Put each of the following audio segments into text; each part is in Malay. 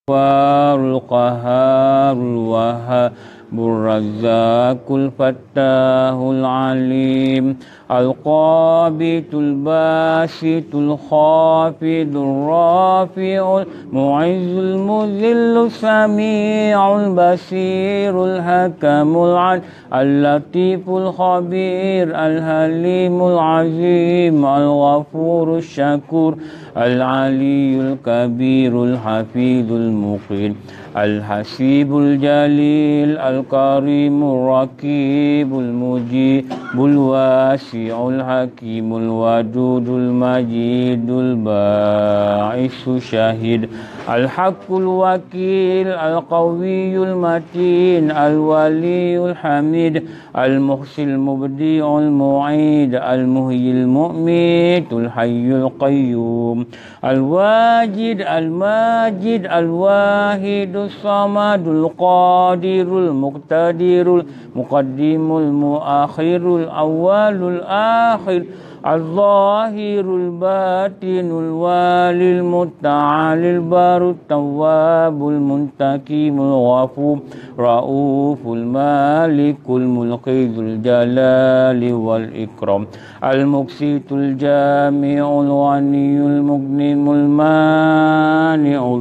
Qaharul Wahhabur Razzaqul Fattahul Alim Al-Qabitul Basitul Khafidur Rafi'ul Mu'izzul Muzillus Sami'ul Basirul Hakamul Al-Latiful Khabir Al-Halimul Azim Al-Ghafurus Syakur Al-Aliyul Kabirul Hafidul Muqin Al-Hasibul Jalil Al-Karimul Rakibul Mujibul Wasi'ul Hakimul Wadudul Majidul Ba'isu Syahid Al-Haqqul Wakil Al-Qawiyul Matin Al-Waliyul Hamid Al-Muhsil Mubdi'ul Mu'id Al-Muhyil Mu'mitul Hayyul Qayyum Al-Wajid Al-Majid Al-Wahidus Samadul Qadirul Muqtadirul Muqaddimul Muakhirul Awwalul Akhir Al-Zahirul Batinul Walil Mutta'alil Barut Tawwabul Muntakimul Ghafur Rauful Malikul Mulkizul Jalali wal Ikram Al-Muqsitul Jami'ul Waniyul Mughnimul Mani'ul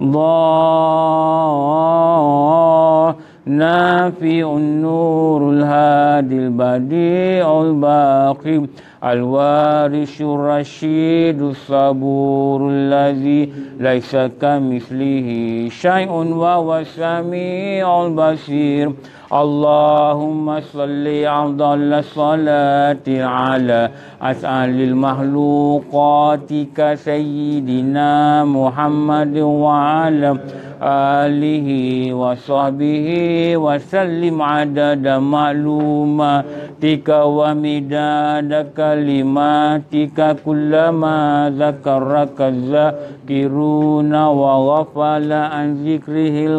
Nafi'un Nurul Hadil Badi'ul Baqi Al-Warishur Rashidus Saburul Ladzi Laisa kamithlihi Syai'un wa wasami'ul basir Allahumma salli afdal salati ala as'alil makhluqatika sayyidina Muhammad wa ala alihi wa sahbihi wa sallim adada ma'lumatika wa midada kalimatika kullama zakarraka zakiruna wa ghafala an zikrihil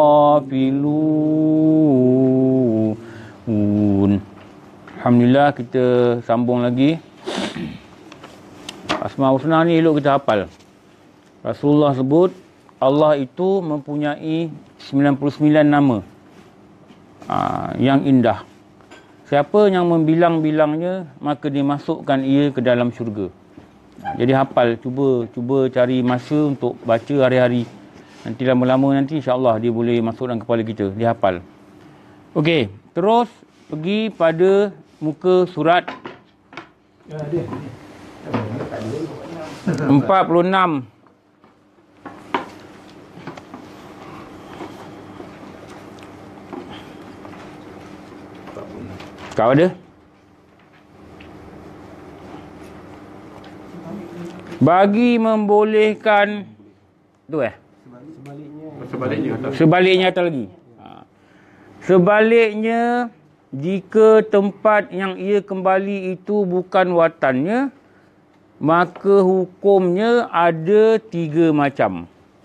ghafilun. Alhamdulillah, kita sambung lagi. Asmaul Husna ni elok kita hafal. Rasulullah sebut Allah itu mempunyai 99 nama yang indah. Siapa yang membilang-bilangnya, maka dimasukkan ia ke dalam syurga. Jadi hafal, cuba cari masa untuk baca hari-hari. Nanti lama-lama nanti insya-Allah dia boleh masuk dalam kepala kita, dia hafal. Okey, terus pergi pada muka surat 46. Kau ada? Bagi membolehkan tu sebaliknya atas lagi. Sebaliknya, jika tempat yang ia kembali itu bukan watannya, maka hukumnya ada 3 macam.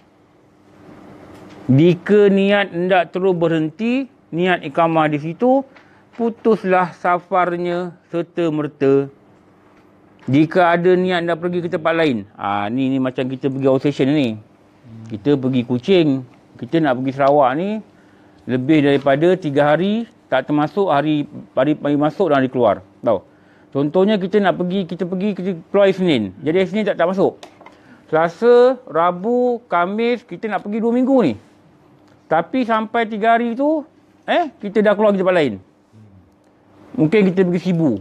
Jika niat hendak terus berhenti, niat iqamah di situ, putuslah safarnya serta-merta. Jika ada niat nak pergi ke tempat lain, ni macam kita pergi outstation ni. Kita pergi Kuching, kita nak pergi Sarawak ni, lebih daripada 3 hari, tak termasuk hari masuk dan hari keluar. Tahu? Contohnya kita keluar Isnin. Jadi Isnin tak masuk. Selasa, Rabu, Khamis, kita nak pergi 2 minggu ni. Tapi sampai 3 hari tu, kita dah keluar ke tempat lain. Mungkin kita pergi Sibu.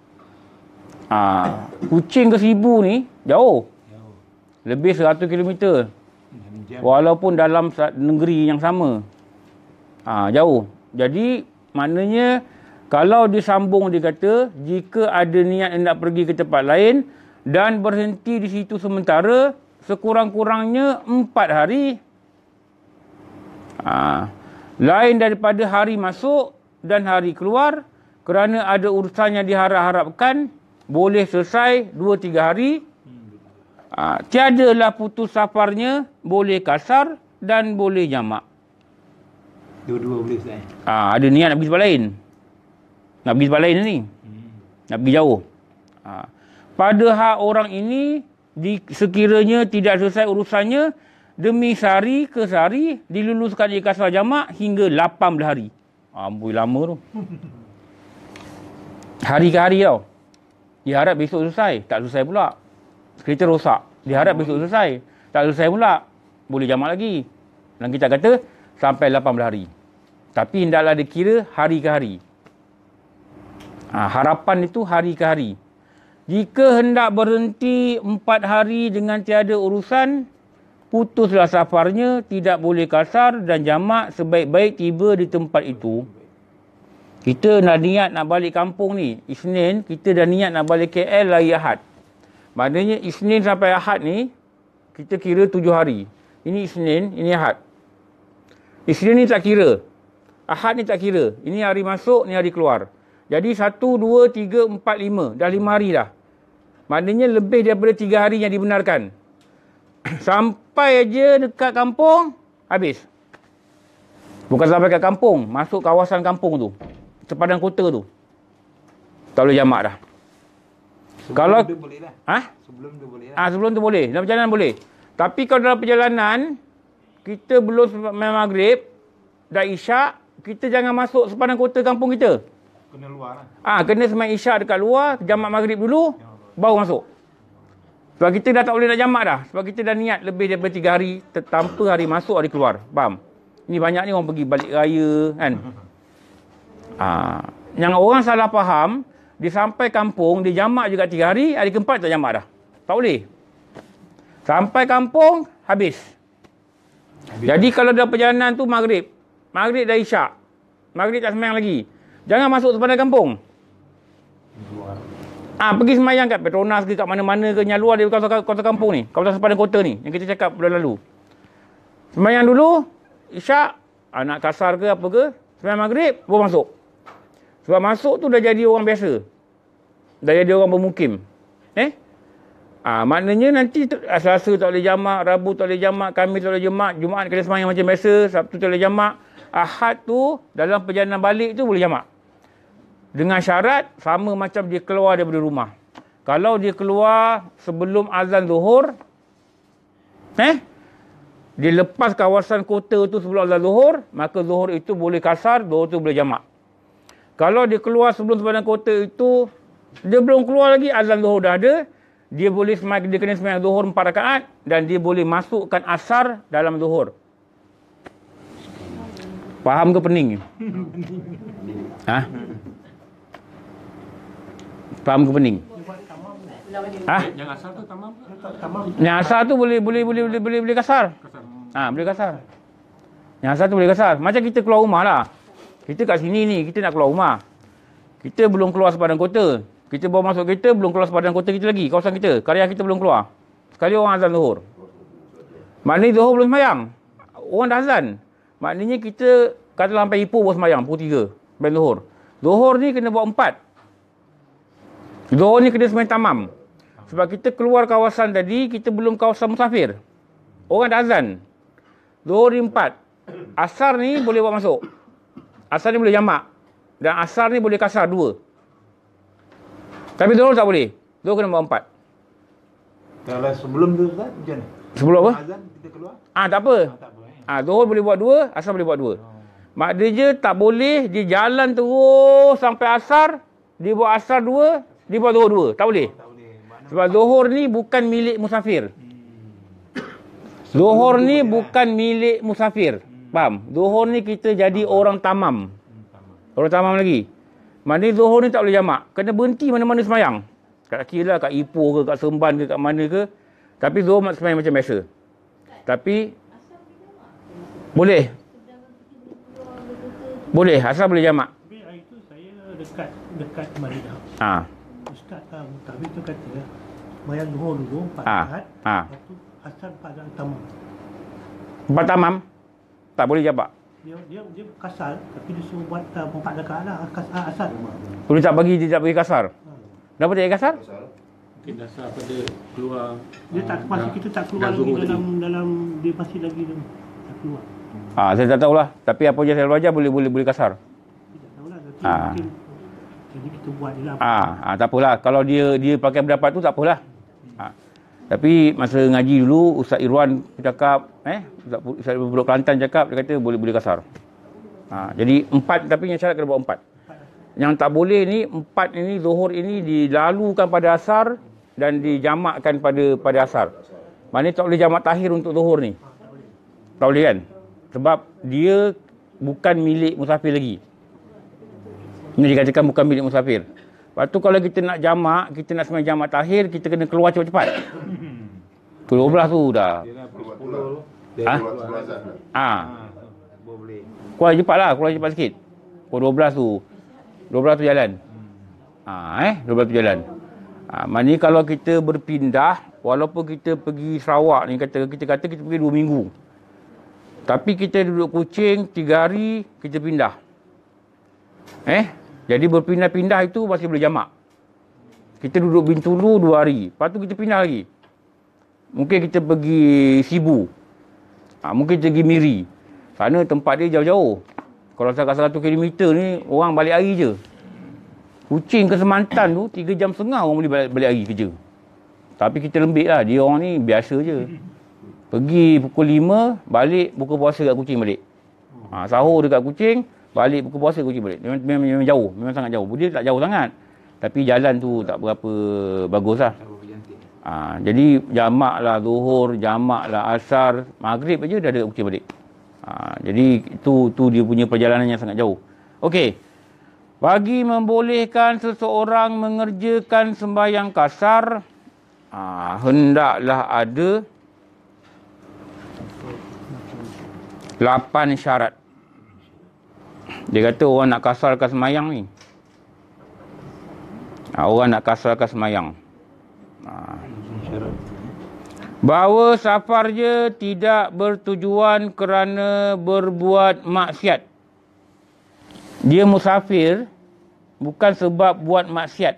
Kuching ke Sibu ni jauh. Lebih 100 km. Walaupun dalam negeri yang sama. Jauh. Jadi maknanya kalau disambung dia kata, jika ada niat nak pergi ke tempat lain dan berhenti di situ sementara, sekurang-kurangnya 4 hari. Lain daripada hari masuk dan hari keluar, kerana ada urusan yang diharap-harapkan, boleh selesai 2-3 hari. Tiadalah putus safarnya, boleh kasar dan boleh jamak. Dua-dua boleh Ustaz. Ada niat nak pergi tempat lain. Nak pergi tempat lain ni. Nak pergi jauh. Pada hak orang ini, sekiranya tidak selesai urusannya demi sehari ke sehari diluluskan jadi kasar jamak hingga 18 hari. Amboi lama tu. Hari ke hari tau. Diharap besok selesai, tak selesai pula. Kereta rosak, diharap besok selesai, tak selesai pula. Boleh jamak lagi. Dan kita kata sampai 18 hari. Tapi hendaklah dikira hari ke hari. Harapan itu hari ke hari. Jika hendak berhenti 4 hari dengan tiada urusan, putuslah safarnya, tidak boleh kasar dan jamak sebaik-baik tiba di tempat itu. Kita nak niat nak balik kampung ni, Isnin, kita dah niat nak balik KL hari Ahad. Maknanya Isnin sampai Ahad ni, kita kira 7 hari. Ini Isnin, ini Ahad. Isnin ni tak kira. Ahad ni tak kira. Ini hari masuk, ni hari keluar. Jadi 1, 2, 3, 4, 5. Dah 5 hari dah. Maknanya lebih daripada 3 hari yang dibenarkan. Sampai aja dekat kampung, habis. Bukan sampai kat kampung, masuk kawasan kampung tu. Sepadan kota tu. Tak boleh jamak dah. Sebelum Kalau tu boleh lah. Sebelum tu boleh lah. Sebelum tu boleh. Dalam perjalanan boleh. Tapi kalau dalam perjalanan, kita belum sembahyang maghrib, dah isyak, kita jangan masuk sepadan kota kampung kita. Kena luar lah. Kena sembahyang isyak dekat luar, jamak maghrib dulu, baru masuk. Sebab kita dah tak boleh nak jamak dah. Sebab kita dah niat lebih daripada 3 hari tanpa hari masuk, hari keluar. Faham? Ni banyak ni orang pergi balik raya kan. Yang orang salah faham, dia sampai kampung, dia jamak juga 3 hari, hari keempat tak jamak dah. Tak boleh. Sampai kampung, habis. Jadi kalau dalam perjalanan tu maghrib dah isyak, maghrib tak sembahyang lagi, jangan masuk sepadan kampung. Pergi sembahyang kat Petronas ke, kat mana-mana ke, yang luar dari kawasan kampung ni, kawasan sepadan kota ni, yang kita cakap bulan lalu. Sembahyang dulu, isyak, nak kasar ke apa ke, sembahyang maghrib, baru masuk. Sebab masuk tu dah jadi orang biasa. Dah jadi orang bermukim. Maknanya nanti Selasa tak boleh jamak, Rabu tak boleh jamak, Khamis tak boleh jamak, Jumaat kena sembahyang macam biasa, Sabtu tak boleh jamak. Ahad tu dalam perjalanan balik tu boleh jamak. Dengan syarat sama macam dia keluar daripada rumah. Kalau dia keluar sebelum azan Zuhur, dia lepas kawasan kota tu sebelum azan Zuhur, maka Zuhur itu boleh kasar, Zuhur tu boleh jamak. Kalau dia keluar sebelum sepadan kota itu, dia belum keluar lagi, azan Zuhur dah ada, dia kena sembahyang Zuhur 4 rakaat dan dia boleh masukkan asar dalam Zuhur. Faham ke pening? Faham ke pening? Yang asal tu tamam. Yang asal tu boleh kasar. Boleh kasar. Yang asal tu boleh kasar. Macam kita keluar rumah lah. Kita kat sini ni, kita nak keluar rumah. Kita belum keluar sepadan kota. Kita baru masuk kereta, belum keluar sepadan kota kita lagi. Kawasan kita. Karya kita belum keluar. Sekali orang azan Zuhur. Maknanya Zuhur belum sembahyang. Orang dah azan. Maknanya kita katalah sampai Ipoh baru sembahyang. Pukul 3. Sembahyang Zuhur. Zuhur ni kena buat 4. Zuhur ni kena sembahyang tamam. Sebab kita keluar kawasan tadi, kita belum kawasan musafir. Orang dah azan. Zuhur ni 4. Asar ni boleh buat masuk. Asar ni boleh jamak. Dan asar ni boleh kasar 2. Tapi Zuhur tak boleh. Zuhur kena buat 4. Kalau sebelum tu Ustaz, macam mana? Sebelum apa? Azan kita keluar? Tak apa. Tak apa. Zuhur boleh buat 2, asar boleh buat 2. Maknanya tak boleh dia jalan terus sampai asar, dia buat asar 2, dia buat Zuhur 2. Tak boleh. Tak boleh. Sebab Zuhur ni bukan milik musafir. Zuhur ni bukan milik musafir. Faham? Zuhur ni kita jadi orang tamam. Orang tamam lagi. Maknanya Zuhur ni tak boleh jamak. Kena berhenti mana-mana sembahyang. Kat kaki lah, kat Ipoh ke, kat Seremban ke, kat mana ke. Tapi Zuhur sembahyang macam biasa. Tapi boleh. Boleh, asal boleh jamak. Tapi hari tu saya dekat Madinah. Ustaz Mutabik tu kata sembahyang Zuhur dulu 4 rakaat. Lepas tu asar 4 rakaat tamam. 4 tamam. Tak boleh jamak. Dia kasar, tapi dia suruh buat 4 rakaat lah asar. Dia tak bagi kasar. Kenapa tak bagi kasar? Mungkin dasar pada keluar. Dia tak masih kita tak keluar lagi dalam dia masih lagi tak keluar. Saya tak tahulah. Tapi apa je saya belajar boleh kasar. Tidak tahulah nanti mungkin jadi kita buat je lah. Tak apalah. Kalau dia pakai pendapat tu tak apalah. Tapi masa ngaji dulu Ustaz Irwan cakap, Ustaz Budak Kelantan cakap, dia kata boleh kasar. Jadi 4, tapi yang syarat kena buat 4. Yang tak boleh ni 4 ini, zuhur ini dilalukan pada asar dan dijamakkan pada asar. Maknanya tak boleh jamak takhir untuk zuhur ni. Tak boleh kan? Sebab dia bukan milik musafir lagi. Ini dikatakan bukan milik musafir. Lepas tu kalau kita nak jamak, kita nak sembahyang jamak takhir, kita kena keluar cepat-cepat. Pukul 12 tu dah. Dia boleh. Keluar cepat sikit. Pukul 12 tu. 12 tu jalan. 12 tu jalan. Maknanya kalau kita berpindah, walaupun kita pergi Sarawak ni, kita kata kita pergi 2 minggu. Tapi kita duduk Kuching 3 hari, kita pindah. Jadi berpindah-pindah itu masih boleh jamak. Kita duduk Bintulu 2 hari. Lepas tu kita pindah lagi. Mungkin kita pergi Sibu. Mungkin kita pergi Miri. Sana tempat dia jauh-jauh. Kalau dekat 100 km ni, orang balik hari je. Kuching ke Semantan tu, 3 jam setengah orang boleh balik hari kerja. Tapi kita lembik lah. Dia orang ni biasa je. Pergi pukul 5, balik buka puasa kat Kuching balik. Sahur dekat Kuching, balik buka puasa kat Kuching balik. Memang jauh. Memang sangat jauh. Dia tak jauh sangat. Tapi jalan tu tak berapa bagus lah. Jadi jamak lah zuhur, jamak lah asar, maghrib aja dah dekat Kuching balik. Jadi itu dia punya perjalanan yang sangat jauh. Okey. Bagi membolehkan seseorang mengerjakan sembahyang kasar, hendaklah ada 8 syarat. Dia kata orang nak kasarkan sembahyang ni. Orang nak kasarkan sembahyang. Bahawa safar je tidak bertujuan kerana berbuat maksiat. Dia musafir bukan sebab buat maksiat.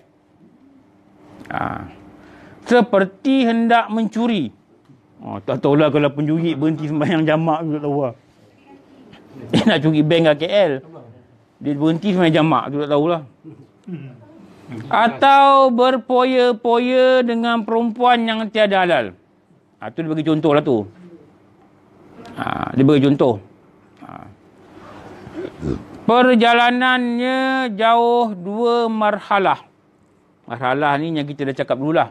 Seperti hendak mencuri. Tak tahulah kalau pencuri berhenti sembahyang jamak, tak tahu lah. Dia nak curi bank kat KL. Dia berhenti sembahyang jamak, tu tak tahulah. Atau berpoya-poya dengan perempuan yang tiada halal. Tu dia bagi contoh lah tu. Dia bagi contoh. Perjalanannya jauh 2 marhalah. Marhalah ni yang kita dah cakap dululah.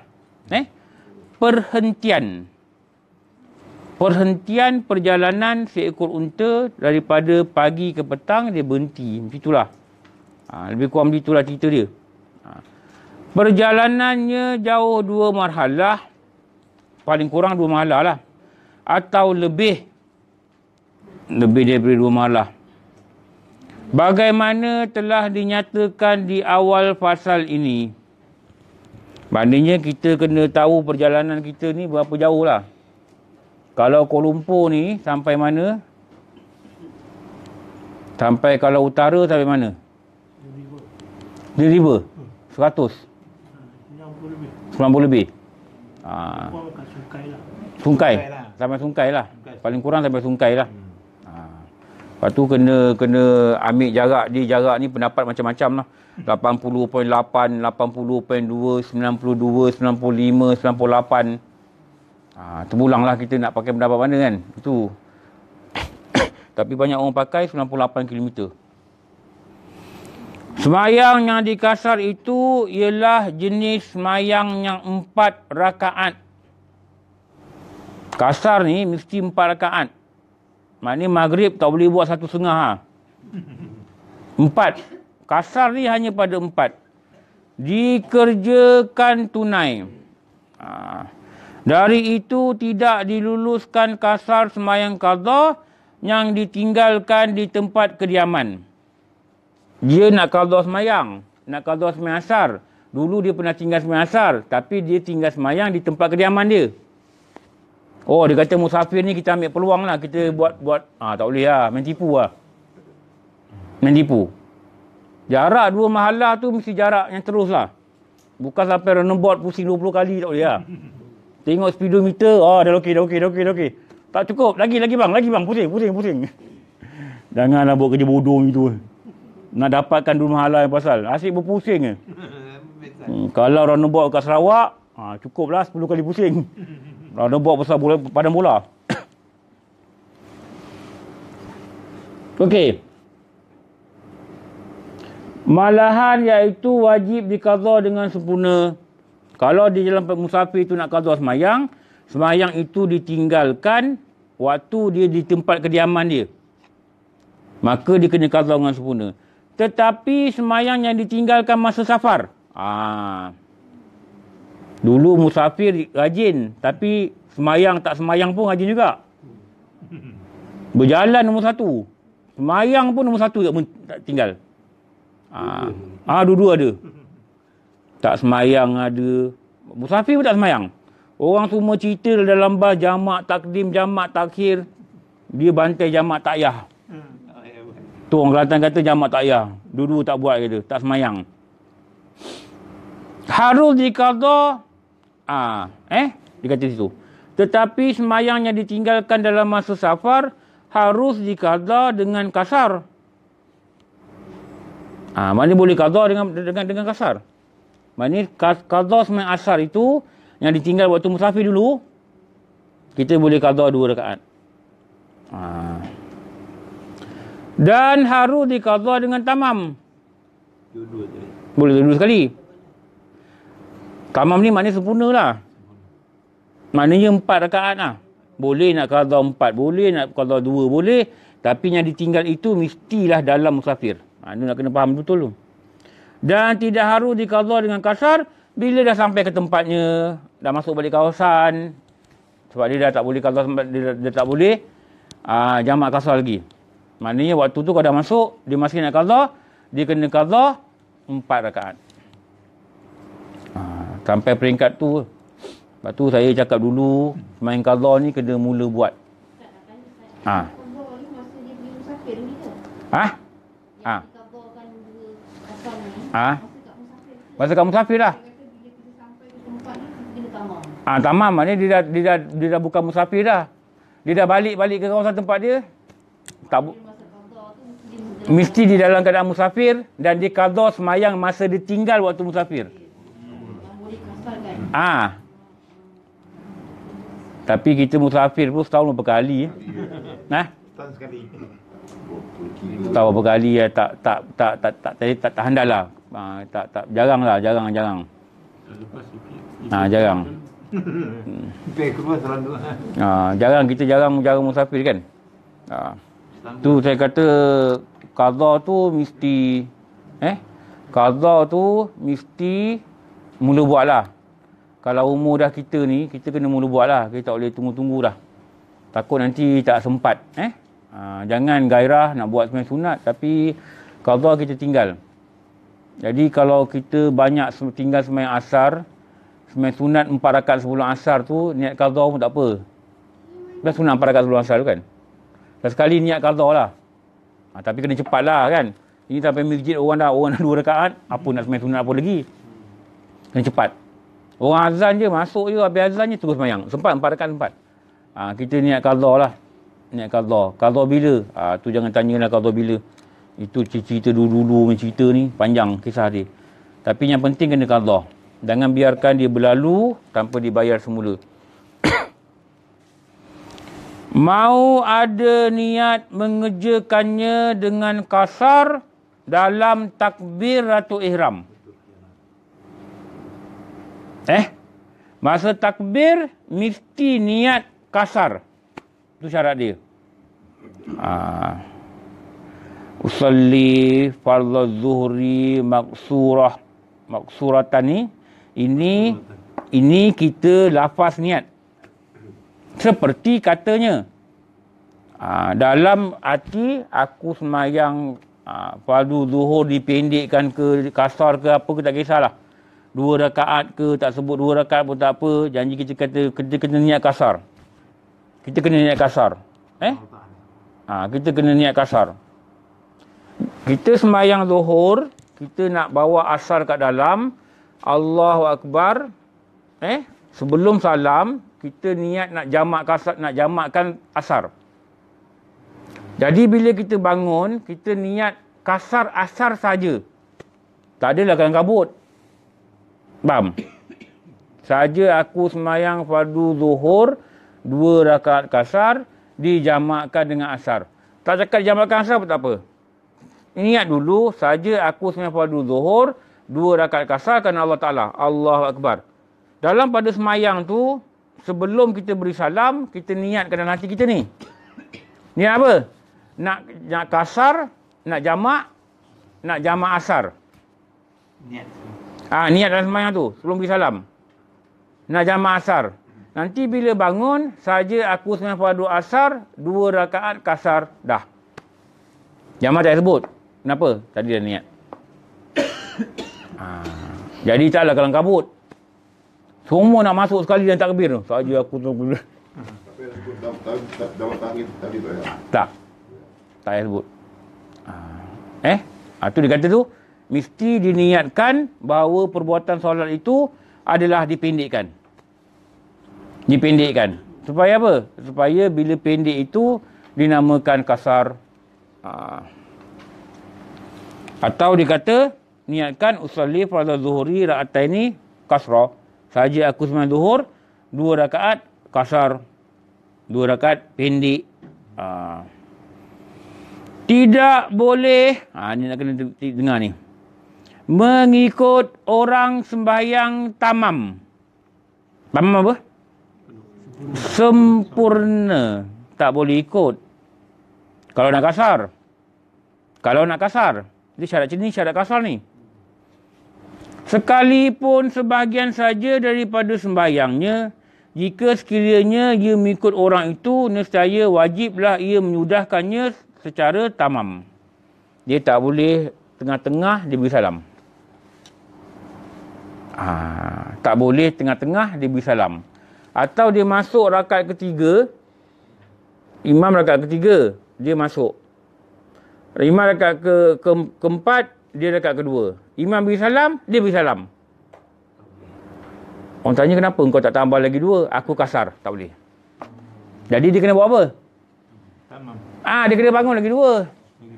Perhentian perjalanan seekor unta daripada pagi ke petang dia berhenti. Macam itulah. Lebih kurang macam itulah cerita dia. Perjalanannya jauh 2 marhalah. Paling kurang 2 marhalah lah. Atau lebih daripada 2 marhalah. Bagaimana telah dinyatakan di awal fasal ini. Maknanya kita kena tahu perjalanan kita ni berapa jauh lah. Kalau Kuala Lumpur ni sampai mana? Sampai kalau utara sampai mana? Di River. 100. 90 lebih. Sungkai. Sampai Sungkai lah. Paling kurang sampai Sungkai lah. Lepas tu kena ambil jarak. Jarak ni pendapat macam-macam lah. 80.8, 80.2, 92, 95, 98. Terbulanglah kita nak pakai pendapat mana kan. Itu. Tapi banyak orang pakai 98 km. Semayang yang dikasar itu ialah jenis semayang yang 4 rakaat. Kasar ni mesti 4 rakaat. Maknanya maghrib tak boleh buat 1,5. 4. Kasar ni hanya pada 4. Dikerjakan tunai. Dari itu tidak diluluskan kasar semayang qadha yang ditinggalkan di tempat kediaman. Dia nak qadha semayang. Nak qadha semayang asar. Dulu dia pernah tinggal semayang asar. Tapi dia tinggal semayang di tempat kediaman dia. Dia kata musafir ni kita ambil peluang lah. Kita buat. Tak boleh lah. Main tipu lah. Main tipu. Jarak 2 mahalah tu mesti jarak yang terus lah. Bukan sampai runnerboard pusing 20 kali. Tak boleh lah. Tengok speedometer. Dah okey. Tak cukup. Lagi bang. Pusing. Janganlah buat kerja bodoh itu. Nak dapatkan 2 mahalah yang pasal. Asyik berpusing je. Kalau runnerboard kat Sarawak, Cukuplah 10 kali pusing. Dah buat pasal bola, padang bola. Okey. Malahan iaitu wajib diqadha dengan sempurna. Kalau di dalam musafir itu nak qadha semayang, semayang itu ditinggalkan waktu dia di tempat kediaman dia. Maka dia kena qadha dengan sempurna. Tetapi semayang yang ditinggalkan masa safar. Dulu musafir rajin, tapi semayang tak semayang pun rajin juga. Berjalan nombor 1. Semayang pun nombor 1 tak tinggal. Dua-dua ada. Tak semayang ada. Musafir pun tak semayang. Orang semua cerita dalam bas jamak takdim, jamak takhir. Dia bantai jamak takyah. Tu orang Kelantan kata jamak takyah. Dulu tak buat kata, tak semayang. Harus diqadha. Dia kata situ. Tetapi semayang yang ditinggalkan dalam masa safar harus diqadha dengan kasar. Mana boleh qadha dengan kasar. Maknanya qadha semayang asar itu yang ditinggal waktu musafir dulu, kita boleh qadha 2 rakaat. Dan harus diqadha dengan tamam. Dua-dua tadi. Boleh dua sekali. Tamam ni maknanya sempurna lah. Maknanya 4 rakaat lah. Boleh nak qadha 4, boleh nak qadha 2, boleh. Tapi yang ditinggal itu mestilah dalam musafir. Ini nak kena faham betul tu. Dan tidak harus diqadha dengan kasar bila dah sampai ke tempatnya, dah masuk balik kawasan. Sebab dia dah tak boleh qadha, dia tak boleh jamak kasar lagi. Maknanya waktu tu kalau dah masuk, dia masih nak qadha, dia kena qadha 4 rakaat. Sampai peringkat tu. Lepas tu saya cakap dulu, main qadha ni kena mula buat. Masa kat musafir lah. Tamam. Maknanya dia dah bukan musafir dah. Dia dah balik ke kawasan tempat dia. Mesti di dalam keadaan musafir dan dia qadha semayang masa dia tinggal waktu musafir. Tapi kita musafir pun setahun berapa kali. Tahun sekali. Tahu berapa kali tak handal lah. Jarang. Jarang. Jarang, kita jarang musafir kan. Tu saya kata qadha tu mesti mula buat lah. Kalau umur dah kita ni, kita kena mula buat lah. Kita tak boleh tunggu-tunggu dah. Takut nanti tak sempat. Jangan gairah nak buat sembahyang sunat, tapi qadha kita tinggal. Jadi kalau kita banyak tinggal sembahyang asar, sembahyang sunat 4 rakaat sebelum asar tu, niat qadha pun tak apa. Dah sunat 4 rakaat sebelum asar tu kan. Dan sekali niat qadha lah. Tapi kena cepat lah kan. Ini sampai masjid orang dah 2 rakaat, apa nak sembahyang sunat apa lagi. Kena cepat. Orang azan je, masuk je, habis azan je terus sembahyang. Sempat 4 rakaat sempat. Kita niat qadha lah. Niat qadha. Qadha bila? Tu jangan tanyalah qadha bila. Itu cerita dulu cerita ni panjang kisah dia. Tapi yang penting kena qadha. Jangan biarkan dia berlalu tanpa dibayar semula. Mau ada niat mengerjakannya dengan kasar dalam takbiratul ihram. Masa takbir mesti niat kasar. Itu syarat dia. Usalli fardhu zuhri maksuratan ni. Ini kita lafaz niat. Seperti katanya. Dalam hati aku semayang fardu zuhur dipendekkan ke kasar ke apa ke tak kisahlah. 2 rakaat ke tak sebut 2 rakaat pun tak apa. Janji kita kata kita kena niat kasar. Kita kena niat kasar. Kita kena niat kasar. Kita semayang zuhur, kita nak bawa asar kat dalam. Allahu Akbar. Sebelum salam, kita niat nak jamak kasar, nak jamakkan asar. Jadi bila kita bangun, kita niat kasar asar saja. Tak adalah kalang kabut. Faham? saja aku semayang fardu zuhur 2 rakaat kasar dijamakkan dengan asar. Tak cakap dijamakkan asar pun tak apa. Ingat dulu, saja aku semayang fardu zuhur 2 rakaat kasar kerana Allah Ta'ala. Allahu Akbar. Dalam pada semayang tu, sebelum kita beri salam, kita niatkan dalam hati kita ni. Niat apa? Nak kasar, nak jamak asar. Niat. Niat dalam semayang tu, sebelum beri salam. Nak jamak asar. Nanti bila bangun, saja aku semayang fardu asar, 2 rakaat kasar, dah. Jamak tak sebut. Kenapa? Tadi dah niat. Jadi taklah kalang kabut. Semua nak masuk sekali dan takbir tu. Saja aku tu. Tak. Tak payah sebut. Tu dia kata tu, mesti diniatkan bahawa perbuatan solat itu adalah dipendekkan. Dipendekkan. Supaya apa? Supaya bila pendek itu dinamakan kasar. Atau dia kata, niatkan usalli fardhu zuhuri ra'ataini kasra. Saja aku sembahyang zuhur 2 rakaat kasar. 2 rakaat pendek. Tidak boleh, ni nak kena dengar ni. Mengikut orang sembahyang tamam. Tamam apa? Sempurna. Tak boleh ikut. Kalau nak kasar. Jadi syarat ni, syarat kasar ni. Sekalipun sebahagian saja daripada sembahyangnya, jika sekiranya ia mengikut orang itu, nescaya wajiblah ia menyudahkannya secara tamam. Dia tak boleh tengah-tengah dia beri salam. Tak boleh tengah-tengah dia beri salam. Atau dia masuk rakaat ketiga, imam rakaat ketiga, dia masuk. Imam rakaat keempat, dia rakaat kedua. Imam beri salam, dia beri salam. Orang tanya kenapa kau tak tambah lagi 2? Aku kasar, tak boleh. Jadi dia kena buat apa? Tamam. Dia kena bangun lagi 2.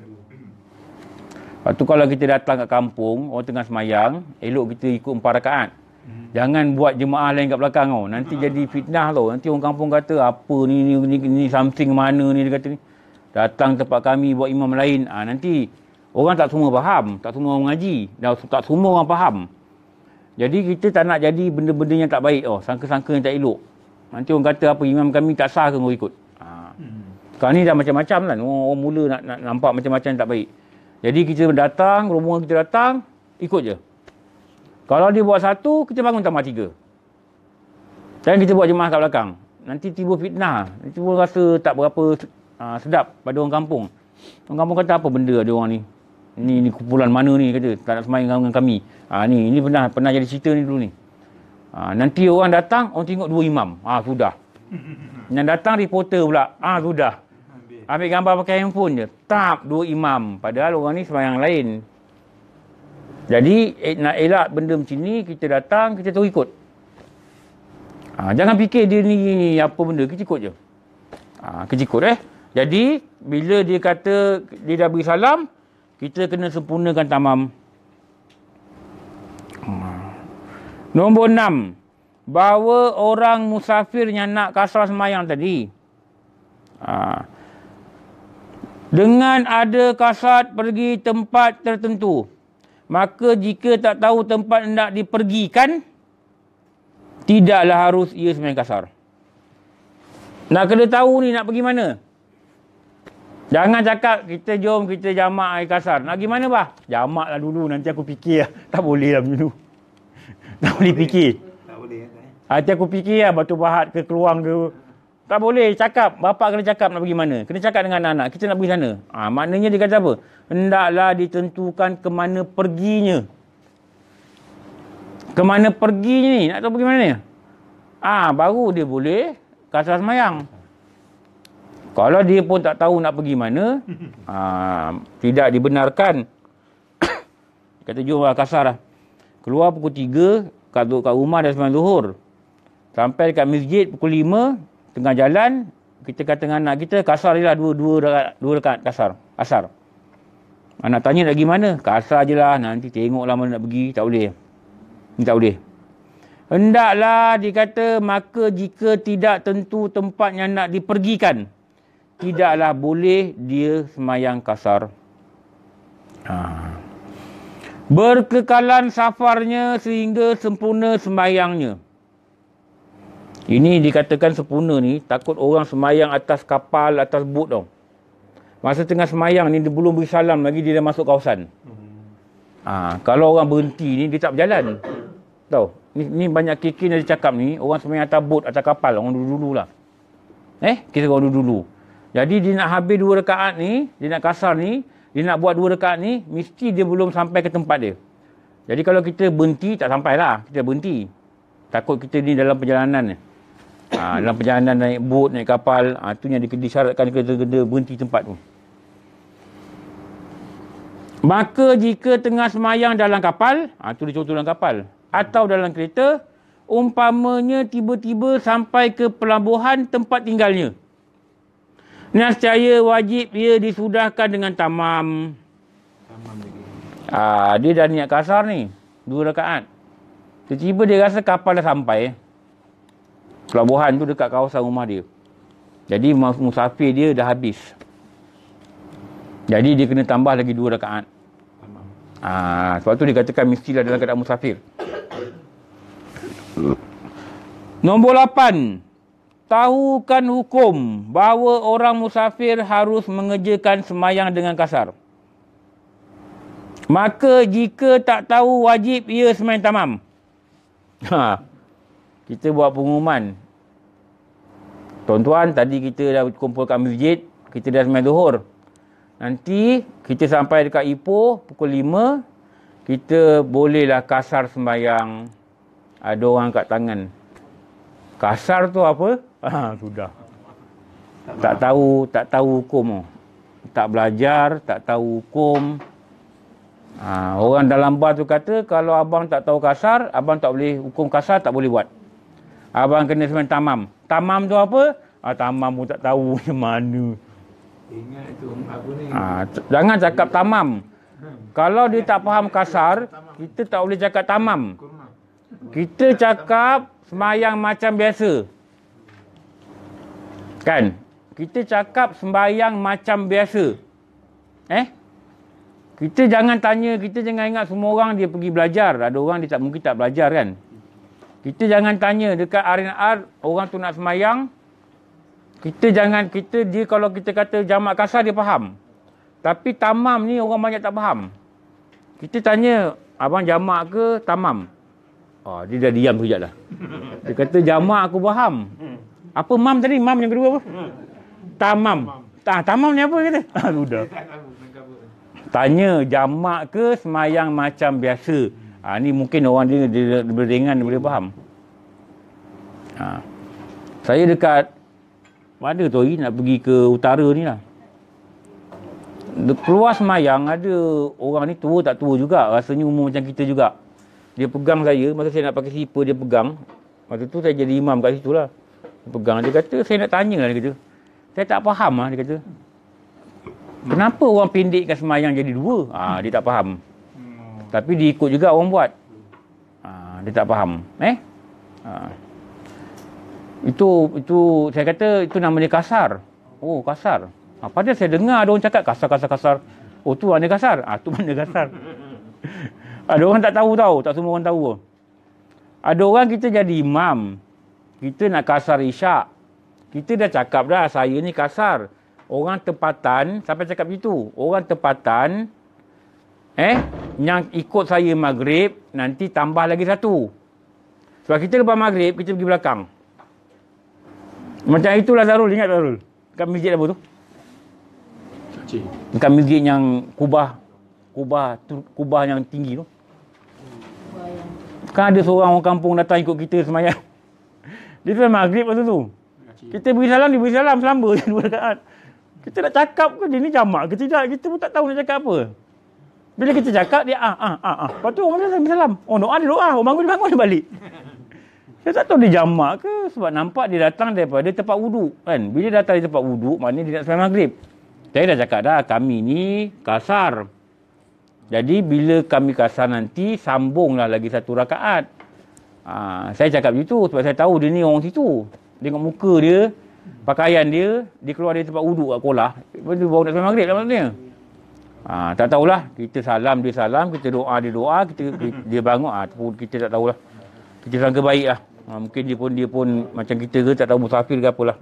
Lepas tu kalau kita datang kat kampung, orang tengah semayang, elok kita ikut 4 rakaat. Jangan buat jemaah lain kat belakang tau. Nanti jadi fitnah tau. Nanti orang kampung kata, apa ni something mana ni, dia kata ni. Datang tempat kami buat imam lain. Nanti orang tak semua faham. Tak semua orang mengaji. Tak semua orang faham. Jadi kita tak nak jadi benda-benda yang tak baik tau. Sangka-sangka yang tak elok. Nanti orang kata apa, imam kami tak sah ke kau ikut. Sekarang ni dah macam-macam kan. Orang mula nak nampak macam-macam yang tak baik. Jadi kita datang, rombongan kita datang, ikut je. Kalau dia buat 1, kita bangun tambah 3. Dan kita buat jemaah kat belakang. Nanti tiba fitnah. Nanti pun rasa tak berapa sedap pada orang kampung. Orang kampung kata apa benda ada orang ni. Ni kumpulan mana ni, kata tak nak semayang dengan kami. Ni pernah jadi cerita ni dulu ni. Nanti orang datang, orang tengok 2 imam. Sudah. Yang datang reporter pula. Sudah. Ambil gambar pakai handphone je. Tak, 2 imam. Padahal orang ni semayang lain. Jadi, nak elak benda macam ni, kita datang, kita terus ikut. Jangan fikir dia ni apa benda, kita ikut je. Kita ikut Jadi, bila dia kata dia dah beri salam, kita kena sempurnakan tamam. Nombor 6. Bahawa orang musafir yang nak kasar semayang tadi. Dengan ada kasar pergi tempat tertentu. Maka jika tak tahu tempat hendak dipergikan, tidaklah harus ia semayang kasar. Nak kena tahu ni nak pergi mana. Jangan cakap kita jom kita jamak air kasar. Nak pergi mana bah? Jamak lah dulu, nanti aku fikir lah. Tak boleh lah macam tu. Tak boleh fikir. Tak boleh. Nanti aku fikir lah batu pahat ke keluang ke. Tak boleh cakap. Bapak kena cakap nak pergi mana. Kena cakap dengan anak-anak. Kita nak pergi sana. Maknanya dia kata apa? Hendaklah ditentukan ke mana perginya. Ke mana perginya ni? Nak tahu pergi mana ni? Baru dia boleh kasar semayang. Kalau dia pun tak tahu nak pergi mana, tidak dibenarkan. Kata jom lah kasar lah. Keluar pukul 3, kat rumah dah sembahyang zuhur. Sampai dekat masjid pukul 5, tengah jalan, kita kata dengan anak kita, kasar je lah 2 rakaat kasar, asar. Anak tanya nak pergi mana? Kasar je lah, nanti tengoklah mana nak pergi. Tak boleh. Ni tak boleh. Hendaklah dikata, maka jika tidak tentu tempat yang nak dipergikan, tidaklah boleh dia semayang kasar. Berkekalan safarnya sehingga sempurna semayangnya. Ini dikatakan sempurna ni, takut orang semayang atas kapal, atas bot tau. Masa tengah semayang ni, dia belum beri salam lagi, dia dah masuk kawasan. Kalau orang berhenti ni, dia tak berjalan. Tahu? Ni banyak kekin yang dia cakap ni, orang semayang atas bot, atas kapal, orang dulu-dulu lah. Kisah orang dulu-dulu. Jadi dia nak habis 2 rakaat ni, dia nak kasar ni, dia nak buat 2 rakaat ni, mesti dia belum sampai ke tempat dia. Jadi kalau kita berhenti, tak sampailah. Kita berhenti. Takut kita ni dalam perjalanan ni. Dalam perjalanan naik bot, naik kapal, tu yang disyaratkan kita kena berhenti tempat tu. Maka jika tengah semayang dalam kapal, tu dia contoh dalam kapal, atau dalam kereta, umpamanya tiba-tiba sampai ke pelabuhan tempat tinggalnya, nescaya wajib ia disudahkan dengan tamam. Dia dah niat kasar ni, 2 rakaat. Tiba-tiba dia rasa kapal dah sampai. Pelabuhan tu dekat kawasan rumah dia. Jadi musafir dia dah habis. Jadi dia kena tambah lagi 2 rakaat. Sebab tu dikatakan mestilah dalam keadaan musafir. Nombor 8. Tahukan hukum bahawa orang musafir harus mengerjakan semayang dengan kasar. Maka jika tak tahu, wajib ia semayang tamam. Kita buat pengumuman. Tuan-tuan, tadi kita dah kumpul kat masjid, kita dah semayang zuhur. Nanti kita sampai dekat Ipoh pukul 5, kita bolehlah kasar sembahyang. Ada orang kat tangan. Kasar tu apa? Sudah. Tak tahu hukum. Tak belajar, tak tahu hukum. Orang dalam bar tu kata, kalau abang tak tahu kasar, abang tak boleh, hukum kasar tak boleh buat. Abang kena sembahyang tamam. Tamam tu apa? Tamam pun tak tahu macam mana. Ingat tu apa ni? Jangan cakap tamam. Kalau dia tak faham kasar, kita tak boleh cakap tamam. Kita cakap sembahyang macam biasa. Kan? Kita cakap sembahyang macam biasa. Kita jangan tanya, kita jangan ingat semua orang dia pergi belajar. Ada orang dia tak mungkin tak belajar kan? Kita jangan tanya dekat R&R, orang tu nak sembahyang. Dia kalau kita kata jamak kasar, dia faham. Tapi tamam ni orang banyak tak faham. Kita tanya, abang jamak ke tamam? Dia dah diam sekejap dah. Dia kata jamak aku faham. Apa mam tadi? Mam yang kedua apa? Tamam. Tamam ni apa kata? Sudah. Tanya jamak ke semayang macam biasa. Ni mungkin orang dia berdenggan, dia boleh faham. Saya dekat mana tu nak pergi ke utara ni lah. Keluar semayang, ada orang ni tua tak tua juga. Rasanya umur macam kita juga. Dia pegang saya, masa saya nak pakai slipper dia pegang. Masa tu saya jadi imam kat situ lah. Dia pegang, dia kata, saya nak tanya lah, dia kata. Saya tak faham lah, dia kata. Kenapa orang pendekkan semayang jadi 2? Dia tak faham. Tapi dia ikut juga orang buat. Dia tak faham. Itu saya kata itu nama dia kasar. Oh, kasar. Padahal saya dengar ada orang cakap kasar. Oh, tu mana kasar? Tu mana kasar. Ada orang tak tahu tau. Tak semua orang tahu. Ada orang kita jadi imam. Kita nak kasar isyak. Kita dah cakap dah, saya ni kasar. Orang tempatan, sampai cakap begitu. Orang tempatan, yang ikut saya maghrib, nanti tambah lagi 1. Sebab kita lepas maghrib, kita pergi belakang. Macam itulah Darul, ingat Darul? Dekat masjid apa tu? Dekat masjid yang kubah yang tinggi tu. Kan ada seorang orang kampung datang ikut kita semayang. Dia tu maghrib waktu tu. Kita beri salam, dia beri salam selamba 2 rakaat. Kita nak cakap ke dia ni jamak ke tidak, kita pun tak tahu nak cakap apa. Bila kita cakap dia lepas tu orang beri salam. Doa dia doa, orang bangun dia balik. Saya tak tahu dia jamak ke, sebab nampak dia datang daripada tempat wuduk kan. Bila datang dari tempat wuduk, maknanya dia nak sembahyang maghrib. Saya dah cakap dah, kami ni kasar. Jadi bila kami kasar nanti, sambunglah lagi 1 rakaat. Saya cakap begitu sebab saya tahu dia ni orang situ. Tengok muka dia, pakaian dia, dia keluar dari tempat wuduk kat sekolah. Lepas tu baru nak sampai maghrib lah maksudnya. Tak tahulah. Kita salam, dia salam. Kita doa, dia doa. Dia bangun. Kita tak tahulah. Kita sangka baik lah. Mungkin dia pun macam kita ke, tak tahu musafir ke apalah.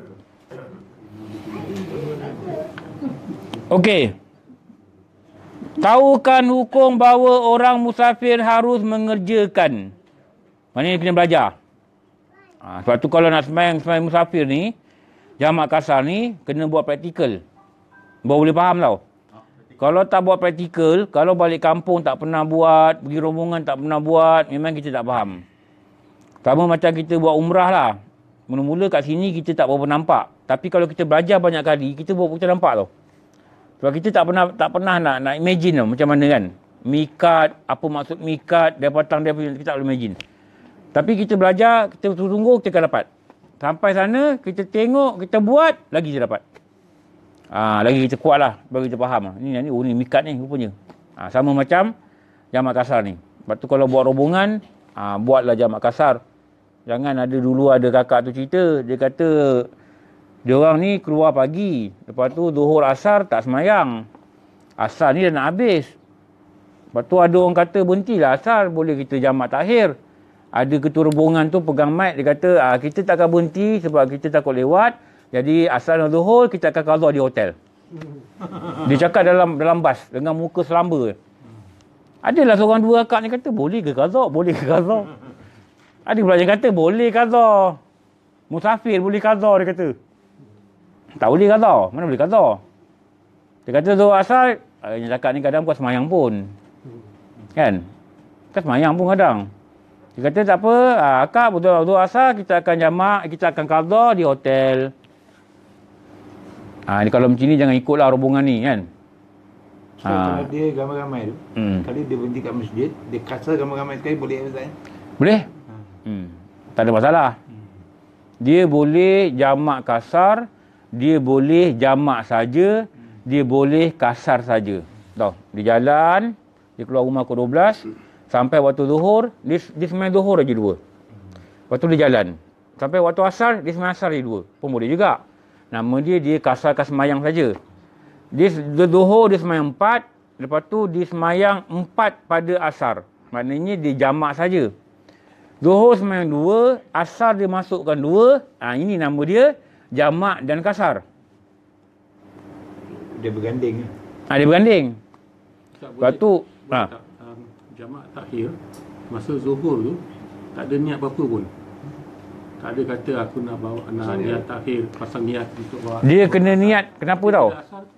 Okey. Tahukan hukum bahawa orang musafir harus mengerjakan. Maknanya kena belajar. Sebab tu kalau nak sembahyang musafir ni, jamak kasar ni, kena buat praktikal. Baru boleh faham tau. Kalau tak buat praktikal, kalau balik kampung tak pernah buat, pergi rombongan tak pernah buat, memang kita tak faham. Sama macam kita buat umrah lah. Mula-mula kat sini kita tak berapa nampak. Tapi kalau kita belajar banyak kali, kita nampak tau. Sebab kita tak pernah nak imagine tau macam mana kan. Mikat, apa maksud mikat, dia patang dia punya, kita tak boleh imagine. Tapi kita belajar, kita tunggu, kita akan dapat. Sampai sana, kita tengok, kita buat, lagi kita dapat. Lagi kita kuat lah, bagi kita faham. Ni mikat ni rupanya. Sama macam jamak kasar ni. Lepas tu kalau buat rombongan, buatlah jamak kasar. Jangan ada kakak tu cerita, dia kata, diorang ni keluar pagi. Lepas tu zuhur asar tak semayang. Asar ni dah nak habis. Lepas tu ada orang kata berhentilah asar, boleh kita jamak takhir. Ada ketua rombongan tu pegang mic, dia kata kita tak akan berhenti sebab kita takut lewat. Jadi asar dan zuhur kita akan qada di hotel. Dia cakap dalam bas dengan muka selamba. Adalah seorang dua akak ni kata boleh ke qada? Boleh ke qada? Ada pula yang kata boleh qada. Musafir boleh qada dia kata. Tak boleh qada. Mana boleh qada? Dia kata zuhur asar, yang cakap ni kadang bukan semayang pun. Kan? Kan semayang pun kadang. Dia kata tak apa, akak betul-betul asal kita akan jamak, kita akan qada di hotel. Kalau macam ni jangan ikutlah rombongan ni kan. So kalau dia ramai-ramai tu, kalau dia berhenti kat masjid, dia kasar ramai-ramai sekali boleh ke Ustaz? Boleh? Tak ada masalah. Dia boleh jamak kasar, dia boleh jamak saja, dia boleh kasar saja. Tahu, di jalan, dia keluar rumah pukul 12, sampai waktu zuhur, dia sembahyang zuhur aja 2. Lepas tu dia jalan. Sampai waktu asar, dia sembahyang asar aja 2. Pun boleh juga. Nama dia kasarkan sembahyang saja. Dia zuhur, dia sembahyang 4. Lepas tu dia sembahyang 4 pada asar. Maknanya dia jamak saja. Zuhur sembahyang 2, asar dia masukkan 2. Ini nama dia jamak dan kasar. Dia berganding. Dia berganding. Lepas tu jamak takhir masa zuhur tu tak ada niat apa-apa pun. Tak ada kata aku nak bawa niat takhir, pasang niat untuk bawa. Dia kena niat. Kenapa tau?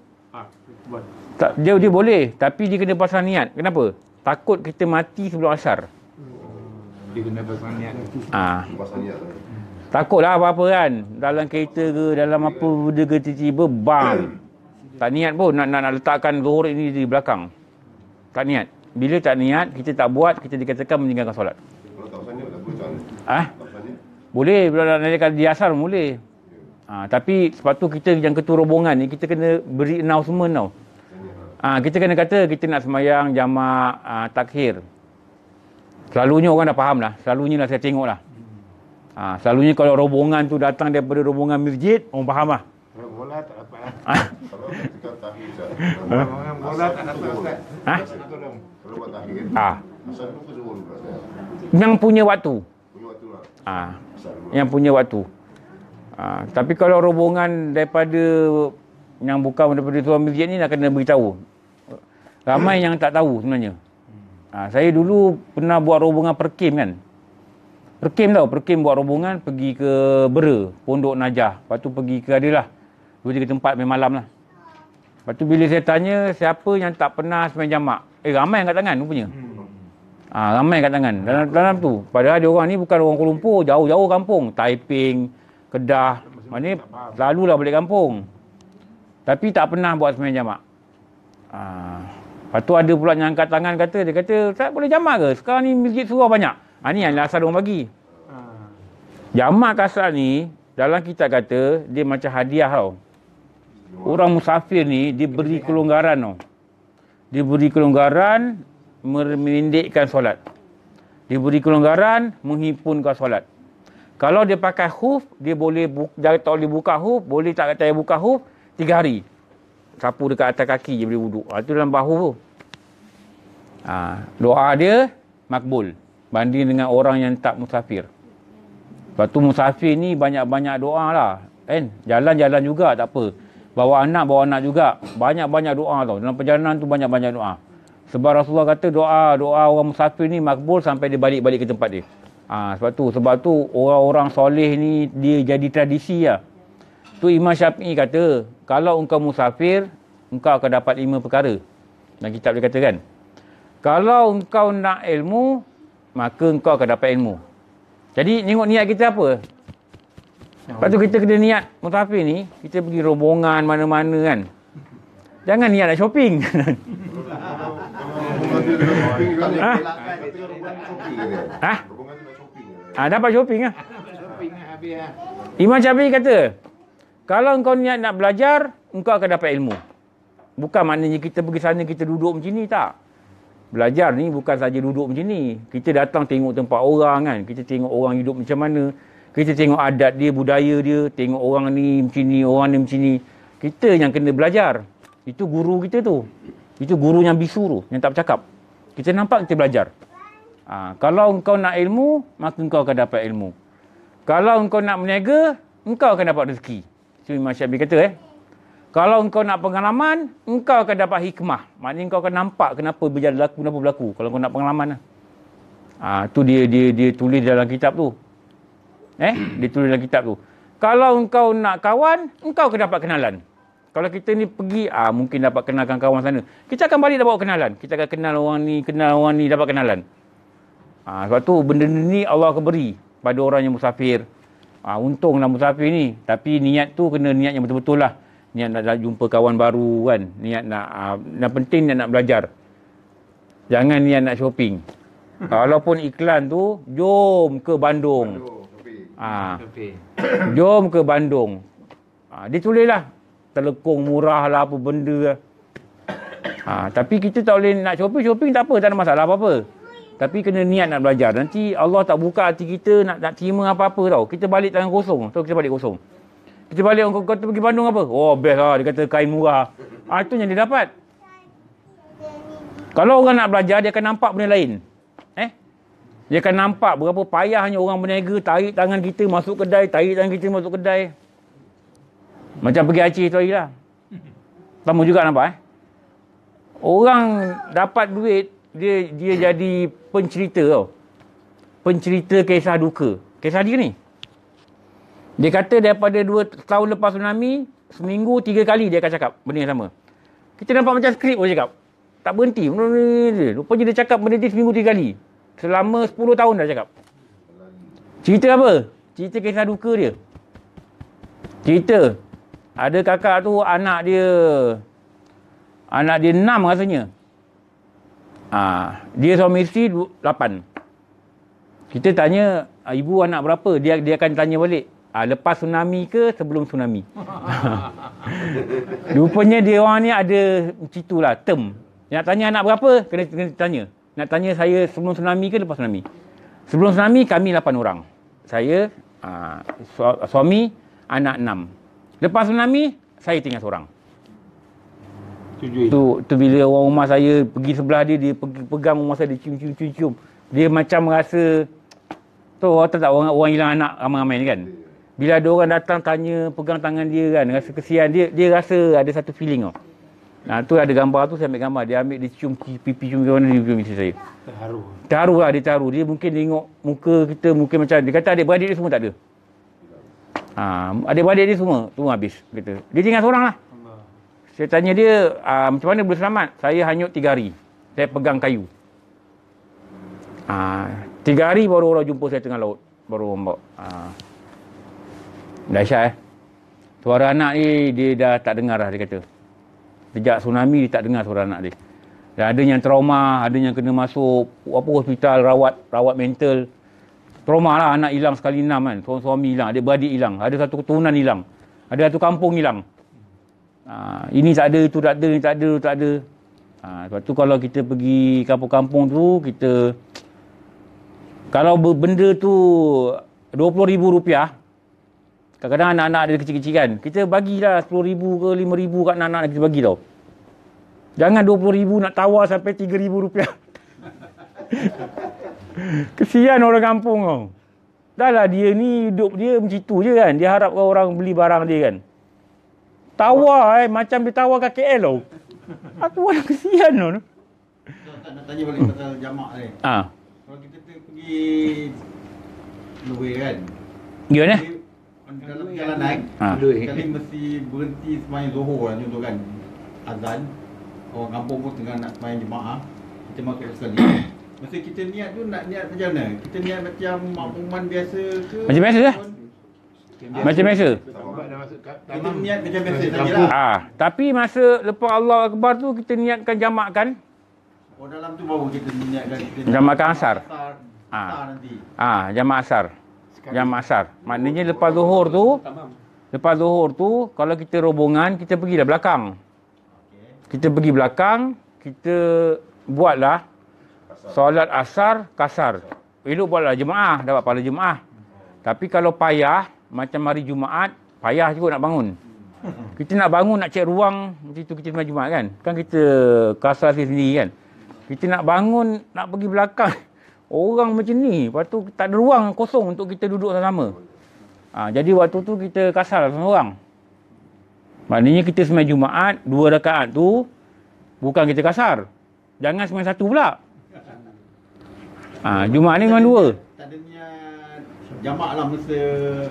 Dia boleh, tapi dia kena pasang niat. Kenapa? Takut kita mati sebelum asar. Dia kena pasang niat. Takutlah apa-apa kan. Dalam kereta ke, dalam apa benda ke, tiba-tiba bang. Tak niat pun nak letakkan zuhur ini di belakang. Tak niat. Bila tak niat, kita tak buat, kita dikatakan meninggalkan solat. Kalau tak sanya, tak boleh. Boleh, bila nak naikkan di asar boleh. Tapi sebab tu kita yang ketua rombongan ni, kita kena beri announcement tau. Kita kena kata kita nak sembahyang jamak takhir. Selalunya orang dah faham lah. Selalunya lah saya tengok lah. Selalunya kalau rombongan tu datang daripada rombongan masjid, orang faham lah. Kalau bola tak dapat lah. Kalau kita takhir, Orang bola tak dapat Ustaz. kalau buat takhir, asal tu ke zuhur pula saya? Yang punya waktu. Punya waktu lah. Yang punya waktu. Tapi kalau rombongan daripada yang bukan daripada tuan masjid ni nak kena beritahu. Ramai yang tak tahu sebenarnya. Saya dulu pernah buat rombongan perkim kan. Perkim buat rombongan pergi ke Bera, Pondok Najah. Lepas tu pergi ke adalah 2-3 tempat main malam lah. Lepas tu bila saya tanya siapa yang tak pernah sembahyang jamak. Ramai angkat tangan rupanya. Ramai angkat tangan dalam tu. Padahal dia orang ni bukan orang Kuala Lumpur, jauh-jauh kampung. Taiping, Kedah. Maknanya selalulah balik kampung. Tapi tak pernah buat sembahyang jamak. Lepas tu ada pula yang angkat tangan dia kata, "Ustaz boleh jamak ke? Sekarang ni masjid surau banyak." Ni yang asal orang bagi. Jamak kasar ni, dalam kitab kata, dia macam hadiah tau. Orang musafir ni, dia beri kelonggaran tau. Dia beri kelonggaran, memendekkan solat. Diberi kelonggaran menghimpunkan solat. Kalau dia pakai khuf, dia boleh tak boleh buka khuf, boleh tak kata buka khuf 3 hari. Sapu dekat atas kaki je boleh wuduk. Itu dalam bahu tu. Doa dia makbul banding dengan orang yang tak musafir. Lepas tu musafir ni banyak-banyak doa lah. Kan? Jalan-jalan juga tak apa. Bawa anak juga. Banyak-banyak doa tau. Dalam perjalanan tu banyak-banyak doa. Sebab Rasulullah kata doa orang musafir ni makbul sampai dia balik-balik ke tempat dia. Sebab tu orang-orang soleh ni dia jadi tradisi lah. Tu Imam Syafi'i kata, kalau engkau musafir, engkau akan dapat 5 perkara. Dan kitab dia kata kan. Kalau engkau nak ilmu, maka engkau akan dapat ilmu. Jadi tengok niat kita apa. Lepas tu kita kena niat musafir ni, kita pergi rombongan mana-mana kan. Jangan niat nak shopping. Dapat shopping lah. Imam Syafi'i kata, kalau engkau niat nak belajar, engkau akan dapat ilmu. Bukan maknanya kita pergi sana, kita duduk macam ni, tak. Belajar ni bukan saja duduk macam ni. Kita datang tengok tempat orang kan. Kita tengok orang hidup macam mana. Kita tengok adat dia, budaya dia. Tengok orang ni macam ni, orang ni macam ni. Kita yang kena belajar. Itu guru kita tu. Itu guru yang bisu tu, yang tak bercakap. Kita nampak, kita belajar. Kalau engkau nak ilmu, maka engkau akan dapat ilmu. Kalau engkau nak berniaga, engkau akan dapat rezeki. Itu Imam Syafi'i kata Kalau engkau nak pengalaman, engkau akan dapat hikmah. Maknanya engkau akan nampak kenapa berlaku. Kalau engkau nak pengalaman lah. Tu dia tulis dalam kitab tu. Dia tulis dalam kitab tu. Kalau engkau nak kawan, engkau akan dapat kenalan. Kalau kita ni pergi, mungkin dapat kenalkan kawan sana. Kita akan balik dapat kenalan. Kita akan kenal orang ni, dapat kenalan. Sebab tu benda ni Allah akan beri pada orang yang musafir. Untunglah musafir ni. Tapi niat tu kena niat yang betul-betul lah. Niat nak jumpa kawan baru kan. Niat yang penting niat nak belajar. Jangan niat nak shopping. Walaupun iklan tu, jom ke Bandung. Jom ke Bandung. Dia tulis lah. Telekong murah lah, apa benda lah. Tapi kita tak boleh nak shopping tak apa, tak ada masalah apa-apa. Tapi kena niat nak belajar. Nanti Allah tak buka hati kita nak terima apa-apa tau. Kita balik tangan kosong. Kita balik kosong. Kita balik, kau pergi Bandung apa? Oh, best lah. Dia kata kain murah. Itu yang dia dapat. Kalau orang nak belajar, dia akan nampak benda lain. Dia akan nampak berapa payahnya orang berniaga, tarik tangan kita masuk kedai, Macam pergi Aceh tu hari lah. Sama juga nampak Orang dapat duit, dia jadi pencerita tau. Pencerita kisah duka. Kisah dia ni. Dia kata daripada 2 tahun lepas tsunami, seminggu 3 kali dia akan cakap benda yang sama. Kita nampak macam skrip dia cakap. Tak berhenti. Rupanya dia cakap benda ni seminggu 3 kali. Selama 10 tahun dah cakap. Cerita apa? Cerita kisah duka dia. Cerita. Ada kakak tu anak dia 6 rasanya. Dia suami isteri 8. Kita tanya, ibu anak berapa? Dia akan tanya balik. Lepas tsunami ke sebelum tsunami? Rupanya dia orang ni ada macam itulah, term. Nak tanya anak berapa? Kena tanya. Nak tanya saya sebelum tsunami ke lepas tsunami? Sebelum tsunami kami 8 orang. Saya, suami, anak 6. Lepas tsunami, saya tinggal seorang. Tu bila orang rumah saya pergi sebelah dia pegang rumah saya, dia cium. Dia macam rasa, tu orang hilang anak ramai-ramai ni kan. Bila ada orang datang tanya, pegang tangan dia kan, rasa kesian. Dia rasa ada satu feeling tau. Tu ada gambar tu, saya ambil gambar. Dia cium pipi, cium ke mana, dia cium isteri saya. Terharu lah, dia terharu. Dia mungkin tengok muka kita, mungkin macam, dia kata adik-beradik dia semua tak ada. Adik-beradik dia semua habis. Kata. Dia tinggal seorang lah. Saya tanya dia, macam mana boleh selamat? Saya hanyut 3 hari. Saya pegang kayu. 3 hari baru orang jumpa saya tengah laut. Baru orang bawa. Dahsyat Suara anak ni dia dah tak dengar dah, dia kata. Sejak tsunami dia tak dengar suara anak dia. Dan ada yang trauma, ada yang kena masuk hospital, rawat mental. Trauma lah, anak hilang sekali 6 kan. Suami hilang, adik-beradik hilang. Ada satu keturunan hilang. Ada satu kampung hilang. Ini tak ada, itu tak ada, ini tak ada, itu tak ada. Sebab tu kalau kita pergi kampung-kampung tu, kita Kalau benda tu RM20,000, kadang-kadang anak-anak ada kecil-kecil kan, kita bagilah RM10,000 ke RM5,000 kat anak-anak kita bagi tau. Jangan RM20,000 nak tawar sampai RM3,000. Kesian orang kampung tau. Dah lah dia ni hidup dia macam tu je kan. Dia harapkan orang beli barang dia kan. Tawar macam dia tawar kat KL tau. Aku orang kesian tau. Tak nak tanya balik pasal jamak ni. Kalau kita pergi Luwe kan. Gimana? Dalam perjalanan sekali mesti berhenti sembahyang Zuhur lah contoh kan. Azan. Orang kampung pun tengah nak sembahyang jemaah. Kita makhluk sekali. Masa kita niat tu nak niat macam mana? Kita niat macam makmuman biasa ke? Macam biasa lah. Macam biasa. Kita niat macam biasa sajalah. Tapi masa lepas Allah Akbar tu kita niatkan jamakkan. Oh dalam tu baru kita niatkan kita jamakkan asar. Nanti. Jamak asar. Jamak asar. Maknanya lepas Zuhur tu kalau kita rombongan kita pergilah belakang. Kita pergi belakang, kita buatlah solat asar kasar. Elok buatlah jemaah, dapat pahala jemaah. Tapi kalau payah, macam hari Jumaat, payah juga nak bangun. Kita nak bangun, nak cek ruang, macam tu kita sembahyang Jumaat kan. Kan kita kasar sendiri kan. Kita nak bangun, nak pergi belakang. Orang macam ni, lepas tu tak ada ruang kosong untuk kita duduk sama-sama. Jadi waktu tu kita kasar sama orang. Maknanya kita sembahyang Jumaat, 2 rakaat tu, bukan kita kasar. Jangan sembahyang 1 pula. Jumaat ni memang 2. Tak ada niat jamak lah masa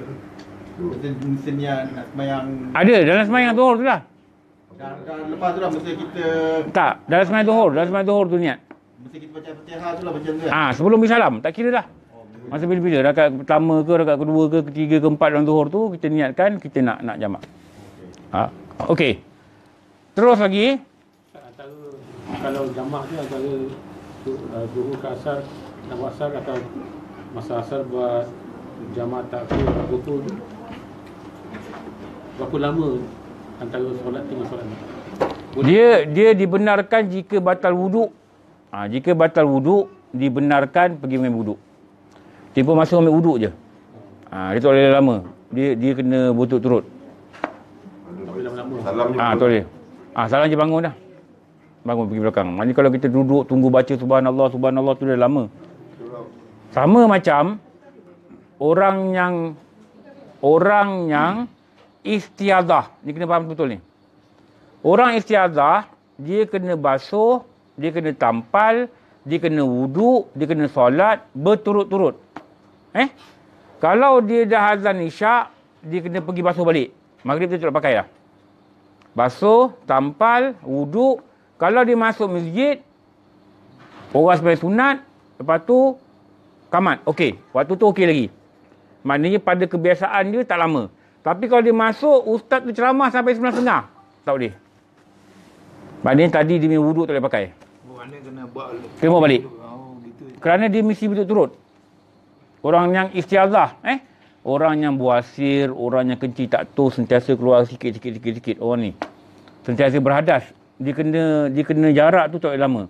niat nak sembahyang. Ada, dalam sembahyang Zuhur tu lah. Dan lepas tu lah masa kita. Tak, dalam sembahyang Zuhur tu niat. Masa kita baca Fatihah tu lah macam tu kan. Sebelum bersalam, tak kira dah. Masa bila-bila, rakaat pertama ke, rakaat kedua ke, ketiga ke, empat dalam Zuhur tu, kita niatkan, kita nak jamak. Okey. Terus lagi. Antara, kalau jamak ni antara Zuhur ke asar, nak buat asar atau masa asar buat jamak takhir Zuhur tu, berapa lama antara solat dengan solat ni? Dia dibenarkan jika batal wuduk. Jika batal wuduk, dibenarkan pergi ambil wuduk. Tiba masa ambil wuduk je. Dia tak boleh lama. Dia kena butuh turut. Salam je. Tak boleh. Salam je bangun dah. Bangun pergi belakang. Maknanya kalau kita duduk tunggu baca subhanallah tu dah lama. Sama macam orang yang istiadah. Ni kena faham betul ni. Orang istiadah, dia kena basuh, dia kena tampal, dia kena wuduk, dia kena solat berturut-turut. Kalau dia dah azan isyak, dia kena pergi basuh balik. Maghrib dia tak pakai dah. Basuh, tampal, wuduk. Kalau dia masuk masjid, orang sembahyang sunat, lepas tu qamat. Okey, waktu tu okey lagi. Maknanya pada kebiasaan dia tak lama. Tapi kalau dia masuk, ustaz tu ceramah sampai 9.30, tak boleh. Maknanya tadi dia punya wuduk tak boleh pakai. Maknanya kena buat balik. Gitu. Kerana dia mesti berturut-turut. Orang yang istiazah, orang yang buasir, orang yang kencing tak tahu, sentiasa keluar sikit. Orang ni sentiasa berhadas. Dia kena jarak tu tak boleh lama.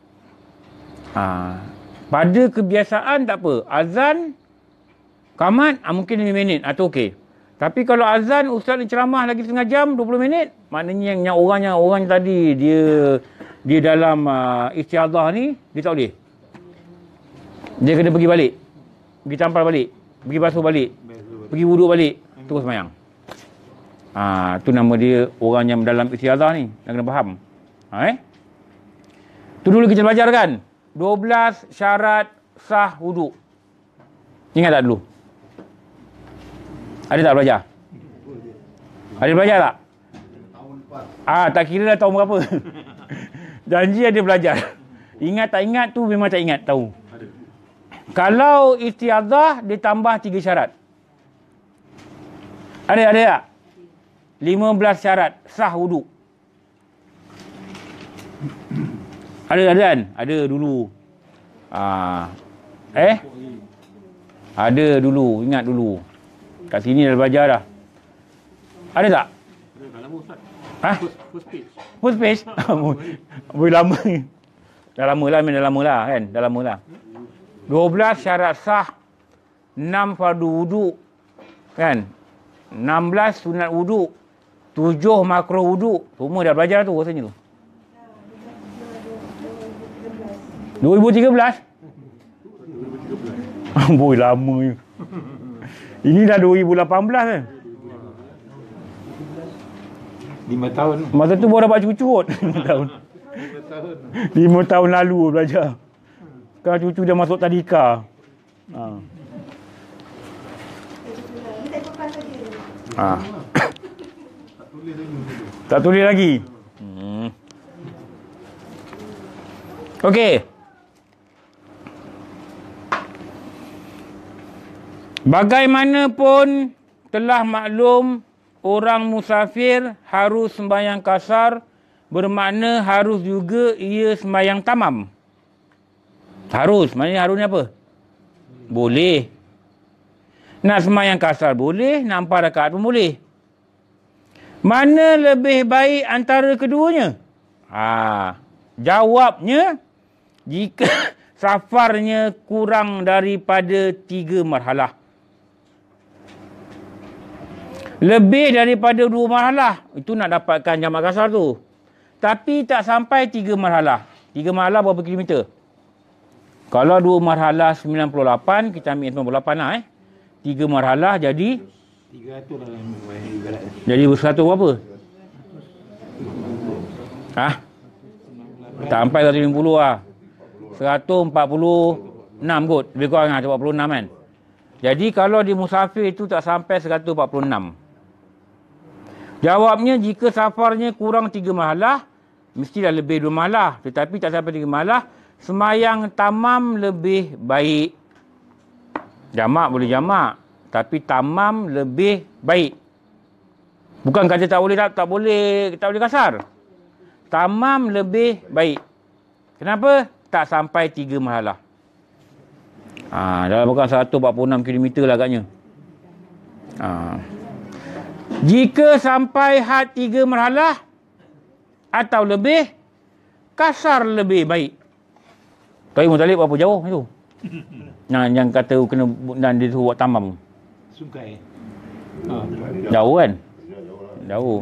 Pada kebiasaan tak apa. Azan, qamat, mungkin 5 minit atau okey. Tapi kalau azan, ustaz ni ceramah lagi setengah jam, 20 minit, maknanya yang orang tadi dia dalam istiazah ni, dia tak boleh. Dia kena pergi balik. Pergi tampal balik. Pergi basuh balik. Pergi wuduk balik. Terus sembahyang. Tu nama dia orang yang dalam istiazah ni. Yang kena faham. Tu dulu kita belajar kan? 12 syarat sah wuduk. Ingat tak dulu? Ada tak belajar? Ada belajar tak? Tak kira dah tahun berapa. Janji ada belajar. Ingat tak ingat tu memang tak ingat tahu. Kalau istiazah dia tambah 3 syarat. Ada tak? 15 syarat sah wuduk. Ada kan? Ada dulu. Ada dulu, ingat dulu. Kat sini dah belajar dah. Ada tak? Dah lama Ustaz. First page. First page? Boleh lama. Dah lama lah kan? Dah lama lah. 12 syarat sah, 6 fardu wuduk. Kan? 16 sunat wuduk, 7 makruh wuduk. Semua dah belajar tu rasanya tu. 2013? Amboi, lama je. Ini dah 2018 kan? 5 tahun. Masa tu baru dapat cucu kot. 5 tahun. 5 tahun lalu belajar. Sekarang cucu dah masuk tadika. Tak tulis lagi. Okey. Bagaimanapun telah maklum, orang musafir harus sembahyang kasar, bermakna harus juga ia sembahyang tamam. Harus, maknanya harusnya apa? Boleh. Nak sembahyang kasar boleh, nak 4 rakaat pun boleh. Mana lebih baik antara keduanya? Jawabnya, jika safarnya kurang daripada 3 marhalah. Lebih daripada 2 marhalah, itu nak dapatkan jamak kasar tu. Tapi tak sampai 3 marhalah. 3 marhalah berapa kilometer? Kalau 2 marhalah 98, kita ambil 98 lah 3 marhalah jadi 300 lah ibarat. jadi 100 berapa? Tak sampai 150 lah. 146 kot. Lebih kurang lah, 46 kan. Jadi kalau di musafir itu tak sampai 146. Jawabnya, jika safarnya kurang 3 marhalah, mestilah lebih 2 marhalah. Tetapi tak sampai 3 marhalah, sembahyang tamam lebih baik. Jamak boleh jamak, tapi tamam lebih baik. Bukan kata tak boleh kasar. Tamam lebih baik. Kenapa? Tak sampai 3 marhalah. Dalam bukan 146 km lah agaknya. Jika sampai had 3 marhalah atau lebih, kasar lebih baik. Tapi Mutalib berapa jauh itu? Yang kata kena dan dia suruh buat tamam. Sungai. Jauh kan? Jauh.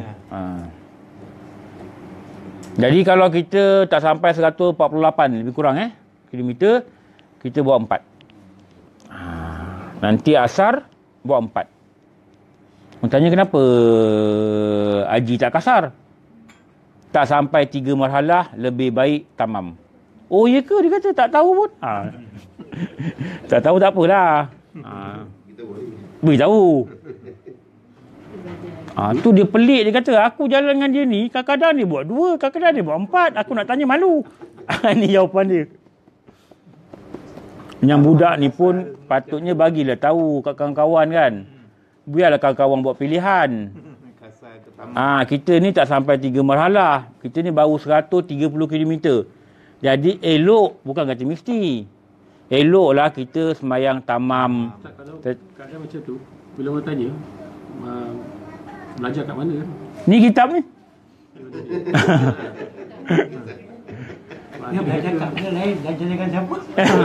Jadi kalau kita tak sampai 148 lebih kurang kilometer, kita buat 4. Nanti asar buat 4. Tanya kenapa haji tak kasar? Tak sampai 3 marhalah lebih baik tamam. Oh ya ke? Dia kata tak tahu pun. Tak tahu tak apalah. Boleh tahu. Tu dia pelik, dia kata aku jalan dengan dia ni, kadang-kadang dia buat 2, kadang-kadang dia buat 4. Aku nak tanya malu. Ni jawapan dia. Yang budak ni pun patutnya bagilah tahu kat kawan-kawan kan. Biarlah kawan-kawan buat pilihan. Kita ni tak sampai 3 marhalah. Kita ni baru 130 km. Jadi elok, bukan kata mesti. Eloklah kita sembahyang tamam. Kalau keadaan macam tu, bila orang tanya, belajar kat mana? Ni kitab ni. Dia belajar kat mana lain, belajar dengan siapa?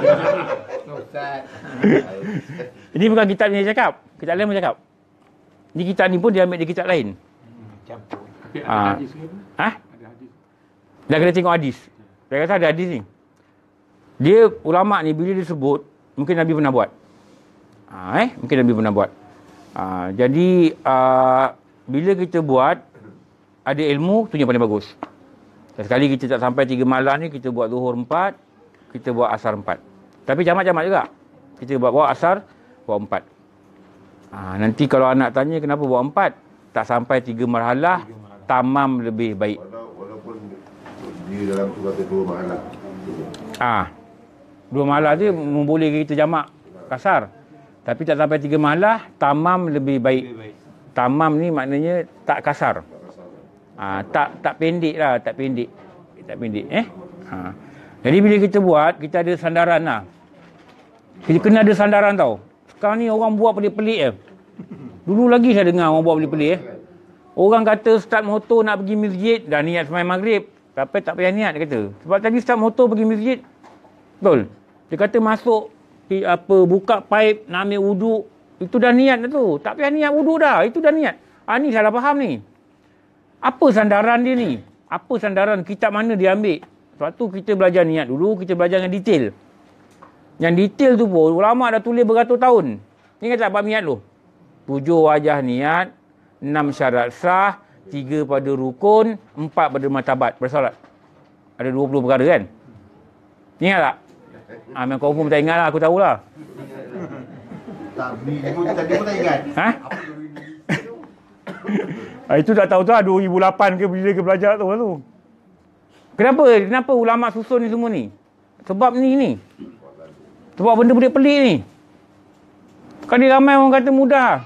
Ini bukan kitab ni saya cakap. Kitab lain pun cakap. Ni kitab ni pun dia ambil di kitab lain. Campur. Tapi ada hadis ke? Ada hadis. Dah kena tengok hadis. Saya kata ada hadis ni. Dia ulama' ni bila dia sebut, mungkin Nabi pernah buat. Mungkin Nabi pernah buat. Jadi bila kita buat, ada ilmu, tu yang paling bagus. Sekali kita tak sampai 3 malam ni, kita buat zuhur 4, kita buat asar 4. Tapi jamak-jamak juga. Kita buat asar, buat 4. Nanti kalau anak tanya kenapa buat 4, tak sampai 3 marhalah, tamam lebih baik. Walaupun di dalam tu kata 2 marhalah. 2 marhalah tu boleh kita jamak kasar. Tapi tak sampai 3 marhalah, tamam lebih baik. Tamam ni maknanya tak kasar. Tak pendek lah, tak pendek. Jadi bila kita buat, kita ada sandaran lah. Kita kena ada sandaran tau. Sekarang ni orang buat pelik-pelik Dulu lagi saya dengar orang buat pelik-pelik Orang kata start motor nak pergi masjid, dah niat sembahyang maghrib. Tapi tak payah niat, dia kata. Sebab tadi start motor pergi masjid. Betul. Dia kata masuk buka paip nak ambil wuduk, itu dah niat dah tu. Tak payah niat wuduk dah, itu dah niat. Ni salah faham ni. Apa sandaran dia ni? Apa sandaran, kitab mana dia ambil? Sebab tu kita belajar niat dulu, kita belajar dengan detail. Yang detail tu pun ulama dah tulis beratus tahun. Ingat tak bab niat tu? 7 wajah niat, 6 syarat sah, 3 pada rukun, 4 pada martabat bersolat. Ada 20 perkara kan? Ingat tak? Memang kau pun tak ingat lah, aku tahulah. Tadi pun tak ingat. Ha? Itu tak tahu tu lah 2008 ke bila ke belajar tu. Kenapa ulama susun ni semua ni? Sebab ni. Sebab benda pelik-pelik ni. Kan dia ramai orang kata mudah.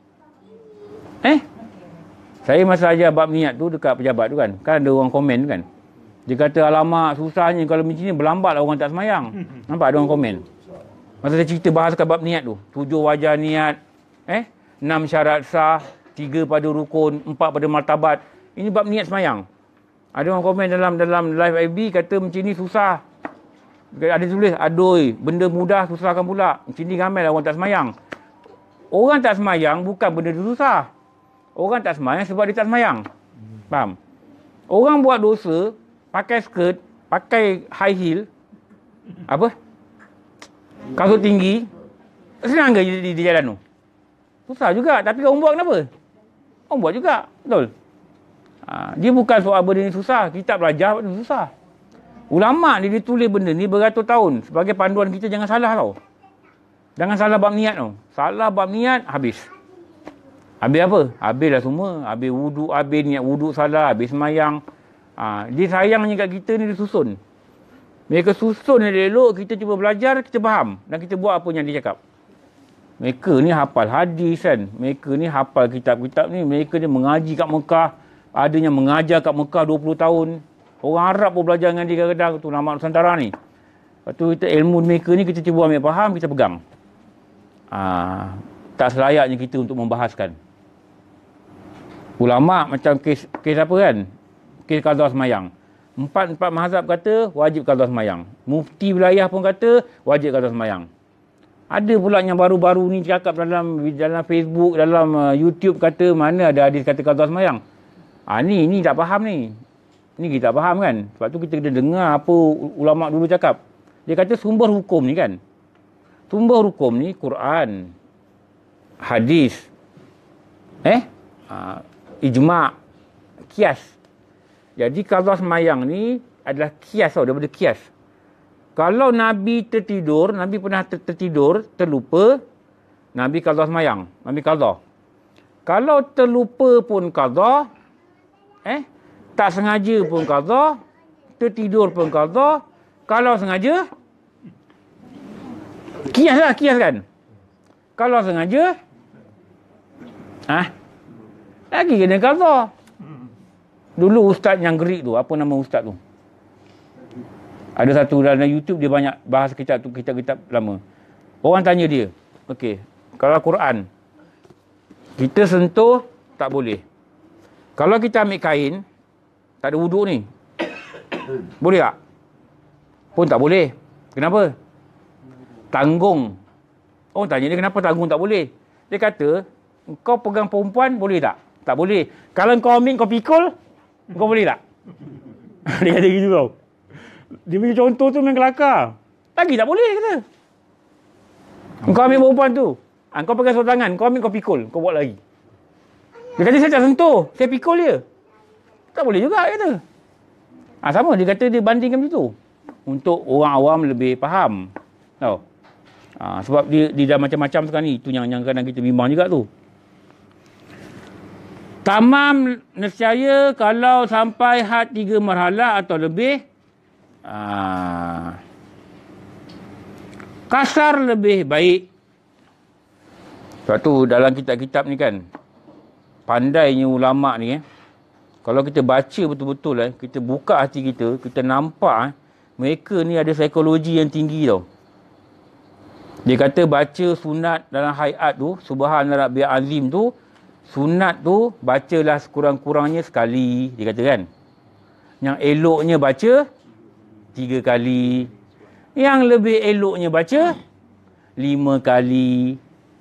Saya masa ajar bab niat tu dekat pejabat tu kan. Kan ada orang komen tu kan. Dia kata alamak susahnya kalau macam ni berlambat lah orang tak semayang. Nampak ada orang komen. Masa saya cerita bahas kat bab niat tu. 7 wajah niat. 6 syarat sah. 3 pada rukun. 4 pada martabat. Ini bab niat semayang. Ada orang komen dalam live FB kata macam ni susah. Ada tulis, adoi, benda mudah susahkan pula. Macam ni ramai lah orang tak semayang. Orang tak semayang bukan benda tu susah. Orang tak semayang sebab dia tak semayang. Faham? Orang buat dosa, pakai skirt, pakai high heel, kasut tinggi, senang ke di jalan tu? Susah juga. Tapi orang buat kenapa? Orang buat juga. Betul? Dia bukan soal benda ni susah. Kita belajar benda susah. Ulama' dia tulis benda ni beratus tahun. Sebagai panduan kita jangan salah tau. Jangan salah bab niat tau. Salah bab niat, habis. Habis apa? Habis dah semua. Habis wuduk, habis niat wuduk salah, habis semayang. Dia sayangnya kat kita ni dia susun. Mereka susun yang elok, kita cuba belajar, kita faham. Dan kita buat apa yang dia cakap. Mereka ni hafal hadis kan. Mereka ni hafal kitab-kitab ni. Mereka ni mengaji kat Mekah. Adanya mengajar kat Mekah 20 tahun. Orang Arab pun belajar dengan dia kadang-kadang. Tu nama Nusantara ni. Lepas tu kita ilmu mereka ni kita cuba ambil faham, kita pegang. Tak selayaknya kita untuk membahaskan. Ulama' macam kes apa kan? Kes qadha semayang. Empat mazhab kata wajib qadha semayang. Mufti wilayah pun kata wajib qadha semayang. Ada pula yang baru-baru ni cakap dalam Facebook, dalam YouTube kata mana ada hadis kata qadha semayang. Ni tak faham ni. Ni kita tak faham kan? Sebab tu kita kena dengar apa ulama' dulu cakap. Dia kata sumber hukum ni kan. Sumber hukum ni Quran, hadis, ijma', kias. Jadi qadha semayang ni adalah kias tau, daripada kias. Kalau Nabi tertidur, Nabi pernah tertidur, terlupa, Nabi qadha semayang, Nabi qadha. Kalau terlupa pun qadha, tak sengaja pun qadha, tertidur pun qadha, kalau sengaja, kias kan. Kalau sengaja, lagi kena qadha. Dulu ustaz yang gerik tu, apa nama ustaz tu? Ada satu dalam YouTube dia banyak bahas kitab lama. Orang tanya dia, okey, kalau Quran kita sentuh tak boleh. Kalau kita ambil kain, tak ada wuduk ni, boleh tak? Pun tak boleh. Kenapa? Tanggung. Orang tanya dia kenapa tanggung tak boleh. Dia kata, kau pegang perempuan boleh tak? Tak boleh. Kalau kau ambil kau pikul, kau boleh tak? Dia kata gitu tau. Dia punya contoh tu memang kelakar. Lagi tak boleh kata. Kau ambil perempuan tu, kau pegang sebelah tangan, kau ambil kau pikul, kau buat lagi. Dia kata saya tak sentuh, saya pikul dia. Tak boleh juga kata. Sama dia kata dia bandingkan macam tu. Untuk orang awam lebih faham. Tahu? Sebab dia dah macam-macam sekarang ni. Itu yang kadang kita bimbang juga tu. Tamam nescaya kalau sampai had 3 marhalah atau lebih. Kasar lebih baik. Sebab tu dalam kitab-kitab ni kan, pandainya ulama' ni kalau kita baca betul-betul kita buka hati kita, kita nampak mereka ni ada psikologi yang tinggi tau. Dia kata baca sunat dalam hayat tu, subhana rabbiyal azim tu, sunat tu bacalah sekurang-kurangnya sekali, dia kata kan. Yang eloknya baca 3 kali. Yang lebih eloknya baca 5 kali,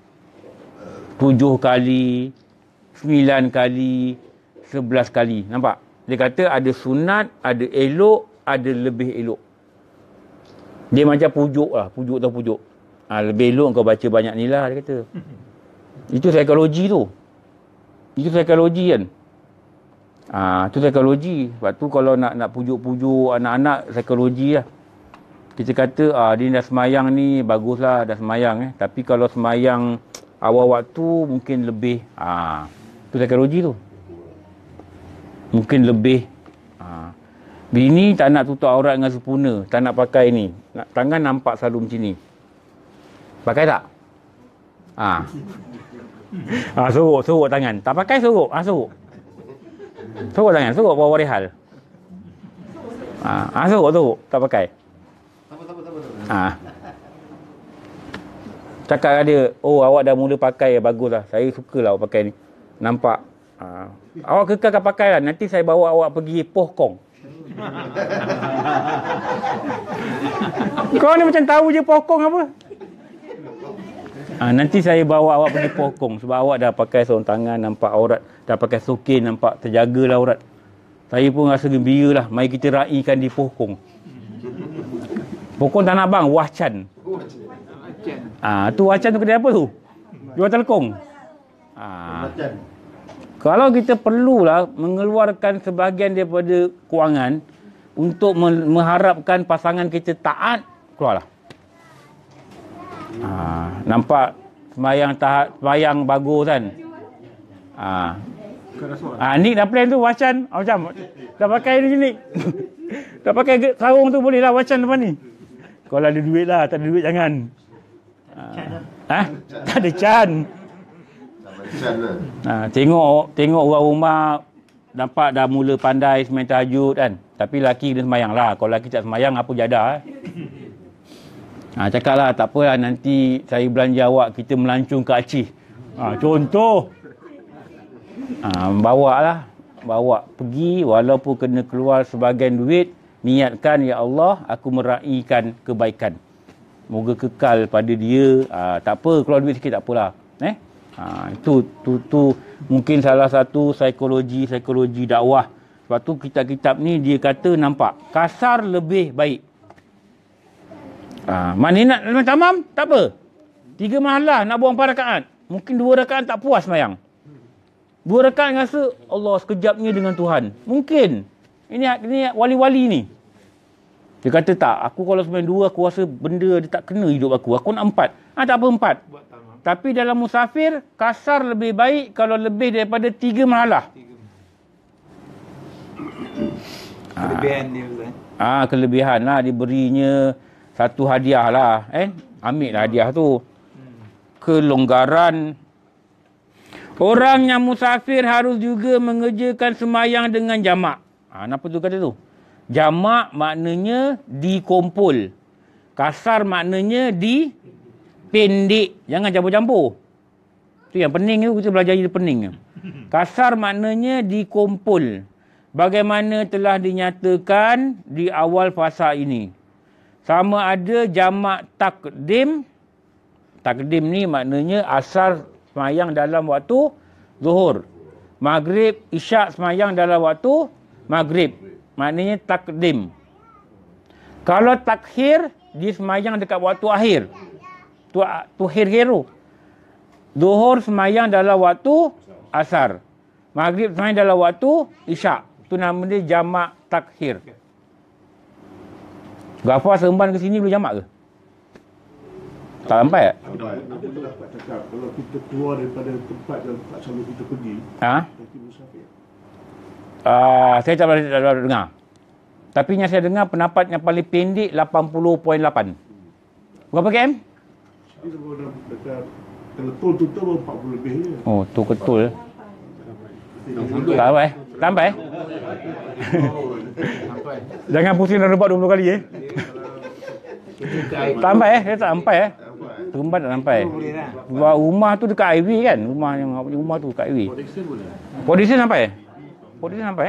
7 kali, 9 kali, 11 kali. Nampak? Dia kata ada sunat, ada elok, ada lebih elok. Dia macam pujuk lah. Pujuk atau pujuk. Lebih elok kau baca banyak ni lah, dia kata. Itu psikologi tu. Itu psikologi kan. Itu psikologi. Sebab tu kalau nak pujuk-pujuk anak-anak, psikologi lah. Kita kata, dia dah semayang ni, baguslah dah semayang. Tapi kalau semayang awal waktu, mungkin lebih. Itu psikologi tu. Mungkin lebih. Bini tak nak tutup aurat dengan sempurna. Tak nak pakai ni. Tangan nampak selalu macam ni. Pakai tak? Sorok tangan. Tak pakai sorok. Sorok. Sorok tangan. Sorok bawa rehal. Sorok. Tak pakai. Cakap dengan dia, awak dah mula pakai, bagus lah. Saya suka lah awak pakai ni. Nampak. Awak kekalkan pakai lah. Nanti saya bawa awak pergi Poh Kong. Kau ni macam tahu je Poh Kong apa? Nanti saya bawa awak pergi Poh Kong. Sebab awak dah pakai sarung tangan, nampak aurat. Dah pakai sokin, nampak terjagalah aurat. Saya pun rasa gembira lah. Mari kita raikan di Poh Kong. Poh Kong tak nak bang, Wah Chan. Tu Wah Chan tu kedai apa tu? Jual telekong. Kalau kita perlulah mengeluarkan sebahagian daripada kewangan untuk mengharapkan pasangan kita taat, keluarlah. Nampak semayang bagus kan? Ni dah plan tu Wacan. Macam dah pakai ni. Dah pakai sarung tu boleh lah Wacan depan ni. Kalau ada duit lah, tak ada duit jangan. Tak ada can. Tengok orang rumah nampak dah mula pandai sembang tahajud kan. Tapi lelaki kena semayang lah. Kalau lelaki tak semayang, apa jadah cakap lah, tak apalah nanti saya belanja awak, kita melancong ke Aceh. Contoh. Bawa pergi, walaupun kena keluar sebahagian duit, niatkan, ya Allah, aku meraihkan kebaikan. Moga kekal pada dia. Tak apa, keluar duit sikit tak apalah. Itu mungkin salah satu psikologi dakwah. Sebab tu kitab-kitab ni dia kata nampak kasar lebih baik. Mana nak tamam? Tak apa. 3 mahalah nak buang 4 rakaat. Mungkin 2 rakaat tak puas semayang. 2 rakaat rasa Allah sekejapnya dengan Tuhan. Mungkin. Ini wali-wali ni. Dia kata tak, aku kalau semayang 2 aku rasa benda dia tak kena hidup aku. Aku nak 4. Tak apa 4. Tapi dalam musafir, kasar lebih baik kalau lebih daripada 3 mahalah. Kelebihan dia Ustaz. Kelebihan lah, diberinya satu hadiah lah. Ambil lah hadiah tu. Kelonggaran. Orang yang musafir harus juga mengerjakan semayang dengan jamak. Kenapa tu kata tu? Jamak maknanya dikumpul. Kasar maknanya pendek. Jangan campur-campur. Tu yang pening tu, kita belajar je pening. Kasar maknanya dikumpul. Bagaimana telah dinyatakan di awal fasa ini. Sama ada jamak takdim. Takdim ni maknanya asar semayang dalam waktu zuhur. Maghrib, isyak semayang dalam waktu maghrib. Maknanya takdim. Kalau takhir, dia semayang dekat waktu akhir. Tu hir-hiru. Zuhur semayang dalam waktu asar. Maghrib semayang dalam waktu isyak. Tu nama dia jamak takhir. Ghafar seremban ke sini boleh jamak ke? Tak sampai tak? Ada pendapat cakap kalau kita keluar daripada tempat yang tak selalu kita pergi, kita musafir. Saya tak pernah dengar. Tapi yang saya dengar pendapat yang paling pendek 80.8. Berapa km? Kita kalau dekat telepon tutup baru 40 lebih je. Tu ketul. Tak sampai? Sampai? Jangan pusing dan rebak 20 kali Tak sampai Saya tak sampai Terempat tak sampai. Sebab rumah tu dekat highway kan. Rumah tu dekat highway. Port Dickson sampai? Port Dickson sampai?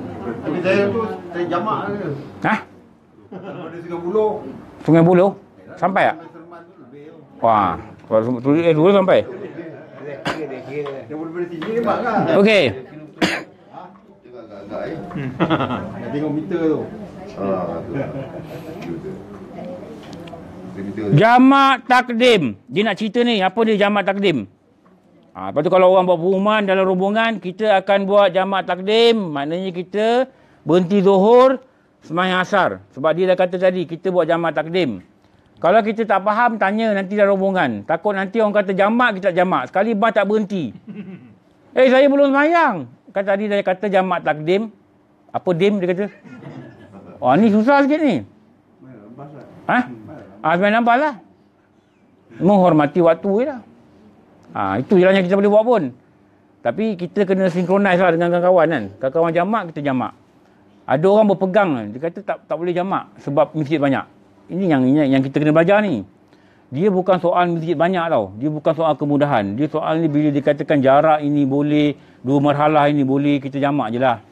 Tapi saya tu, saya jamak je. Hah? Kalau ada Sungai Buloh. Sungai Buloh? Sampai tak? Wah, dua sampai. Dia boleh tinggi ni mak kan? Okey. Tengok agak-agak Dah tengok meter tu. Jamak takdim. Dia nak cerita ni, apa dia jamak takdim? Lepas tu kalau orang buat pengumuman dalam rombongan, kita akan buat jamak takdim. Maknanya kita berhenti zuhur, sembahyang asar. Sebab dia dah kata tadi, kita buat jamak takdim. Kalau kita tak faham, tanya nanti dalam rombongan. Takut nanti orang kata jamak, kita tak jamak. Sekali bas tak berhenti. Saya belum sembahyang. Kan tadi dia kata jamak takdim. Apa dim dia kata? Ni susah sikit ni. Sebenarnya nampak lah. Menghormati waktu je lah. Itu je lah yang kita boleh buat pun. Tapi kita kena synchronize lah dengan kawan-kawan kan. Kawan-kawan jamak, kita jamak. Ada orang berpegang, dia kata tak boleh jamak sebab masjid banyak. Ini yang kita kena belajar ni. Dia bukan soal masjid banyak tau. Dia bukan soal kemudahan. Dia soal ni bila dikatakan jarak ini boleh, 2 marhalah ini boleh, kita jamak je lah.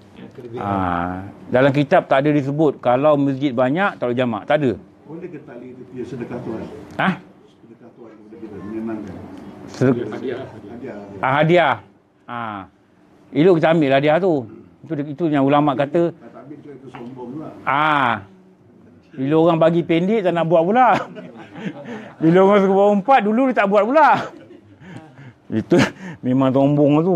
Dalam kitab tak ada disebut kalau masjid banyak tak boleh jamak. Tak ada. Boleh ke tali dia sedekah tuan? Sedekah tuan kepada kita menyenangkan. Hadiah. Elok kita ambil hadiah tu. Itu yang ulama kata. Tak ambil tu itu sombong pula. Bila orang bagi pendek tak nak buat pula. Bila orang suka bawa 4 dulu dia tak buat pula. Itu memang sombong tu.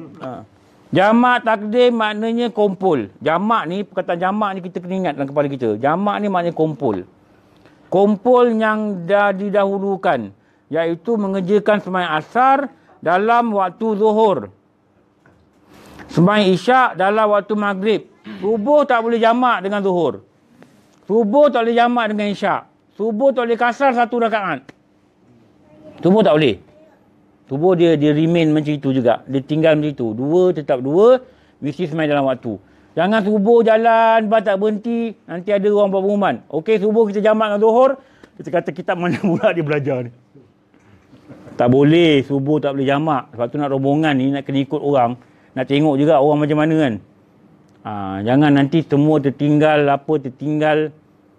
Jamak takdim maknanya kumpul. Jamak ni, perkataan jamak ni kita kena ingat dalam kepala kita. Jamak ni maknanya kumpul. Kumpul yang dah didahulukan, iaitu mengerjakan sembahyang asar dalam waktu zuhur, sembahyang isyak dalam waktu maghrib. Subuh tak boleh jamak dengan zuhur. Subuh tak boleh jamak dengan isyak. Subuh tak boleh kasar 1 rakaat. Subuh tak boleh. Subuh dia remain macam itu juga. Dia tinggal macam itu. 2 tetap 2, mesti sembahyang dalam waktu. Jangan subuh jalan, bas tak berhenti, nanti ada orang buat pengumuman. Okey, subuh kita jamak dengan zuhur, kita kata kitab mana pula dia belajar ni. Tak boleh, subuh tak boleh jamak. Sebab tu nak rombongan ni, nak kena ikut orang. Nak tengok juga orang macam mana kan. Jangan nanti semua tertinggal.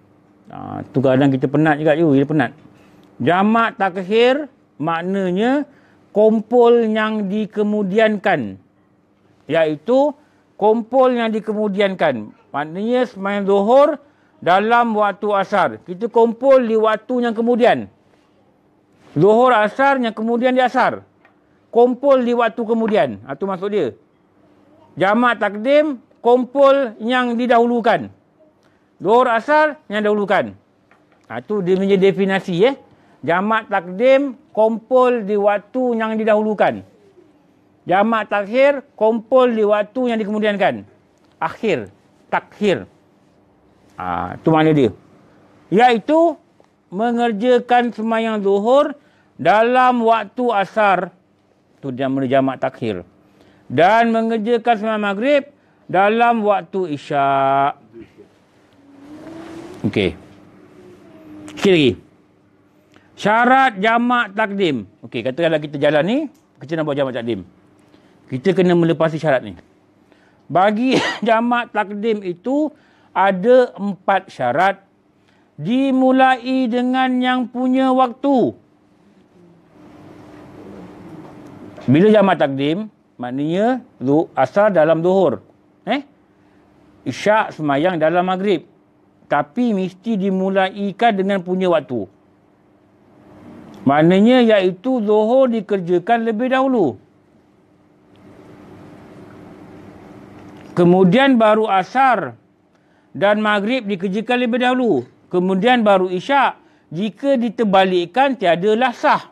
Tu kadang kita penat juga kita penat. Jamak takhir maknanya kumpul yang dikemudiankan. Iaitu kumpul yang dikemudiankan. Maknanya sembahyang zuhur dalam waktu asar. Kita kumpul di waktu yang kemudian. Zuhur asar yang kemudian di asar. Kumpul di waktu kemudian. Itu maksud dia. Jamak takdim, kumpul yang didahulukan. Zuhur asar yang dahulukan. Itu dia punya definisi Jamak takdim, kumpul di waktu yang didahulukan. Jamak takhir, kumpul di waktu yang dikemudiankan. Akhir, takhir. Itu makna dia. Iaitu mengerjakan sembahyang zuhur dalam waktu asar. Itu dia namanya jamak takhir. Dan mengerjakan sembahyang maghrib dalam waktu isyak. Okey. Sikit lagi. Syarat jamak takdim. Okey, katakanlah kita jalan ni, kita nak buat jamak takdim. Kita kena melepasi syarat ni. Bagi jamak takdim itu ada 4 syarat. Dimulai dengan yang punya waktu. Bila jamak takdim, maknanya asar dalam zuhur. Isyak sembahyang dalam maghrib. Tapi mesti dimulaikan dengan punya waktu. Maknanya iaitu zuhur dikerjakan lebih dahulu. Kemudian baru asar dan maghrib dikerjakan lebih dahulu. Kemudian baru isyak. Jika diterbalikkan, tiadalah sah.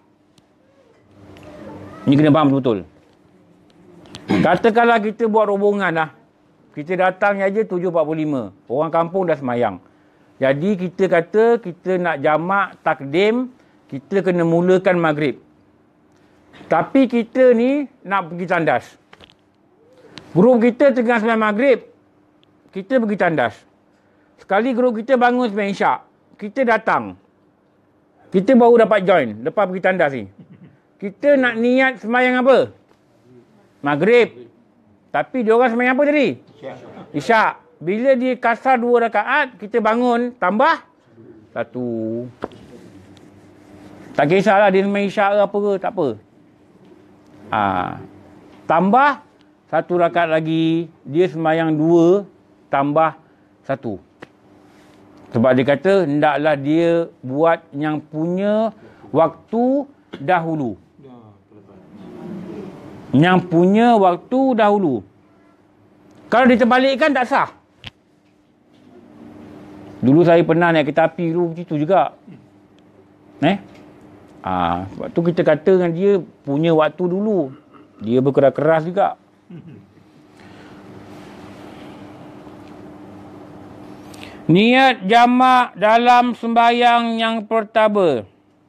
Ini kena faham betul-betul. Katakanlah kita buat rombongan lah. Kita datang aja 7.45. Orang kampung dah semayang. Jadi kita kata kita nak jamak takdim, kita kena mulakan maghrib. Tapi kita ni nak pergi tandas. Grup kita tengah sembahyang maghrib, kita pergi tandas. Sekali grup kita bangun sembahyang isyak, kita datang. Kita baru dapat join lepas pergi tandas ni. Kita nak niat sembahyang apa? Maghrib. Tapi diorang sembahyang apa tadi? Isyak. Bila dia kasar 2 rakaat, kita bangun tambah 1. Tak kisahlah dia sembahyang isyak ke apa ke, tak apa. Tambah 1 rakaat lagi, dia sembahyang 2 tambah 1. Sebab dia kata hendaklah dia buat yang punya waktu dahulu. Yang punya waktu dahulu. Kalau dia terbalikkan tak sah. Dulu saya pernah naik kereta api dulu begitu juga. Sebab tu kita kata dengan dia punya waktu dulu. Dia berkeras-keras juga. Niat jamak dalam sembahyang yang pertama.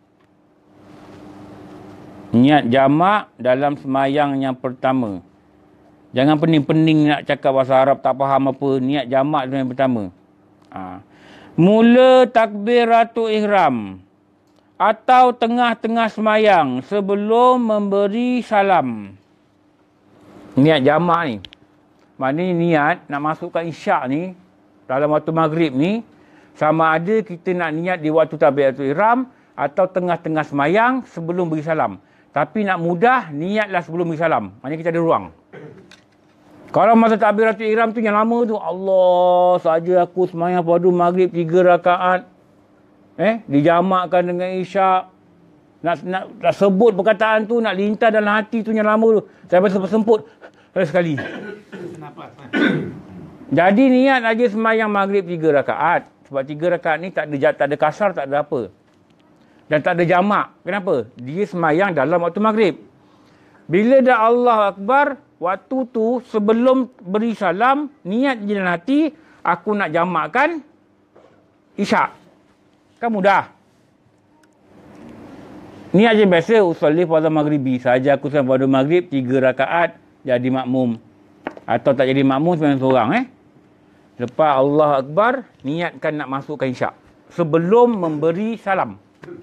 Niat jamak dalam sembahyang yang pertama. Jangan pening-pening nak cakap bahasa Arab tak faham apa. Niat jamak dalam yang pertama. Mula takbiratul ihram atau tengah-tengah sembahyang sebelum memberi salam. Niat jamak ni. Maknanya niat nak masukkan isyak ni dalam waktu maghrib ni, sama ada kita nak niat di waktu takbiratul ihram atau tengah-tengah sembahyang sebelum beri salam. Tapi nak mudah, niatlah sebelum beri salam. Maknanya kita ada ruang. Kalau masa takbiratul ihram tu yang lama tu, Allah saja aku sembahyang fardu maghrib 3 rakaat. Dijamakkan dengan isyak. Nak sebut perkataan tu, nak lintas dalam hati tu yang lama tu. Saya rasa semput sekali. Jadi niat aja sembahyang maghrib 3 rakaat. Sebab 3 rakaat ni tak ada kasar, tak ada apa. Dan tak ada jamak. Kenapa? Dia sembahyang dalam waktu maghrib. Bila dah Allah Akbar, waktu tu sebelum beri salam, niat je dalam hati, aku nak jamakkan isyak. Kan mudah. Niat je biasa, usolli fardhu maghribi. Saja aku sembahyang fardu maghrib 3 rakaat, jadi makmum. Atau tak jadi makmum, sembahyang seorang. Lepas Allah Akbar, niatkan nak masukkan isyak. Sebelum memberi salam.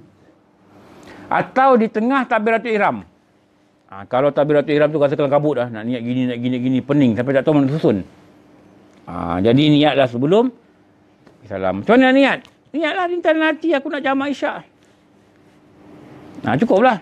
Atau di tengah takbiratul ihram. Kalau takbiratul ihram tu rasa kelam kabut dah. Nak niat gini, pening. Sampai tak tahu mana susun. Jadi niatlah sebelum salam. Macam mana niat? Niatlah rintangan hati, aku nak jamak isyak. Cukuplah.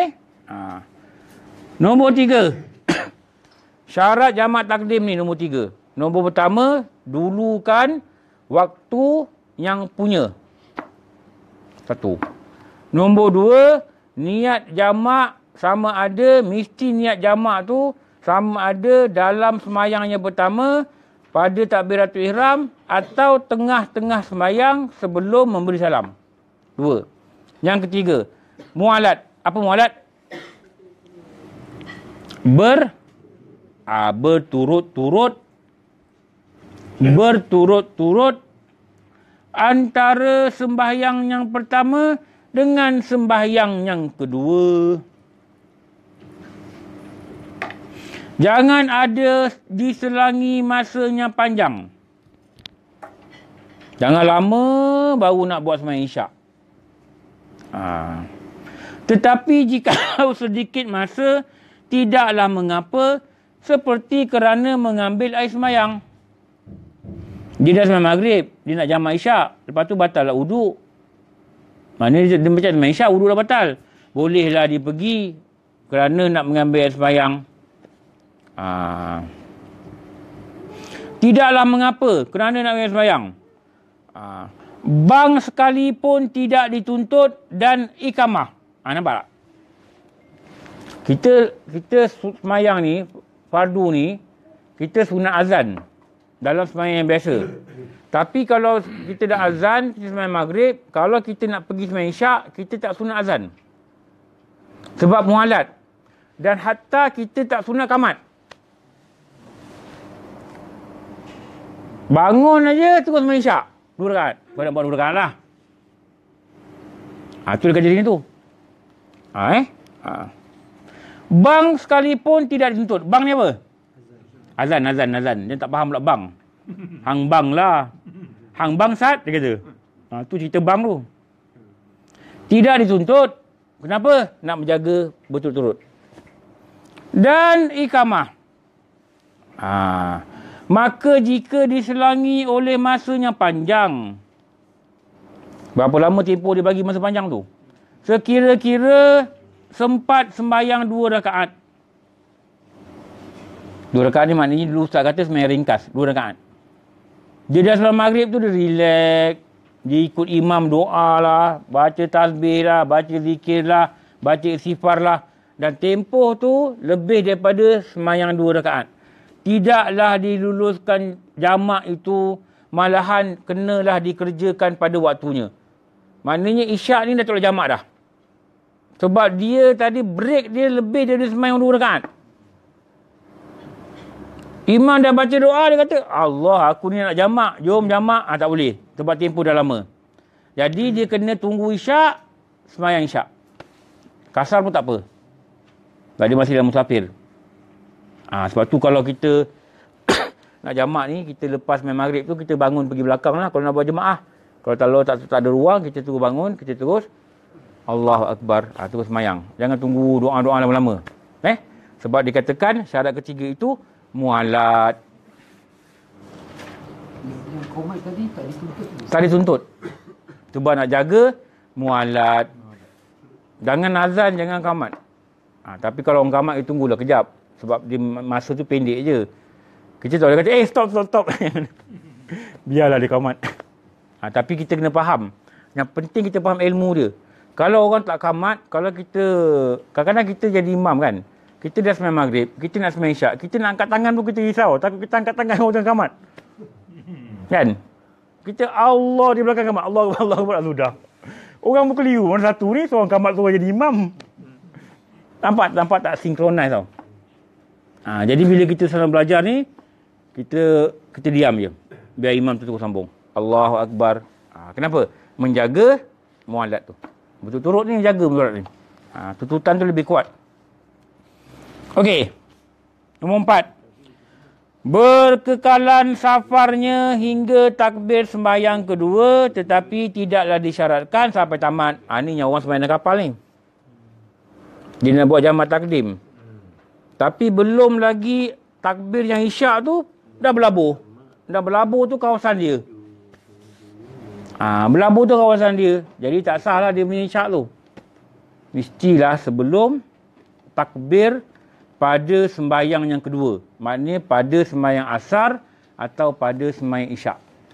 Nombor 3. Syarat jamak takdim ni nombor 3. Nombor pertama, dulukan waktu yang punya. 1. Nombor 2, niat jamak sama ada, mesti niat jamak tu sama ada dalam sembahyang yang pertama, pada takbiratul ihram atau tengah-tengah sembahyang sebelum memberi salam. 2. Yang ketiga, mualat. Apa mualat? Berturut-turut antara sembahyang yang pertama dengan sembahyang yang kedua. Jangan ada diselangi masanya panjang. Jangan lama baru nak buat sembahyang isyak. Tetapi jika sedikit masa, tidaklah mengapa, seperti kerana mengambil air sembahyang. Dia dah sembahyang maghrib, dia nak jamak isyak. Lepas tu batal lah wuduk. Maknanya dia macam sembahyang isyak, wuduk dah batal. Bolehlah dia pergi kerana nak mengambil air sembahyang. Tidaklah mengapa kerana nak mengambil sembahyang. Bang sekalipun tidak dituntut dan ikamah. Nampak tak? Kita sembahyang ni, fardu ni, kita sunat azan dalam sembahyang yang biasa. Tapi kalau kita dah azan, kita sembahyang maghrib, kalau kita nak pergi sembahyang isyak, kita tak sunat azan. Sebab mualat. Dan hatta kita tak sunat qamat. Bangun aja terus sembahyang isyak. 2 rakaat. Kau nak buat 2 rakaat lah. Tu dia kata tu. Bang sekalipun tidak dituntut. Bang ni apa? Azan. Dia tak faham pula bang. Hang bang lah. Hang bang sat, dia kata. Tu cerita bang tu. Tidak dituntut. Kenapa? Nak menjaga berturut-turut. Dan ikamah. Maka jika diselangi oleh masa yang panjang. Berapa lama tempoh dia bagi masa panjang tu? Sekira-kira sempat sembahyang 2 rakaat. 2 rakaat ni maknanya dulu Ustaz kata sembahyang ringkas, 2 rakaat. Dia dah selamat maghrib tu dia relax. Dia ikut imam doa lah, baca tasbih lah, baca zikir lah, baca istighfar lah. Dan tempoh tu lebih daripada sembahyang 2 rakaat. Tidaklah diluluskan jamak itu, malahan kenalah dikerjakan pada waktunya. Maknanya isyak ni dah tolak jamak dah. Sebab dia tadi break dia lebih daripada sembahyang 2 rakaat. Imam dah baca doa, dia kata, Allah, aku ni nak jamak. Jom jamak. Tak boleh. Sebab tempoh dah lama. Jadi dia kena tunggu isyak, sembahyang isyak. Kasar pun tak apa. Sebab dia masih dalam musafir. Sebab tu kalau kita nak jamak ni, kita lepas main maghrib tu, kita bangun pergi belakang lah. Kalau nak buat jemaah. Kalau tak ada ruang, kita terus bangun, kita terus Allahu Akbar. Terus sembahyang. Jangan tunggu doa-doa lama-lama. Sebab dikatakan syarat ketiga itu mualat. Yang komat tadi tak dituntut. Tak dituntut. Cuba nak jaga mualat. Jangan azan, jangan kamat. Tapi kalau orang kamat, kita tunggulah kejap. Sebab dia masa tu pendek je. Kita tak boleh kata, stop. Biarlah dia kamat. Tapi kita kena faham. Yang penting kita faham ilmu dia. Kalau orang tak kamat, kalau kita, kadang-kadang kita jadi imam kan. Kita dah sembahyang maghrib, kita nak sembahyang isyak, kita nak angkat tangan pun kita risau. Takut kita angkat tangan orang kamat. Kan? Kita Allah di belakang kamat. Allah sudah. Orang pun keliru. Mana satu ni, seorang kamat seorang jadi imam. Nampak tak sinkronis tau. Jadi bila kita sedang belajar ni, kita diam je. Biar imam tu terus sambung. Allahu Akbar. Kenapa? Menjaga mualat tu. Betul-turut ni jaga mualat ni. Tuntutan tu lebih kuat. Okey. Nombor 4. Berkekalan safarnya hingga takbir sembahyang kedua tetapi tidaklah disyaratkan sampai tamat. Ni yang orang sembahyang kapal ni. Dia nak buat jamak takdim. Tapi belum lagi takbir yang isyak tu dah berlabuh. Dah berlabuh tu kawasan dia. Berlabuh tu kawasan dia. Jadi tak sah lah dia punya isyak tu. Mestilah sebelum takbir pada sembahyang yang kedua. Maknanya pada sembahyang asar atau pada sembahyang isyak.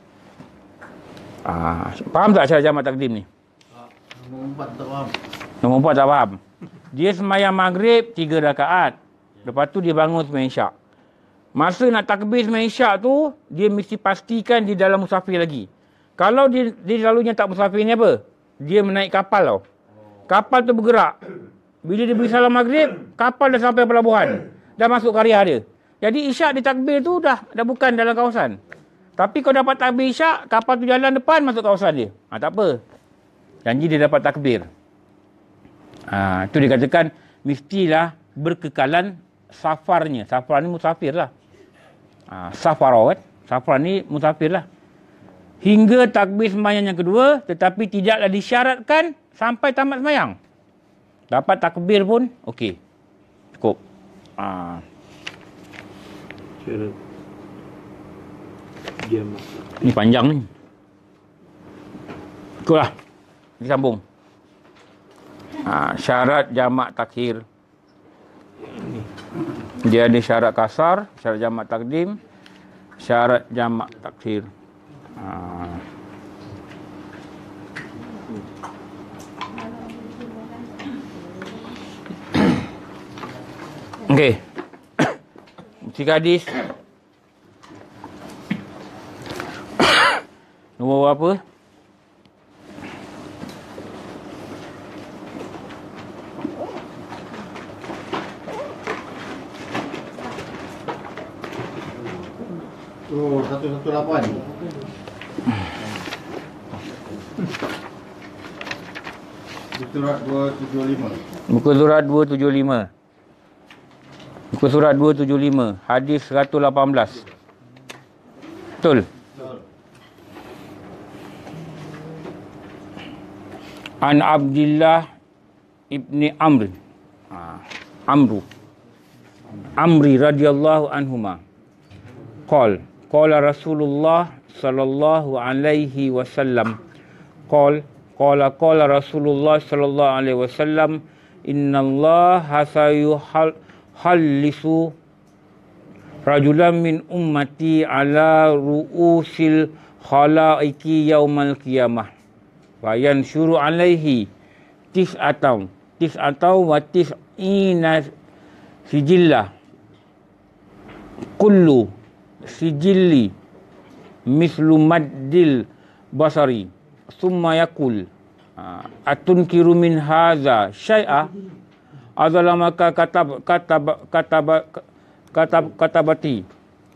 Faham tak cara jamak takdim ni? Nombor 4 tak faham. Nombor 4 tak faham. Dia sembahyang maghrib 3 rakaat. Lepas tu dia bangun sembahyang isyak. Masa nak takbir sembahyang isyak tu, dia mesti pastikan dia dalam musafir lagi. Kalau dia selalunya tak musafir ni apa? Dia menaik kapal tau. Kapal tu bergerak. Bila dia beri salam maghrib, kapal dah sampai pelabuhan. Dah masuk karya dia. Jadi isyak di takbir tu dah bukan dalam kawasan. Tapi kalau dapat takbir isyak, kapal tu jalan depan masuk kawasan dia. Tak apa. Janji dia dapat takbir. Itu dikatakan mestilah berkekalan safarnya. Safar ni musafir lah. Safarah kan. Safar ni musafir lah. Hingga takbir sembahyang yang kedua, tetapi tidaklah disyaratkan sampai tamat sembahyang. Dapat takbir pun okey. Cukup. Syarat jamak. Ni panjang ni. Ikutlah. Disambung. Syarat jamak takhir. Dia ada syarat kasar, syarat jamak takdim, syarat jamak takhir. Okey. Cik hadis. Nombor berapa? Oh, 118. Surat 275. Muka surat 275. Muka surat 275. Hadis 118. Betul? An Abdillah ibni Amri radhiyallahu anhuma. Qala Rasulullah sallallahu alaihi wasallam. qala Rasulullah sallallahu alaihi wasallam innallaha sayuhallisu rajulan min ummati ala ru'usil khalaiqi yaumal qiyamah wa yanshuru alaihi tis'atan wa tis'ina sijillah kullu sijilli mislu maddil basari summa yakul atunkiru min hadza syai'a azalamaka katabati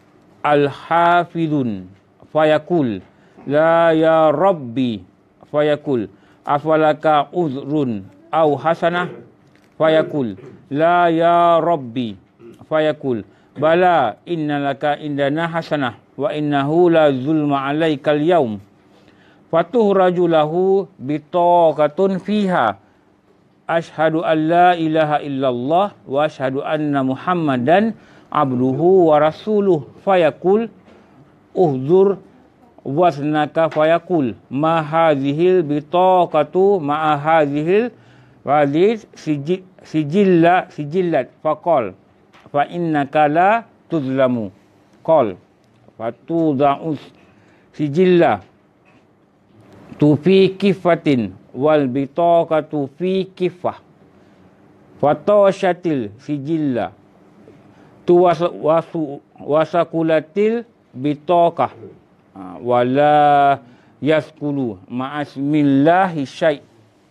al-hafidun fayakul la ya rabbi fayakul afalaka uzrun au hasanah fayakul la ya rabbi fayakul bala innalaka indana hasanah wa innahu la zulma alaikal yaum fatuhraju lahu bitaqatun fiha ashhadu an la ilaha illallah wa ashhadu anna muhammadan abduhu wa rasuluh fayakul uhzur wasnaka fayakul ma hadhil bitaqatu ma hadhil wadid sijillat faqal fa innaka la tuzlamu qal fatuda'us sijillah tu fi kifatin wal bitaqatu fi kifah fatawashatil sijillah tu wasakulatil bitaqah wala yaskulu ma'asmillahi syai'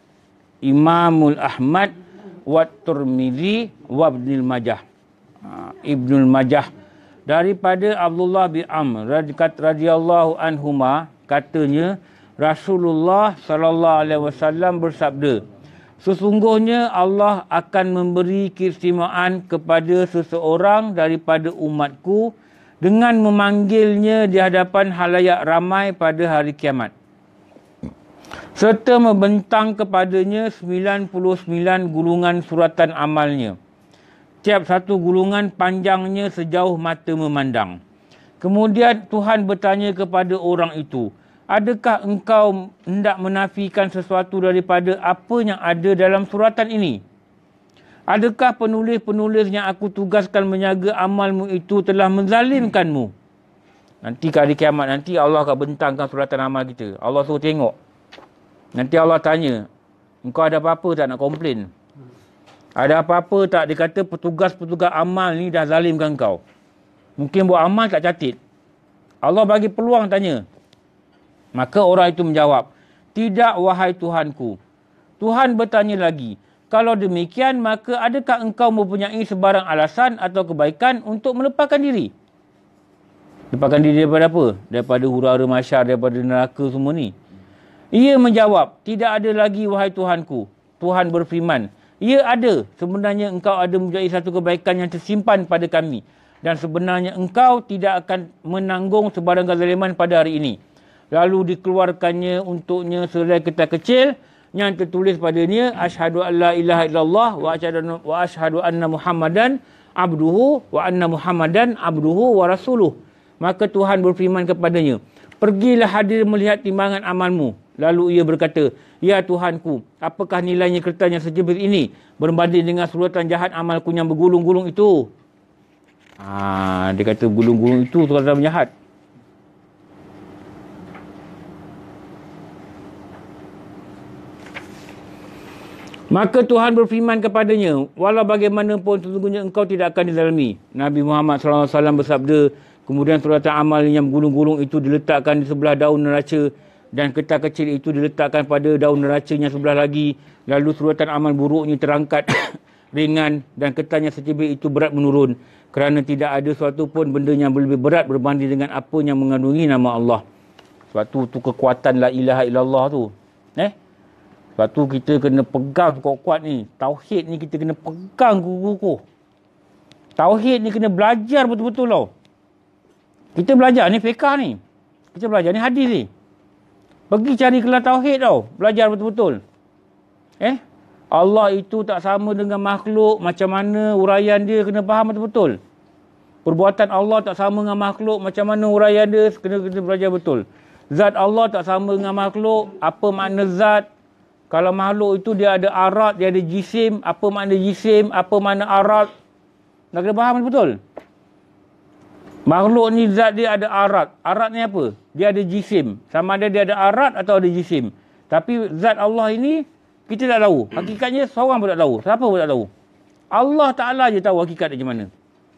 Imamul Ahmad wa Tirmizi wa Ibnul Majah. Ibnul Majah daripada Abdullah bin Amr radhiyallahu anhuma katanya Rasulullah sallallahu alaihi wasallam bersabda, sesungguhnya Allah akan memberi keistimewaan kepada seseorang daripada umatku dengan memanggilnya di hadapan halayak ramai pada hari kiamat, serta membentang kepadanya 99 gulungan suratan amalnya. Tiap satu gulungan panjangnya sejauh mata memandang. Kemudian Tuhan bertanya kepada orang itu, adakah engkau hendak menafikan sesuatu daripada apa yang ada dalam suratan ini? Adakah penulis-penulis yang aku tugaskan menjaga amalmu itu telah menzalimkanmu? Nanti kali kiamat nanti Allah akan bentangkan suratan amal kita. Allah suruh tengok. Nanti Allah tanya, engkau ada apa-apa tak nak komplain? Ada apa-apa tak? Dia kata petugas-petugas amal ni dah zalimkan kau. Mungkin buat amal tak catit. Allah bagi peluang tanya. Maka orang itu menjawab, tidak wahai Tuhanku. Tuhan bertanya lagi, kalau demikian maka adakah engkau mempunyai sebarang alasan atau kebaikan untuk melepaskan diri? Lepaskan diri daripada apa? Daripada hura-hara mahsyar, daripada neraka semua ni. Ia menjawab, tidak ada lagi wahai Tuhanku. Tuhan berfirman, ya ada. Sebenarnya engkau ada mempunyai satu kebaikan yang tersimpan pada kami. Dan sebenarnya engkau tidak akan menanggung sebarang kezaliman pada hari ini. Lalu dikeluarkannya untuknya selai kertas kecil yang tertulis padanya, asyhadu an la ilaha illallah wa asyhadu anna muhammadan abduhu wa anna muhammadan abduhu wa rasuluh. Maka Tuhan berfirman kepadanya, pergilah hadir melihat timbangan amalmu. Lalu ia berkata, ya Tuhanku, apakah nilainya kertas yang secebir ini berbanding dengan suratan jahat amalku yang bergulung-gulung itu? Dia kata gulung-gulung itu suratan jahat. Maka Tuhan berfirman kepadanya, walau bagaimanapun sesungguhnya engkau tidak akan dizalimi. Nabi Muhammad SAW bersabda, kemudian suratan amal yang gulung-gulung itu diletakkan di sebelah daun neraca dan kertas kecil itu diletakkan pada daun neracanya sebelah lagi. Lalu suratan amal buruknya terangkat ringan dan kertasnya secebir itu berat menurun, kerana tidak ada suatu pun benda yang lebih berat berbanding dengan apa yang mengandungi nama Allah. Suatu tu kekuatan la ilaha illallah tu. Sebab tu kita kena pegang kuat-kuat ni. Tauhid ni kita kena pegang kukuh. Tauhid ni kena belajar betul-betul tau. Kita belajar ni fiqah ni. Kita belajar ni hadis ni. Pergi cari kelas tauhid tau. Belajar betul-betul. Allah itu tak sama dengan makhluk. Macam mana uraian dia kena faham betul-betul. Perbuatan Allah tak sama dengan makhluk. Macam mana uraian dia kena belajar betul. Zat Allah tak sama dengan makhluk. Apa makna zat? Kalau makhluk itu dia ada arat, dia ada jisim, apa makna jisim, apa makna arat. Nak kena faham betul. Makhluk ni zat dia ada arat. Arat ni apa? Dia ada jisim. Sama ada dia ada arat atau ada jisim. Tapi zat Allah ini kita tak tahu. Hakikatnya seorang pun tak tahu. Siapa pun tak tahu. Allah Ta'ala je tahu hakikat macam mana.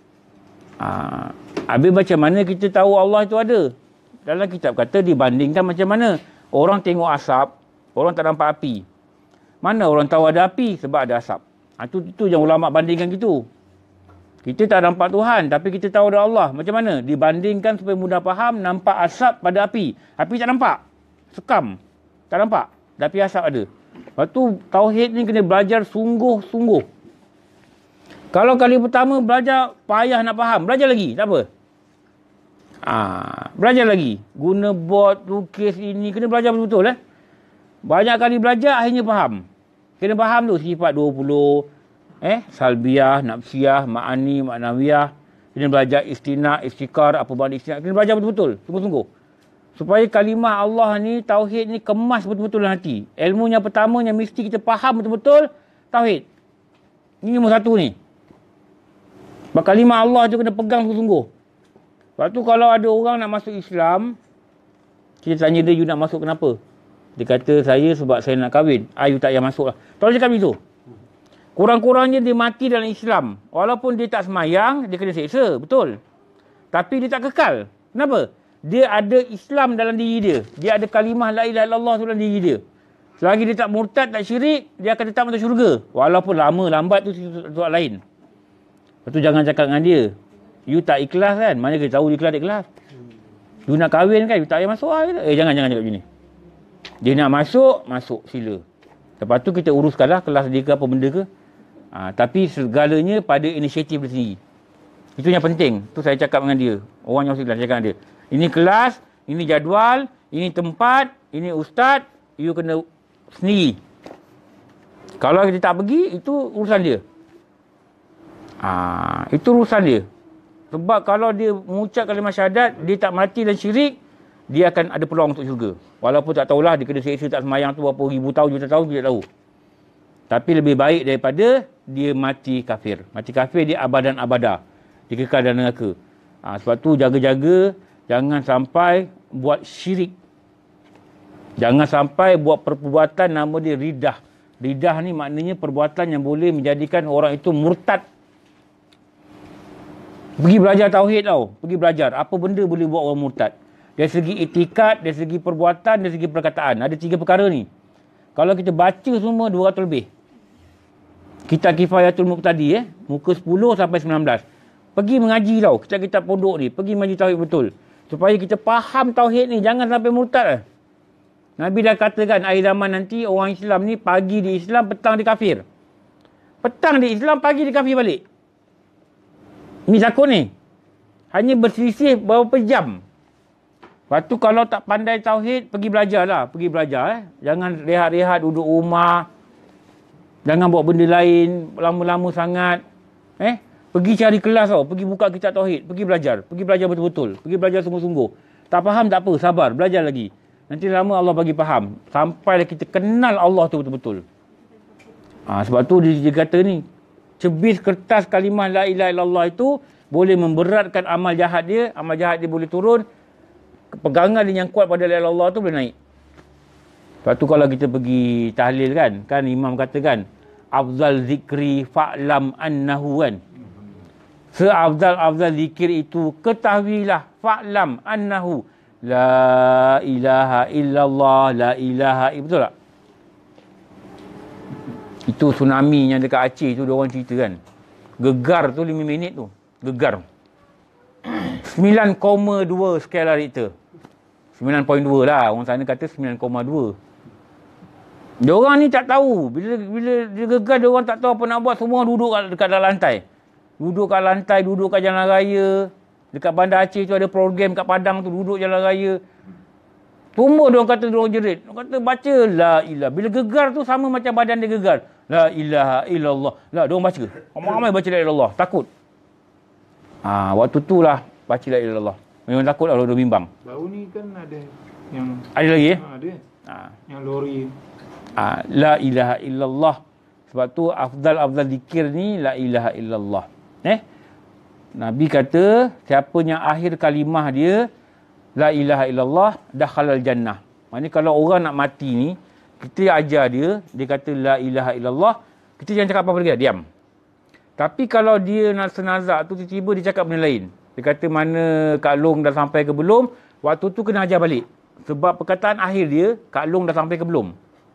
Habis macam mana kita tahu Allah itu ada? Dalam kitab kata dibandingkan macam mana. Orang tengok asap, orang tak nampak api. Mana orang tahu ada api? Sebab ada asap. Itu yang ulama bandingkan gitu. Kita tak nampak Tuhan, tapi kita tahu ada Allah. Macam mana? Dibandingkan supaya mudah faham, nampak asap pada api. Api tak nampak. Sekam. Tak nampak. Tapi asap ada. Lepas tu, tauhid ni kena belajar sungguh-sungguh. Kalau kali pertama belajar, payah nak faham. Belajar lagi. Tak apa. Belajar lagi. Guna bot, lukis ini. Kena belajar betul-betul. Banyak kali belajar, akhirnya faham. Kena faham tu sifat 20. Salbiah, nafsiyah, ma'ani, ma'nawiyah. Kena belajar istina, istikar, apa benda istina. Kena belajar betul-betul. Sungguh-sungguh. Supaya kalimah Allah ni, tauhid ni kemas betul-betul dalam hati. Ilmunya pertamanya mesti kita faham betul-betul tauhid. Ini nombor satu ni. Sebab kalimah Allah tu kena pegang sungguh-sungguh. Lepas tu kalau ada orang nak masuk Islam, kita tanya dia, you nak masuk kenapa? Dia kata, saya sebab saya nak kahwin. You tak payah masuk lah. Tolong cakap begitu. Kurang-kurangnya dia mati dalam Islam. Walaupun dia tak semayang, dia kena seksa. Betul. Tapi dia tak kekal. Kenapa? Dia ada Islam dalam diri dia. Dia ada kalimah la ilaha illallah dalam diri dia. Selagi dia tak murtad, tak syirik, dia akan tetap masuk syurga. Walaupun lama, lambat tu soal lain. Lepas tu jangan cakap dengan dia, you tak ikhlas kan? Mana kita tahu dia ikhlas, tak ikhlas. You nak kahwin kan? You tak payah masuk lah. Jangan cakap macam ni. Dia nak masuk, sila. Lepas tu kita uruskanlah kelas dia ke apa benda ke. Tapi segalanya pada inisiatif dia sendiri. Itu yang penting. Tu saya cakap dengan dia. Orang yang masuk kelas, cakap dengan dia. Ini kelas, ini jadual, ini tempat, ini ustaz. You kena sendiri. Kalau kita tak pergi, itu urusan dia. Itu urusan dia. Sebab kalau dia mengucap kalimah syahadat, dia tak mati dan syirik, dia akan ada peluang untuk syurga. Walaupun tak tahulah dia kena seksa tak semayang tu berapa ribu tahun, juta tahun, dia tak tahu. Tapi lebih baik daripada dia mati kafir. Mati kafir dia abadan abada. Dia kekal dalam neraka. Sebab tu jaga-jaga, jangan sampai buat syirik. Jangan sampai buat perbuatan nama dia ridah. Ridah ni maknanya perbuatan yang boleh menjadikan orang itu murtad. Pergi belajar tauhid tau. Pergi belajar. Apa benda boleh buat orang murtad. Dari segi etikad, dari segi perbuatan, dari segi perkataan. Ada 3 perkara ni. Kalau kita baca semua 200 lebih. Kitab Kifayatul Muqtadi muka 10 sampai 19. Pergi mengaji tau. Kitab-kitab pondok ni. Pergi mengaji tauhid betul. Supaya kita faham tauhid ni. Jangan sampai murtad. Nabi dah katakan akhir zaman nanti orang Islam ni pagi di Islam, petang di kafir. Petang di Islam, pagi di kafir balik. Ni takut ni. Hanya berselisih beberapa jam. Lepas tu kalau tak pandai tauhid, pergi belajar lah. Pergi belajar. Jangan rehat-rehat duduk rumah. Jangan buat benda lain. Lama-lama sangat. Pergi cari kelas tau. Pergi buka kitab tauhid. Pergi belajar. Pergi belajar betul-betul. Pergi belajar sungguh-sungguh. Tak faham tak apa. Sabar. Belajar lagi. Nanti lama Allah bagi faham. Sampai kita kenal Allah tu betul-betul. Sebab tu dia kata ni. Cebis kertas kalimah la ilaha illallah itu boleh memberatkan amal jahat dia. Amal jahat dia boleh turun. Pegangan dia yang kuat pada la ilaha illallah tu boleh naik. Lepas tu kalau kita pergi tahlil kan imam kata kan, afdal zikri fa'lam annahu kan. Seafdal zikir itu ketahuilah fa'lam annahu la ilaha illallah la ilaha illallah. Betul tak? Itu tsunami yang dekat Aceh tu dia orang cerita kan. Gegar tu 5 minit tu. Gegar. 9,2 skala Richter. 9.2 lah. Orang sana kata 9,2. Diorang ni tak tahu. Bila dia gegar, diorang tak tahu apa nak buat. Semua duduk dekat dalam lantai. Duduk kat lantai, duduk kat jalan raya. Dekat Bandar Aceh tu ada program kat Padang tu, duduk jalan raya. Semua diorang kata diorang jerit. Diorang kata baca la ilaha. Bila gegar tu sama macam badan dia gegar. La ilaha illallah. Lah, diorang baca. Ramai-ramai baca la ilaha illallah. Takut. Waktu tu lah baca la ilaha illallah. Memang takut lah kalau dia bimbang. Baru ni kan ada yang... Ada lagi Ada. Yang lori La ilaha illallah. Sebab tu afdal zikir ni la ilaha illallah. Nabi kata siapa yang akhir kalimah dia la ilaha illallah dakhalal jannah. Maknanya kalau orang nak mati ni, kita ajar dia kata la ilaha illallah, kita jangan cakap apa-apa lagi, diam. Tapi kalau dia nak senazak tu, tiba-tiba dia cakap benda lain. Dia kata mana Kak Long dah sampai ke belum, waktu tu kena ajar balik. Sebab perkataan akhir dia, Kak Long dah sampai ke belum.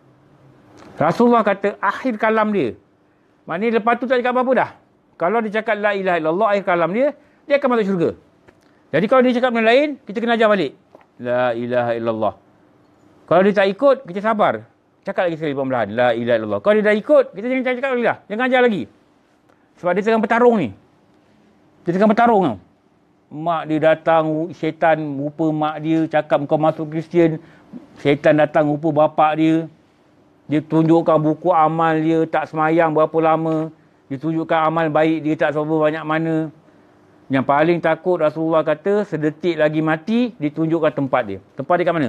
Rasulullah kata akhir kalam dia. Maknanya lepas tu tak cakap apa-apa dah. Kalau dia cakap la ilaha illallah akhir kalam dia akan masuk syurga. Jadi kalau dia cakap benda lain, kita kena ajar balik. La ilaha illallah. Kalau dia tak ikut, kita sabar. Cakap lagi sekali perlahan. La ilaha illallah. Kalau dia dah ikut, kita jangan cakap lagi dah. Jangan ajar lagi. Sebab dia tengah bertarung ni. Dia tengah bertarung tau. Mak dia datang, syaitan rupa mak dia, cakap kau masuk Kristian. Syaitan datang rupa bapak dia. Dia tunjukkan buku amal dia, tak semayang berapa lama. Dia tunjukkan amal baik dia tak berapa banyak mana. Yang paling takut Rasulullah kata, sedetik lagi mati, ditunjukkan tempat dia. Tempat dia kat mana?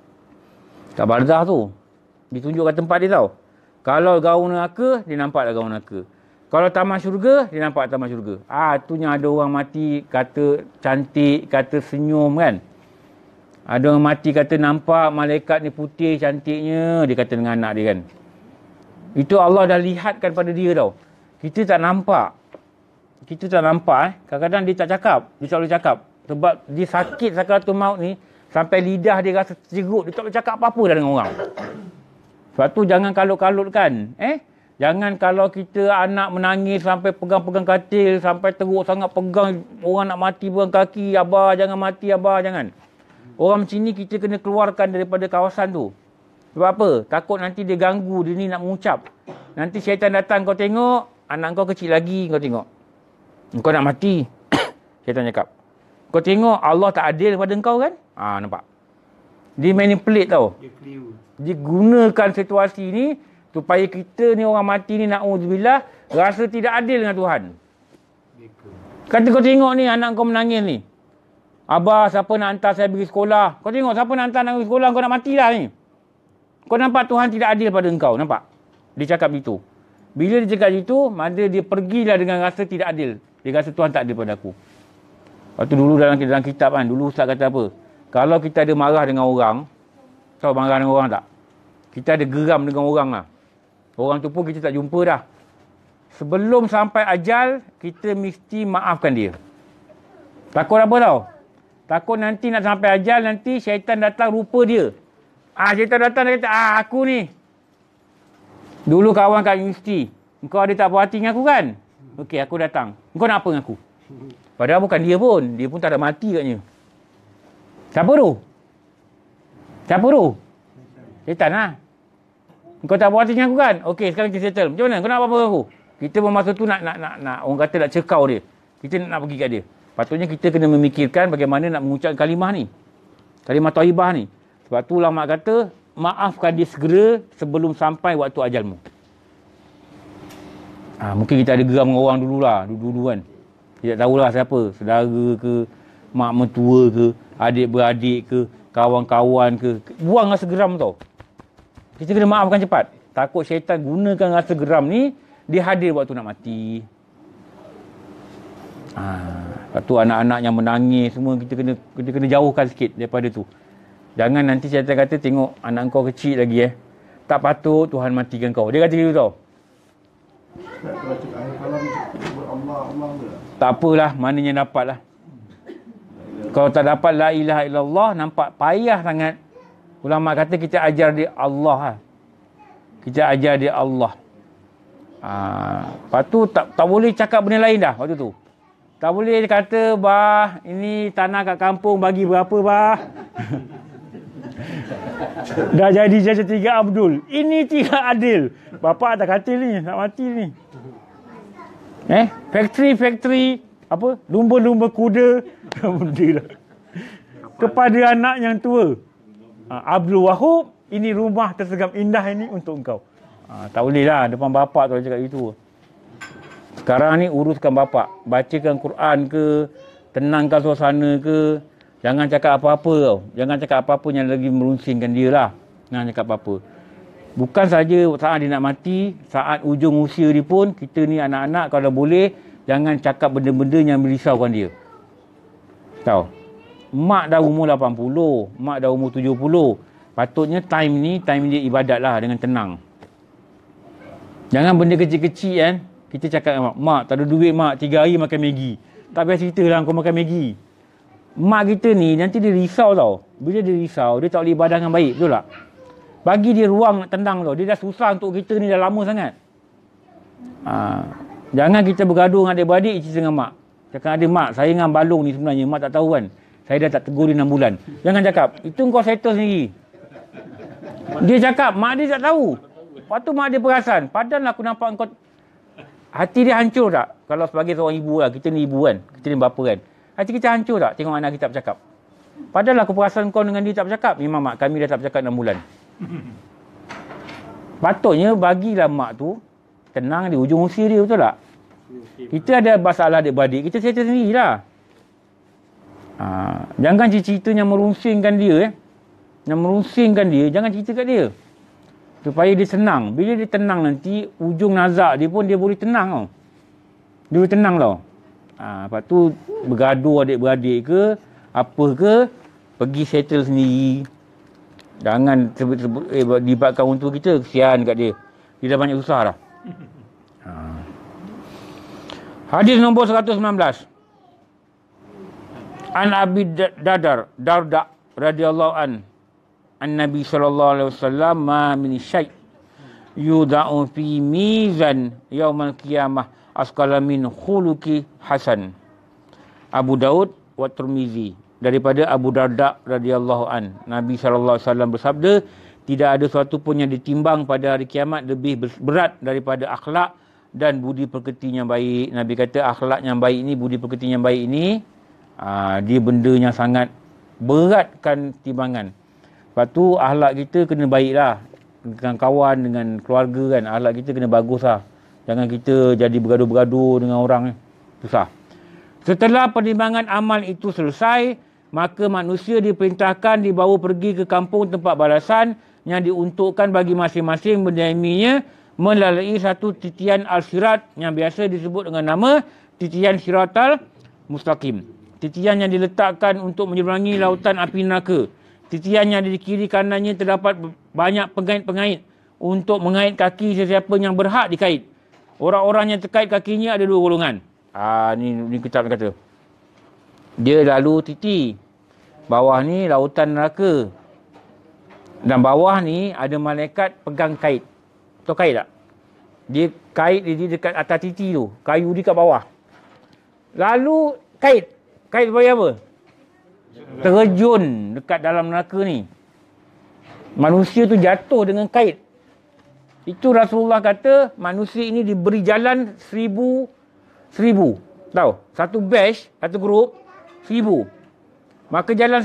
Kat barzah tu. Ditunjukkan tempat dia tau. Kalau gaun neraka, dia nampak dah gaun neraka. Kalau taman syurga, dia nampak taman syurga. Tu yang ada orang mati kata cantik, kata senyum kan. Ada orang mati kata nampak malaikat ni putih cantiknya, dia kata dengan anak dia kan. Itu Allah dah lihatkan pada dia tau. Kita tak nampak. Kadang-kadang dia tak cakap. Dia tak boleh cakap. Sebab dia sakit sakaratul maut ni, sampai lidah dia rasa terjerut. Dia tak boleh cakap apa-apa dah dengan orang. Sebab tu jangan kalut-kalutkan. Jangan kalau kita anak menangis sampai pegang-pegang katil, sampai teruk sangat pegang, orang nak mati pegang kaki, abah jangan mati, abah jangan. Orang macam ni kita kena keluarkan daripada kawasan tu. Sebab apa? Takut nanti dia ganggu, dia ni nak mengucap. Nanti syaitan datang, kau tengok, anak kau kecil lagi, kau tengok. Kau nak mati. Syaitan cakap. Kau tengok Allah tak adil pada kau kan? Nampak? Dia manipulate tau. Dia gunakan situasi ni supaya kita ni orang mati ni na'udzubillah rasa tidak adil dengan Tuhan. Kata kau tengok ni anak kau menangis ni. Abah siapa nak hantar saya pergi sekolah? Kau tengok siapa nak hantar nak pergi sekolah, kau nak mati lah ni. Kau nampak Tuhan tidak adil pada engkau, nampak? Dia cakap gitu. Bila dia cakap gitu, maka dia pergilah dengan rasa tidak adil. Dia rasa Tuhan tak adil pada aku. Waktu dulu dalam kitab kan, dulu Ustaz kata apa? Kalau kita ada marah dengan orang, tahu marah dengan orang tak? Kita ada geram dengan orang lah. Orang tu pun kita tak jumpa dah. Sebelum sampai ajal, kita mesti maafkan dia. Takut apa tau? Takut nanti nak sampai ajal, nanti syaitan datang rupa dia. Syaitan datang dia kata, aku ni. Dulu kawan kat universiti. Engkau ada tak puas hati dengan aku kan? Okey, aku datang. Engkau nak apa dengan aku? Padahal bukan dia pun. Dia pun tak ada mati katnya. Siapa tu? Syaitan lah. Engkau tak puas hati dengan aku kan? Okey, sekarang kita settle. Macam mana? Kau nak apa dengan aku? Kita bermasa tu nak orang kata nak cekau dia. Kita nak pergi kat dia. Patutnya kita kena memikirkan bagaimana nak mengucapkan kalimah ni. Kalimah thayyibah ni. Sebab tu ulama kata, maafkan dia segera sebelum sampai waktu ajalmu. Mungkin kita ada geram dengan orang dulu kan. Kita tak tahulah siapa. Saudara ke, mak mentua ke, adik-beradik ke, kawan-kawan ke. Buang rasa geram tau. Kita kena maafkan cepat. Takut syaitan gunakan rasa geram ni, dia hadir waktu nak mati. Lepas tu anak-anak yang menangis semua kita kena jauhkan sikit daripada tu. Jangan nanti syaitan kata tengok anak kau kecil lagi tak patut Tuhan matikan kau. Dia kata gitu tau. Tak apalah, mana yang dapat lah. Kalau tak dapat la ilaha illallah, nampak payah sangat. Ulama kata kita ajar dia Allah lah. Kita ajar dia Allah. Lepas tu tak boleh cakap benda lain dah waktu tu. Tak boleh kata, bah, ini tanah kat kampung bagi berapa, bah? Dah jadi jajah 3 Abdul. Ini tidak adil. Bapak tak katil ni, nak mati ni. Factory, apa? Lumba-lumba kuda. Benda lah. Kepada anak yang tua. Abdul Wahub, ini rumah tersegam indah ini untuk engkau. Tak boleh lah, depan bapak tu cakap gitu. Sekarang ni uruskan bapak. Bacakan Quran ke, tenangkan suasana ke. Jangan cakap apa-apa tau. Jangan cakap apa-apa yang lagi merunsingkan dia lah. Jangan cakap apa-apa. Bukan saja saat dia nak mati, saat ujung usia dia pun, kita ni anak-anak kalau boleh, jangan cakap benda-benda yang merisaukan dia. Tahu? Mak dah umur 80, mak dah umur 70. Patutnya time dia ibadat lah dengan tenang. Jangan benda kecil-kecil kan. Kita cakap dengan mak, tak ada duit mak, 3 hari makan Maggi. Tak payah cerita lah kau makan Maggi. Mak kita ni nanti dia risau tau. Bila dia risau, dia tak boleh ibadah dengan baik, betul tak? Bagi dia ruang nak tenang tau. Dia dah susah untuk kita ni dah lama sangat. Jangan kita bergaduh dengan adik-beradik, cerita dengan mak. Cakap ada mak, saya dengan Balong ni sebenarnya, mak tak tahu kan. Saya dah tak tegur dia 6 bulan. Jangan cakap, itu kau settle sendiri. Dia cakap, mak dia tak tahu. Lepas tu mak dia perasan. Padahal aku nampak kau, hati dia hancur tak? Kalau sebagai seorang ibu lah, kita ni ibu kan, kita ni bapa kan. Hati kita hancur tak tengok anak kita tak bercakap? Padahal aku perasan kau dengan dia tak bercakap. Memang mak, kami dah tak bercakap 6 bulan. Patutnya bagilah mak tu tenang di ujung usia dia, betul tak? Kita ada masalah adik-beradik, kita settle sendirilah. Jangan cerita yang merungsingkan dia. Yang merungsingkan dia, jangan cerita kat dia. Supaya dia senang. Bila dia tenang nanti, ujung nazak dia pun dia boleh tenang tau. Dia boleh tenang tau. Lepas tu bergaduh adik-beradik ke, apa ke, pergi settle sendiri. Jangan libatkan orang tua kita, kesian kat dia. Dia dah banyak susah dah. Hadis nombor 119. An Abi Darda radhiyallahu an Nabi sallallahu alaihi wasallam, ma min syai' yuda'u fi mizan yaumal qiyamah asqala min khuluqi hasan. Abu Daud wa Tirmizi. Daripada Abu Darda radhiyallahu an, Nabi sallallahu alaihi wasallam bersabda, tidak ada sesuatu pun yang ditimbang pada hari kiamat lebih berat daripada akhlak dan budi pekerti yang baik. Nabi kata akhlak yang baik ni, budi pekerti yang baik ni, dia benda yang sangat beratkan timbangan. Lepas tu akhlak kita kena baik lah. Dengan kawan, dengan keluarga kan. Akhlak kita kena bagus lah. Jangan kita jadi bergaduh-bergaduh dengan orang. Susah. Setelah pertimbangan amal itu selesai, maka manusia diperintahkan dibawa pergi ke kampung tempat balasan yang diuntukkan bagi masing-masing menaiminya melalui satu titian al-sirat yang biasa disebut dengan nama titian siratal mustaqim. Titian yang diletakkan untuk menyeberangi lautan api neraka. Titian yang di kiri kanannya terdapat banyak pengait-pengait untuk mengait kaki sesiapa yang berhak dikait. Orang-orang yang terkait kakinya ada 2 golongan. Ni kitab kata. Dia lalu titi. Bawah ni lautan neraka. Dan bawah ni ada malaikat pegang kait. Tahu kait tak? Dia kait dia dekat atas titi tu. Kayu dia kat bawah. Lalu kait. Kait supaya apa? Terjun dekat dalam neraka ni. Manusia tu jatuh dengan kait. Itu Rasulullah kata manusia ini diberi jalan 1000. Tahu? Satu batch, satu grup 1000. Maka jalan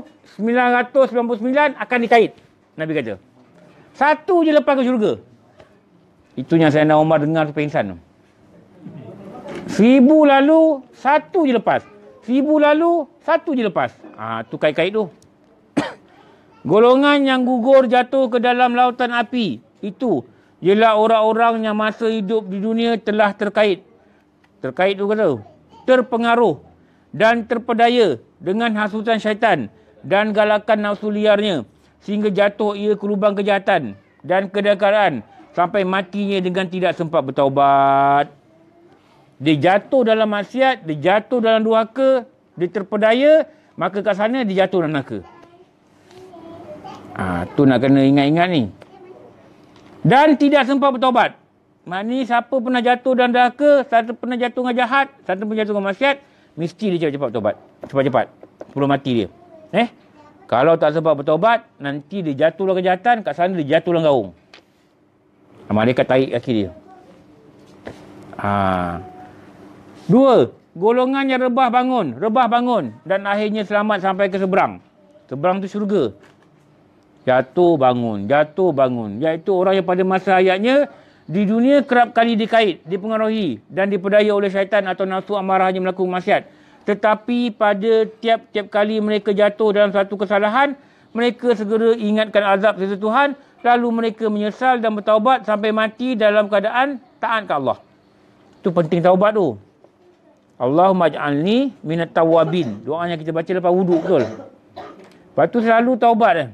1999 akan dikait. Nabi kata. Satu je lepas ke syurga. Itu yang Sayyidina Umar dengar tu pingsan tu. 1000 lalu, satu je lepas. 1000 lalu, satu je lepas. Tu kait-kait tu. Golongan yang gugur jatuh ke dalam lautan api. Itu ialah orang-orang yang masa hidup di dunia telah terkait. Terkait tu kata. Terpengaruh dan terpedaya dengan hasutan syaitan dan galakan nafsu liarnya. Sehingga jatuh ia ke lubang kejahatan dan kedekaran. Sampai matinya dengan tidak sempat bertaubat. Dia jatuh dalam maksiat, dia jatuh dalam durhaka, dia terpedaya, maka kat sana dia jatuh dalam neraka. Tu nak kena ingat-ingat ni. Dan tidak sempat bertaubat. Maknanya siapa pernah jatuh dalam neraka, siapa pernah jatuh dengan jahat, siapa pernah jatuh dengan maksiat, mesti dia cepat-cepat bertaubat. Cepat-cepat. Sebelum mati dia. Kalau tak sempat bertaubat, nanti dia jatuh dalam kejahatan, kat sana dia jatuh dalam gaung. Malaikat tarik kaki dia. 2. Golongan yang rebah bangun dan akhirnya selamat sampai ke seberang. Seberang tu syurga. Jatuh bangun. Iaitu orang yang pada masa hayatnya di dunia kerap kali dikait, dipengaruhi dan dipedaya oleh syaitan atau nafsu amarahnya melakukan maksiat. Tetapi pada tiap-tiap kali mereka jatuh dalam satu kesalahan, mereka segera ingatkan azab sisa Tuhan lalu mereka menyesal dan bertaubat sampai mati dalam keadaan taat ke Allah. Itu penting taubat tu. Allahumma ij'alni minat tawwabin. Doa yang kita baca lepas wuduk, betul. Lepas tu selalu taubat.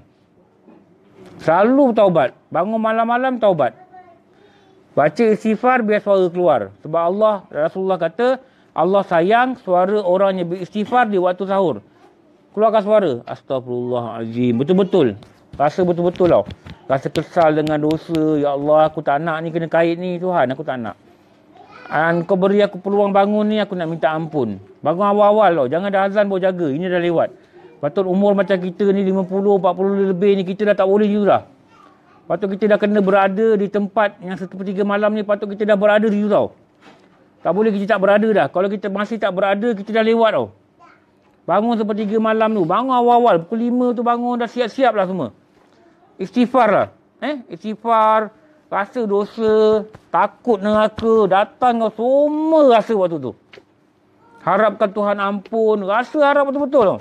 Selalu taubat. Bangun malam-malam taubat. Baca istighfar biar suara keluar. Sebab Allah, Rasulullah kata, Allah sayang suara orang yang beristighfar di waktu sahur. Keluarkan suara. Astaghfirullahalazim. Betul-betul. Rasa betul-betul tau. Rasa kesal dengan dosa. Ya Allah, aku tak nak ni kena kait ni. Tuhan, aku tak nak. Kau beri aku peluang bangun ni, aku nak minta ampun. Bangun awal-awal tau. Jangan dah azan baru jaga. Ini dah lewat. Patut umur macam kita ni 50, 40 lebih ni, kita dah tak boleh gitu dah. Patut kita dah kena berada di tempat yang sepertiga malam ni, patut kita dah berada di situ tau. Tak boleh kita tak berada dah. Kalau kita masih tak berada, kita dah lewat tau. Bangun sepertiga malam tu. Bangun awal-awal. Pukul 5 tu bangun, dah siap-siap lah semua. Istighfar lah. Istighfar. Rasa dosa, takut neraka, datang kau, semua rasa waktu tu. Harapkan Tuhan ampun, rasa harap betul-betul tau.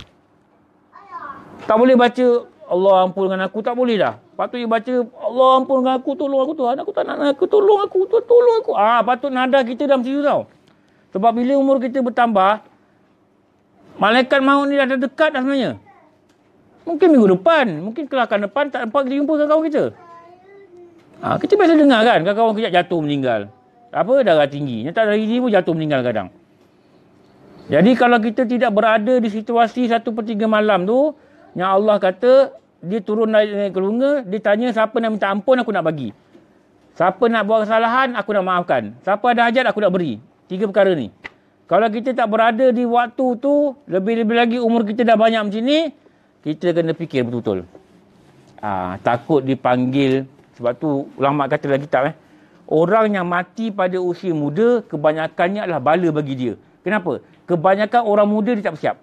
Tak boleh baca, Allah ampunkan aku, tak boleh dah. Patut dia baca, Allah ampunkan aku, tolong aku Tuhan, aku tak nak neraka, tolong aku, tolong aku. Patut nada kita dalam situ tau. Sebab bila umur kita bertambah, malaikat maut ni dah dekat dah sebenarnya. Mungkin minggu depan, mungkin kelakar depan, tak nampak kita jumpa dengan kawan kita. Kita biasa dengar kan, kawan-kawan kejap jatuh meninggal. Darah tinggi. Yang tak darah tinggi pun jatuh meninggal kadang. Jadi kalau kita tidak berada di situasi 1/3 malam tu, yang Allah kata, dia turun naik ke lunga, dia tanya siapa nak minta ampun, aku nak bagi. Siapa nak buat kesalahan, aku nak maafkan. Siapa ada hajat, aku nak beri. 3 perkara ni. Kalau kita tak berada di waktu tu, lebih-lebih lagi umur kita dah banyak macam ni, kita kena fikir betul-betul. Takut dipanggil. Sebab tu ulama kata dalam kitab, orang yang mati pada usia muda, kebanyakannya adalah bala bagi dia. Kenapa? Kebanyakan orang muda dia tak bersiap.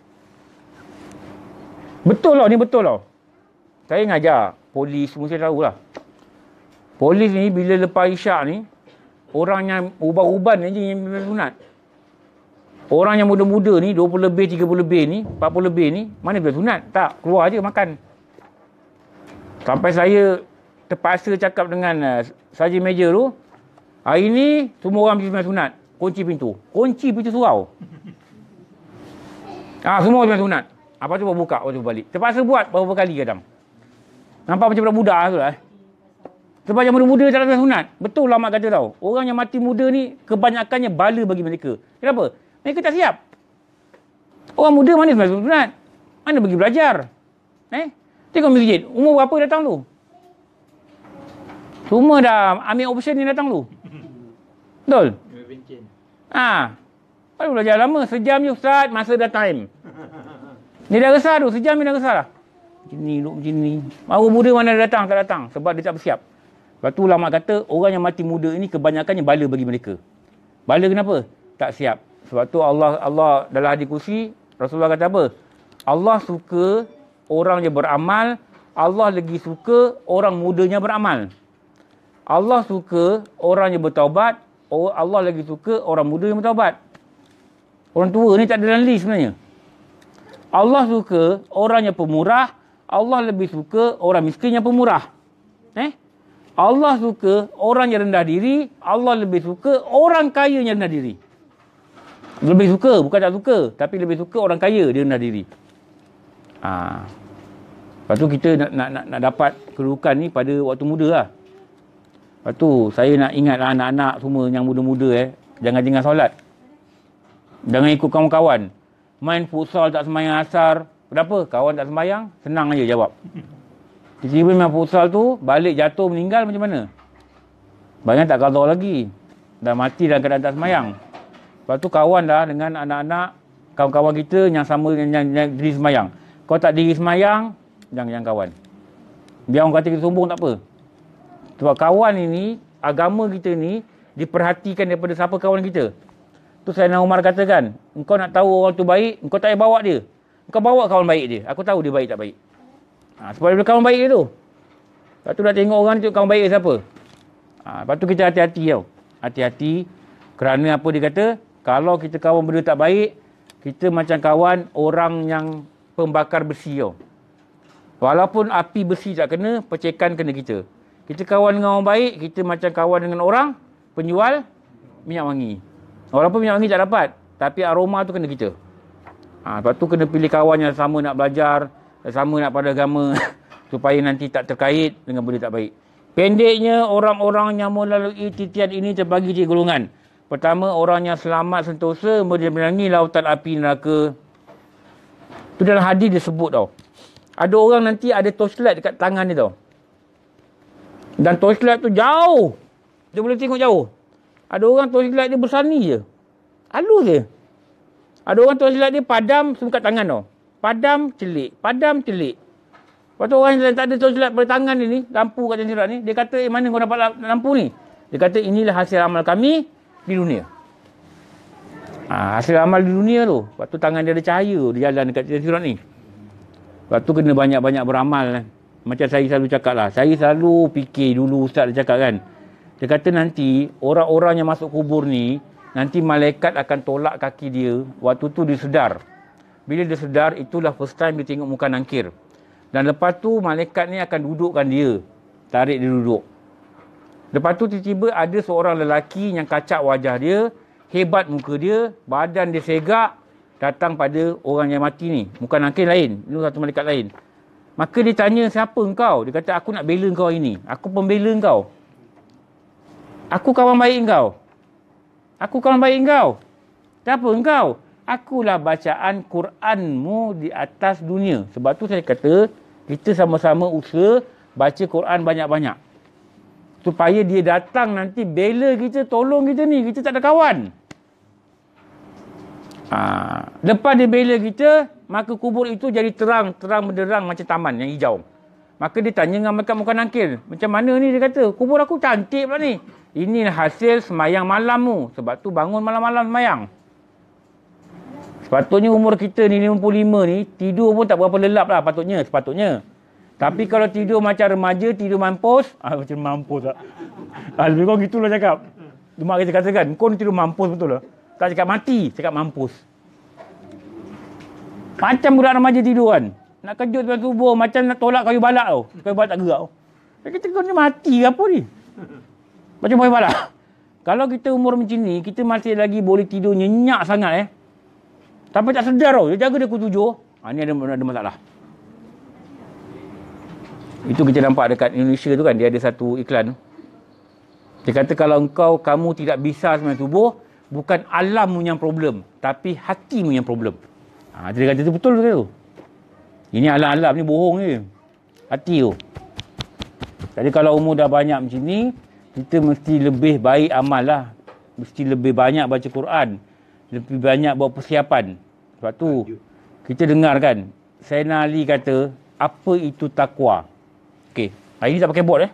Betul lah, ni betul lah. Saya ngajar polis, semua saya tahu lah. Polis ni bila lepas isyak ni, orang yang uban-uban ni yang sunat. Orang yang muda-muda ni, 20 lebih, 30 lebih ni, 40 lebih ni, mana boleh sunat? Tak, keluar je makan. Sampai saya terpaksa cakap dengan sarjan meja tu, hari ni semua orang pergi sunat, kunci pintu surau. Semua orang sunat. Apa tu buka, waktu balik. Terpaksa buat beberapa kali kadang. Nampak macam budak-budak tu lah. Sebab yang muda-muda tak nak sunat. Betul ulama kata tau. Orang yang mati muda ni, kebanyakannya bala bagi mereka. Kenapa? Mereka tak siap. Orang muda mana semasa sunat? Mana pergi belajar? Tengok masjid. Umur berapa datang tu? Semua dah ambil option ni datang tu. Betul? Baru belajar lama. Sejam je Ustaz, masa dah time. Ni dah resah tu. Sejam ni dah resah lah. Macam ni, duduk macam ni. Baru muda mana datang, tak datang. Sebab dia tak bersiap. Lepas tu ulama kata, orang yang mati muda ini kebanyakannya bala bagi mereka. Bala kenapa? Tak siap. Sebab tu Allah dalam hadis kursi, Rasulullah kata apa? Allah suka orang yang beramal. Allah lagi suka orang mudanya beramal. Allah suka orang yang bertaubat. Allah lagi suka orang muda yang bertaubat. Orang tua ni tak ada dalam list sebenarnya. Allah suka orang yang pemurah. Allah lebih suka orang miskin yang pemurah. Allah suka orang yang rendah diri. Allah lebih suka orang kaya yang rendah diri. Lebih suka, bukan tak suka. Tapi lebih suka orang kaya dia rendah diri. Lepas tu kita nak dapat kedudukan ni pada waktu muda lah. Lepas tu saya nak ingatlah anak-anak semua yang muda-muda jangan tinggal solat. Jangan ikut kawan-kawan. Main futsal tak sembahyang asar. Kenapa? Kawan tak sembahyang, senang aja jawab. Tiba-tiba main futsal tu, balik jatuh meninggal macam mana? Bayang tak qada lagi. Dah mati dalam keadaan tak sembahyang. Lepas tu kawan dah dengan anak-anak, kawan-kawan kita yang sama yang diri sembahyang. Kau tak diri sembahyang, jangan kawan. Biar orang kata kita sombong tak apa. Sebab kawan ini, agama kita ni, diperhatikan daripada siapa kawan kita. Tu Sayyidina Umar katakan, engkau nak tahu orang tu baik, engkau tak payah bawa dia. Engkau bawa kawan baik dia. Aku tahu dia baik tak baik. Sebab dia kawan baik dia tu. Lepas tu dah tengok orang ni, kawan baik dia siapa. Lepas tu kita hati-hati tau. Hati-hati. Kerana apa dia kata, kalau kita kawan benda tak baik, kita macam kawan orang yang pembakar besi tau. Walaupun api besi tak kena, percikan kena kita. Kita kawan dengan orang baik, kita macam kawan dengan orang penjual minyak wangi. Walaupun minyak wangi tak dapat, tapi aroma tu kena kita. Lepas tu kena pilih kawan yang sama nak belajar, sama nak pada agama supaya nanti tak terkait dengan benda tak baik. Pendeknya, orang-orang yang melalui titian ini terbagi 3 golongan. Pertama, orang yang selamat sentosa menyeberangi lautan api neraka. Itu dalam hadis disebut tau. Ada orang nanti ada torchlight dekat tangan dia tau. Dan torchlight tu jauh. Dia boleh tengok jauh. Ada orang torchlight dia bersani je. Halus je. Ada orang torchlight dia padam semua kat tangan tau. Padam, celik. Padam, celik. Lepas tu orang yang tak ada torchlight pada tangan dia ni, lampu kat jendela ni, dia kata, mana kau dapat lampu ni? Dia kata, inilah hasil amal kami di dunia. Hasil amal di dunia tu. Lepas tu tangan dia ada cahaya, dia jalan dekat jendela ni. Lepas tu kena banyak-banyak beramal kan. Macam saya selalu cakap lah. Saya selalu fikir dulu Ustaz dia cakap kan. Dia kata nanti orang-orang yang masuk kubur ni, nanti malaikat akan tolak kaki dia. Waktu tu dia sedar. Bila dia sedar, itulah first time dia tengok muka nangkir. Dan lepas tu malaikat ni akan dudukkan dia. Tarik dia duduk. Lepas tu tiba-tiba ada seorang lelaki yang kacak wajah dia. Hebat muka dia. Badan dia segak. Datang pada orang yang mati ni. Muka nangkir lain. Ini satu malaikat lain. Maka dia tanya, siapa engkau? Dia kata, aku nak bela engkau ini. Aku pembela engkau. Aku kawan baik engkau. Aku kawan baik engkau. Siapa engkau? Akulah bacaan Quranmu di atas dunia. Sebab tu saya kata, kita sama-sama usaha baca Quran banyak-banyak. Supaya dia datang nanti bela kita, tolong kita ni. Kita tak ada kawan. Lepas dia bela kita, maka kubur itu jadi terang benderang macam taman yang hijau. Maka dia tanya dengan mereka muka nangkir, macam mana ni? Dia kata, kubur aku cantik pula ni. Inilah hasil semayang malammu. Sebab tu bangun malam-malam semayang. Sepatutnya umur kita ni 55 ni, tidur pun tak berapa lelap lah sepatutnya. Tapi kalau tidur macam remaja, tidur mampus, macam mampus tak? Lebih kurang gitulah cakap. Mak kita katakan, kau ni tidur mampus betul lah. Tak cakap mati, cakap mampus. Macam budak remaja tidur kan. Nak kejut dalam tubuh, macam nak tolak kayu balak tau. Kayu balak tak gerak tau. Kita kau ni mati ke apa ni? Macam kayu balak. Kalau kita umur macam ni, kita masih lagi boleh tidur nyenyak sangat Tapi tak sedar tau. Dia jaga dia pukul 7. Ni ada masalah. Itu kita nampak dekat Indonesia tu kan. Dia ada satu iklan. Dia kata kalau kamu tidak bisa sebenarnya tubuh, bukan alammu yang problem, tapi hatimu yang problem. Dia kata itu betul tu. Ini alam-alam ni bohong je. Hati tu. Jadi kalau umur dah banyak macam ni, kita mesti lebih baik amal lah. Mesti lebih banyak baca Quran. Lebih banyak buat persiapan. Sebab tu, kita dengar kan, Sayyidina Ali kata, apa itu takwa? Okey, hari ni tak pakai bot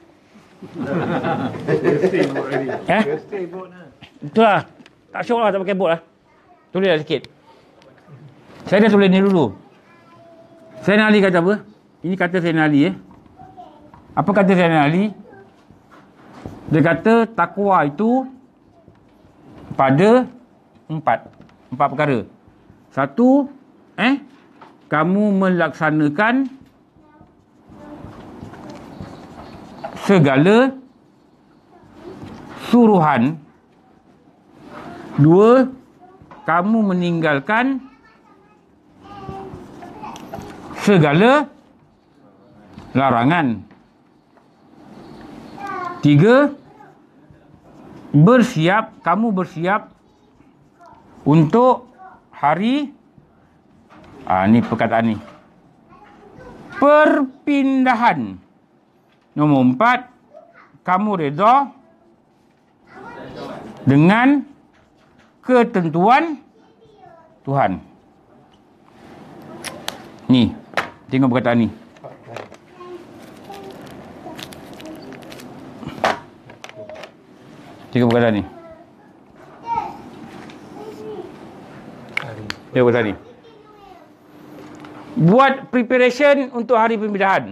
Itulah. Tak syok lah tak pakai bot Tulis lah sikit. Saya dah tulis ni dulu. Sayyidina Ali kata apa? Ini kata Sayyidina Ali Apa kata Sayyidina Ali? Dia kata takwa itu pada 4 perkara. 1, kamu melaksanakan segala suruhan. 2, kamu meninggalkan segala larangan. 3, kamu bersiap untuk hari ni perkataan ni. Perpindahan. Nombor 4, kamu redha dengan ketentuan Tuhan. Ni, tengok perkataan ni. Tengok perkataan ni. Tengok perkataan ni. Buat preparation untuk hari perpindahan.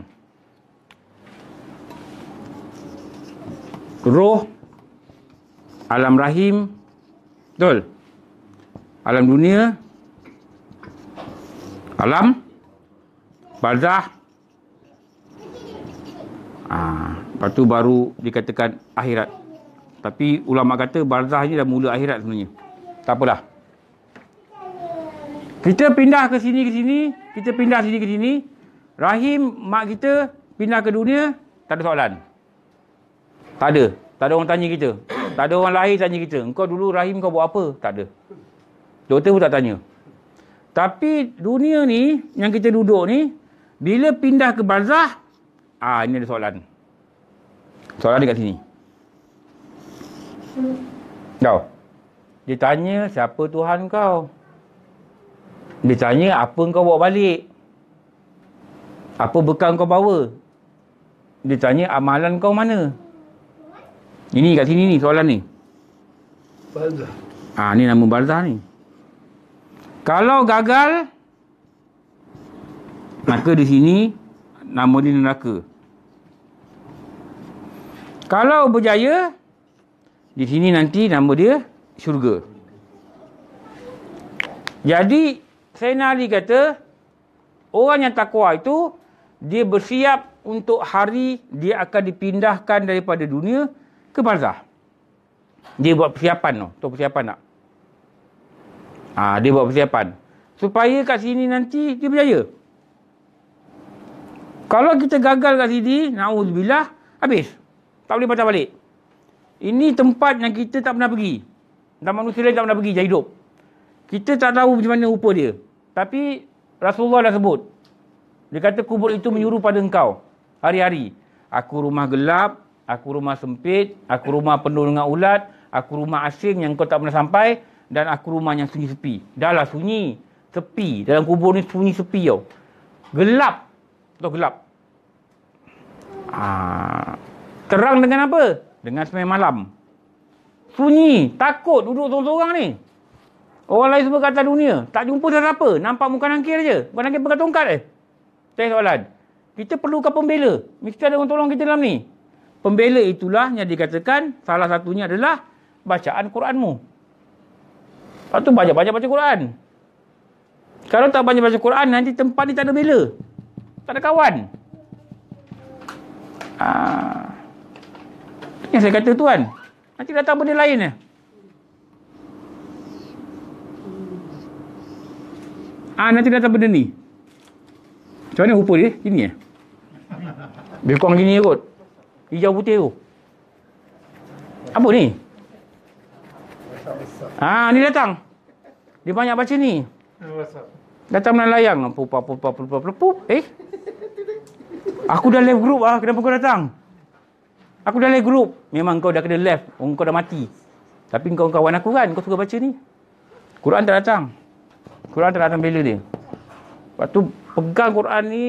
Roh, alam rahim, betul? Alam dunia, alam barzah, Lepas tu baru dikatakan akhirat. Tapi ulama kata barzah ni dah mula akhirat sebenarnya. Tak apalah. Kita pindah ke sini, kita pindah sini ke sini. Rahim mak kita pindah ke dunia, tak ada soalan. Tak ada orang tanya kita. Tak ada orang lahir tanya kita, engkau dulu rahim kau buat apa? Tak ada. Doktor pun tak tanya. Tapi dunia ni, yang kita duduk ni, bila pindah ke barzah, ini ada soalan. Soalan dekat sini. Tahu? Dia tanya, siapa Tuhan kau? Dia tanya, apa kau bawa balik? Apa bekal kau bawa? Dia tanya, amalan kau mana? Ini kat sini ni, soalan ni. Barzah. Ni nama barzah ni. Kalau gagal, maka di sini nama dia neraka. Kalau berjaya, di sini nanti nama dia syurga. Jadi, Sayyidina Ali kata, orang yang takwa itu, dia bersiap untuk hari dia akan dipindahkan daripada dunia ke barzah. Dia buat persiapan tu. Persiapan tak? Dia buat persiapan. Supaya kat sini nanti dia berjaya. Kalau kita gagal kat sini, na'udzubillah, habis. Tak boleh patah balik. Ini tempat yang kita tak pernah pergi. Dan manusia lain tak pernah pergi jadi hidup. Kita tak tahu macam mana rupa dia. Tapi Rasulullah dah sebut. Dia kata kubur itu menyuruh pada engkau hari-hari. Aku rumah gelap, aku rumah sempit, aku rumah penuh dengan ulat, aku rumah asing yang kau tak pernah sampai, dan aku rumah yang sunyi sepi. Dah lah sunyi, sepi. Dalam kubur ni sunyi sepi tau. Gelap. Gelap. Terang dengan apa? Dengan semai malam. Sunyi, takut duduk seorang-seorang ni. Orang lain semua kat atas dunia. Tak jumpa siapa. Nampak muka nangkir je. Muka nangkir pegang tongkat je. Saya soalan. Kita perlukan pembela. Mesti ada orang tolong kita dalam ni. Pembela itulah yang dikatakan salah satunya adalah bacaan Quranmu. Lepas tu banyak-banyak baca Quran. Kalau tak banyak baca Quran, nanti tempat ni tak ada bela. Tak ada kawan. Yang saya kata tuan. Nanti datang benda lain ni. Nanti datang benda ni. Macam mana rupa dia? Gini Lebih kurang gini kot. Hijau putih tu. Apa ni? Ni datang. Dia banyak baca ni. Datang melayang. Pup. Aku dah left group kenapa kau datang? Aku dah left group. Memang kau dah kena left. Kau dah mati. Tapi kau kawan aku kan. Kau suka baca ni. Quran tak datang. Quran tak datang bela dia. Lepas tu pegang Quran ni.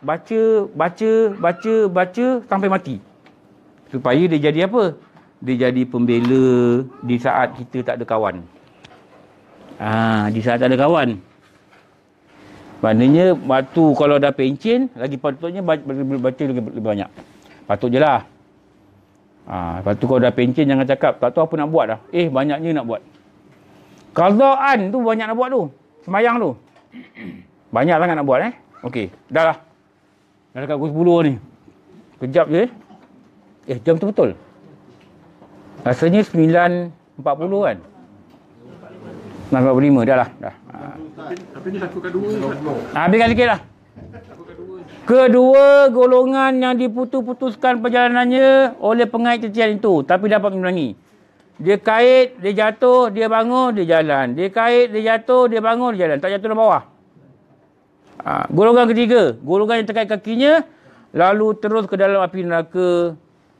Baca sampai mati. Supaya dia jadi apa? Dia jadi pembela di saat kita tak ada kawan. Di saat tak ada kawan. Maknanya waktu kalau dah pencen, lagi patutnya baca lebih banyak. Patut je lah. Lepas tu kalau dah pencen jangan cakap, tak tahu apa nak buat dah. Banyaknya nak buat. Qadaan tu banyak nak buat tu. Semayang tu. Banyak sangat nak buat Okey, dah lah. Dah dekat pukul 10 ni. Kejap je. Jam tu betul. Rasanya 9.40 kan? 9.45 dah lah. Dah. Tapi ni takutkan dua. Habiskan sikit lah. Kedua golongan yang diputus-putuskan perjalanannya oleh pengait titian itu. Tapi dapat mengulangi. Dia kait, dia jatuh, dia bangun, dia jalan. Dia kait, dia jatuh, dia bangun, dia jalan. Tak jatuh dalam bawah. Golongan ketiga. Golongan yang terkait kakinya. Lalu terus ke dalam api neraka.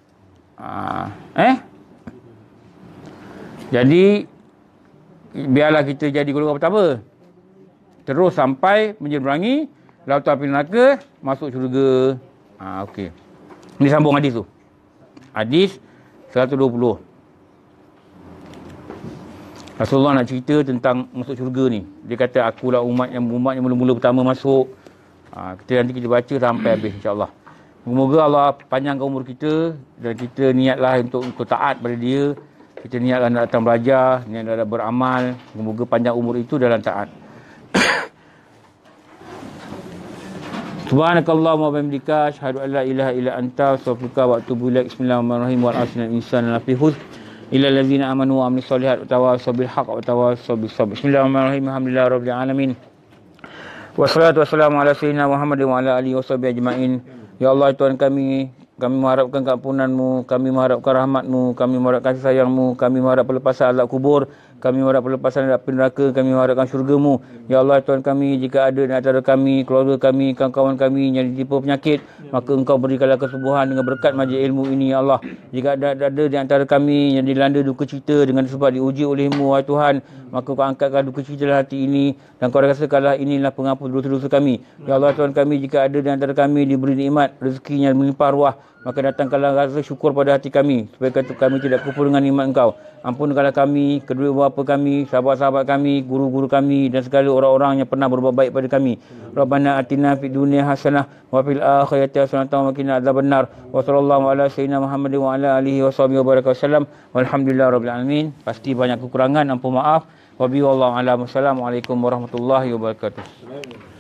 Jadi biarlah kita jadi golongan pertama. Terus sampai menyeberangi lautan api neraka, masuk syurga. Okey. Ini sambung hadis tu. Hadis 120. Rasulullah nak cerita tentang masuk syurga ni. Dia kata akulah umat yang mula-mula pertama masuk. Nanti kita baca sampai habis insya-Allah. Semoga Allah panjangkan umur kita dan kita niatlah untuk taat pada dia. Kita niatlah nak datang belajar, niatlah beramal. Semoga panjang umur itu dalam taat. Subhanakallahumma wa bihamdika asyhadu an la ilaha illa anta astaghfiruka wa atubu ilaik. Bismillahirrahmanirrahim. Wal asril insana lafi khusr illa allazina amanu wa amilus solihat wa tawassaw bil haqq wa tawassaw bis sabr. Bismillahirrahmanirrahim. Alhamdulillahirabbil alamin. Wassalatu wassalamu ala sayyidina Muhammadin wa ala alihi washabihi ajmain. Ya Allah Tuhan kami mengharapkan keampunan-Mu, kami mengharapkan rahmat-Mu, kami mengharapkan kasih sayang-Mu, kami mengharap pelepasan azab kubur, kami mengharap pelepasan dari api neraka, kami mengharapkan syurga-Mu. Ya Allah Tuhan kami, jika ada di antara kami, keluarga kami, kawan-kawan kami yang ditipu penyakit, maka Engkau berikanlah kesembuhan dengan berkat majlis ilmu ini, ya Allah. Jika ada di antara kami yang dilanda duka cita dengan sebab diuji oleh-Mu, wahai Tuhan, maka Kau angkatkan duka cita dalam hati ini dan Kau rasakanlah inilah pengampun dosa-dosa kami. Ya Allah Tuhan kami, jika ada di antara kami diberi nikmat rezekinya melimpah ruah, maka datangkanlah rasa syukur pada hati kami supaya kami tidak kufur dengan nikmat Engkau. Ampunkanlah kami, kedua bapa kami, sahabat-sahabat kami, guru-guru kami dan segala orang-orang yang pernah berbuat baik pada kami. Rabbana atina fid dunya hasanah wa fil akhirati hasanah wa qina adzabannar. Wa sallallahu ala sayyidina Muhammadin wa ala alihi washabihi wasallam. Walhamdulillahirabbil alamin. Pasti banyak kekurangan, ampun maaf. Wabillahi a'lam. Wassalamualaikum warahmatullahi wabarakatuh.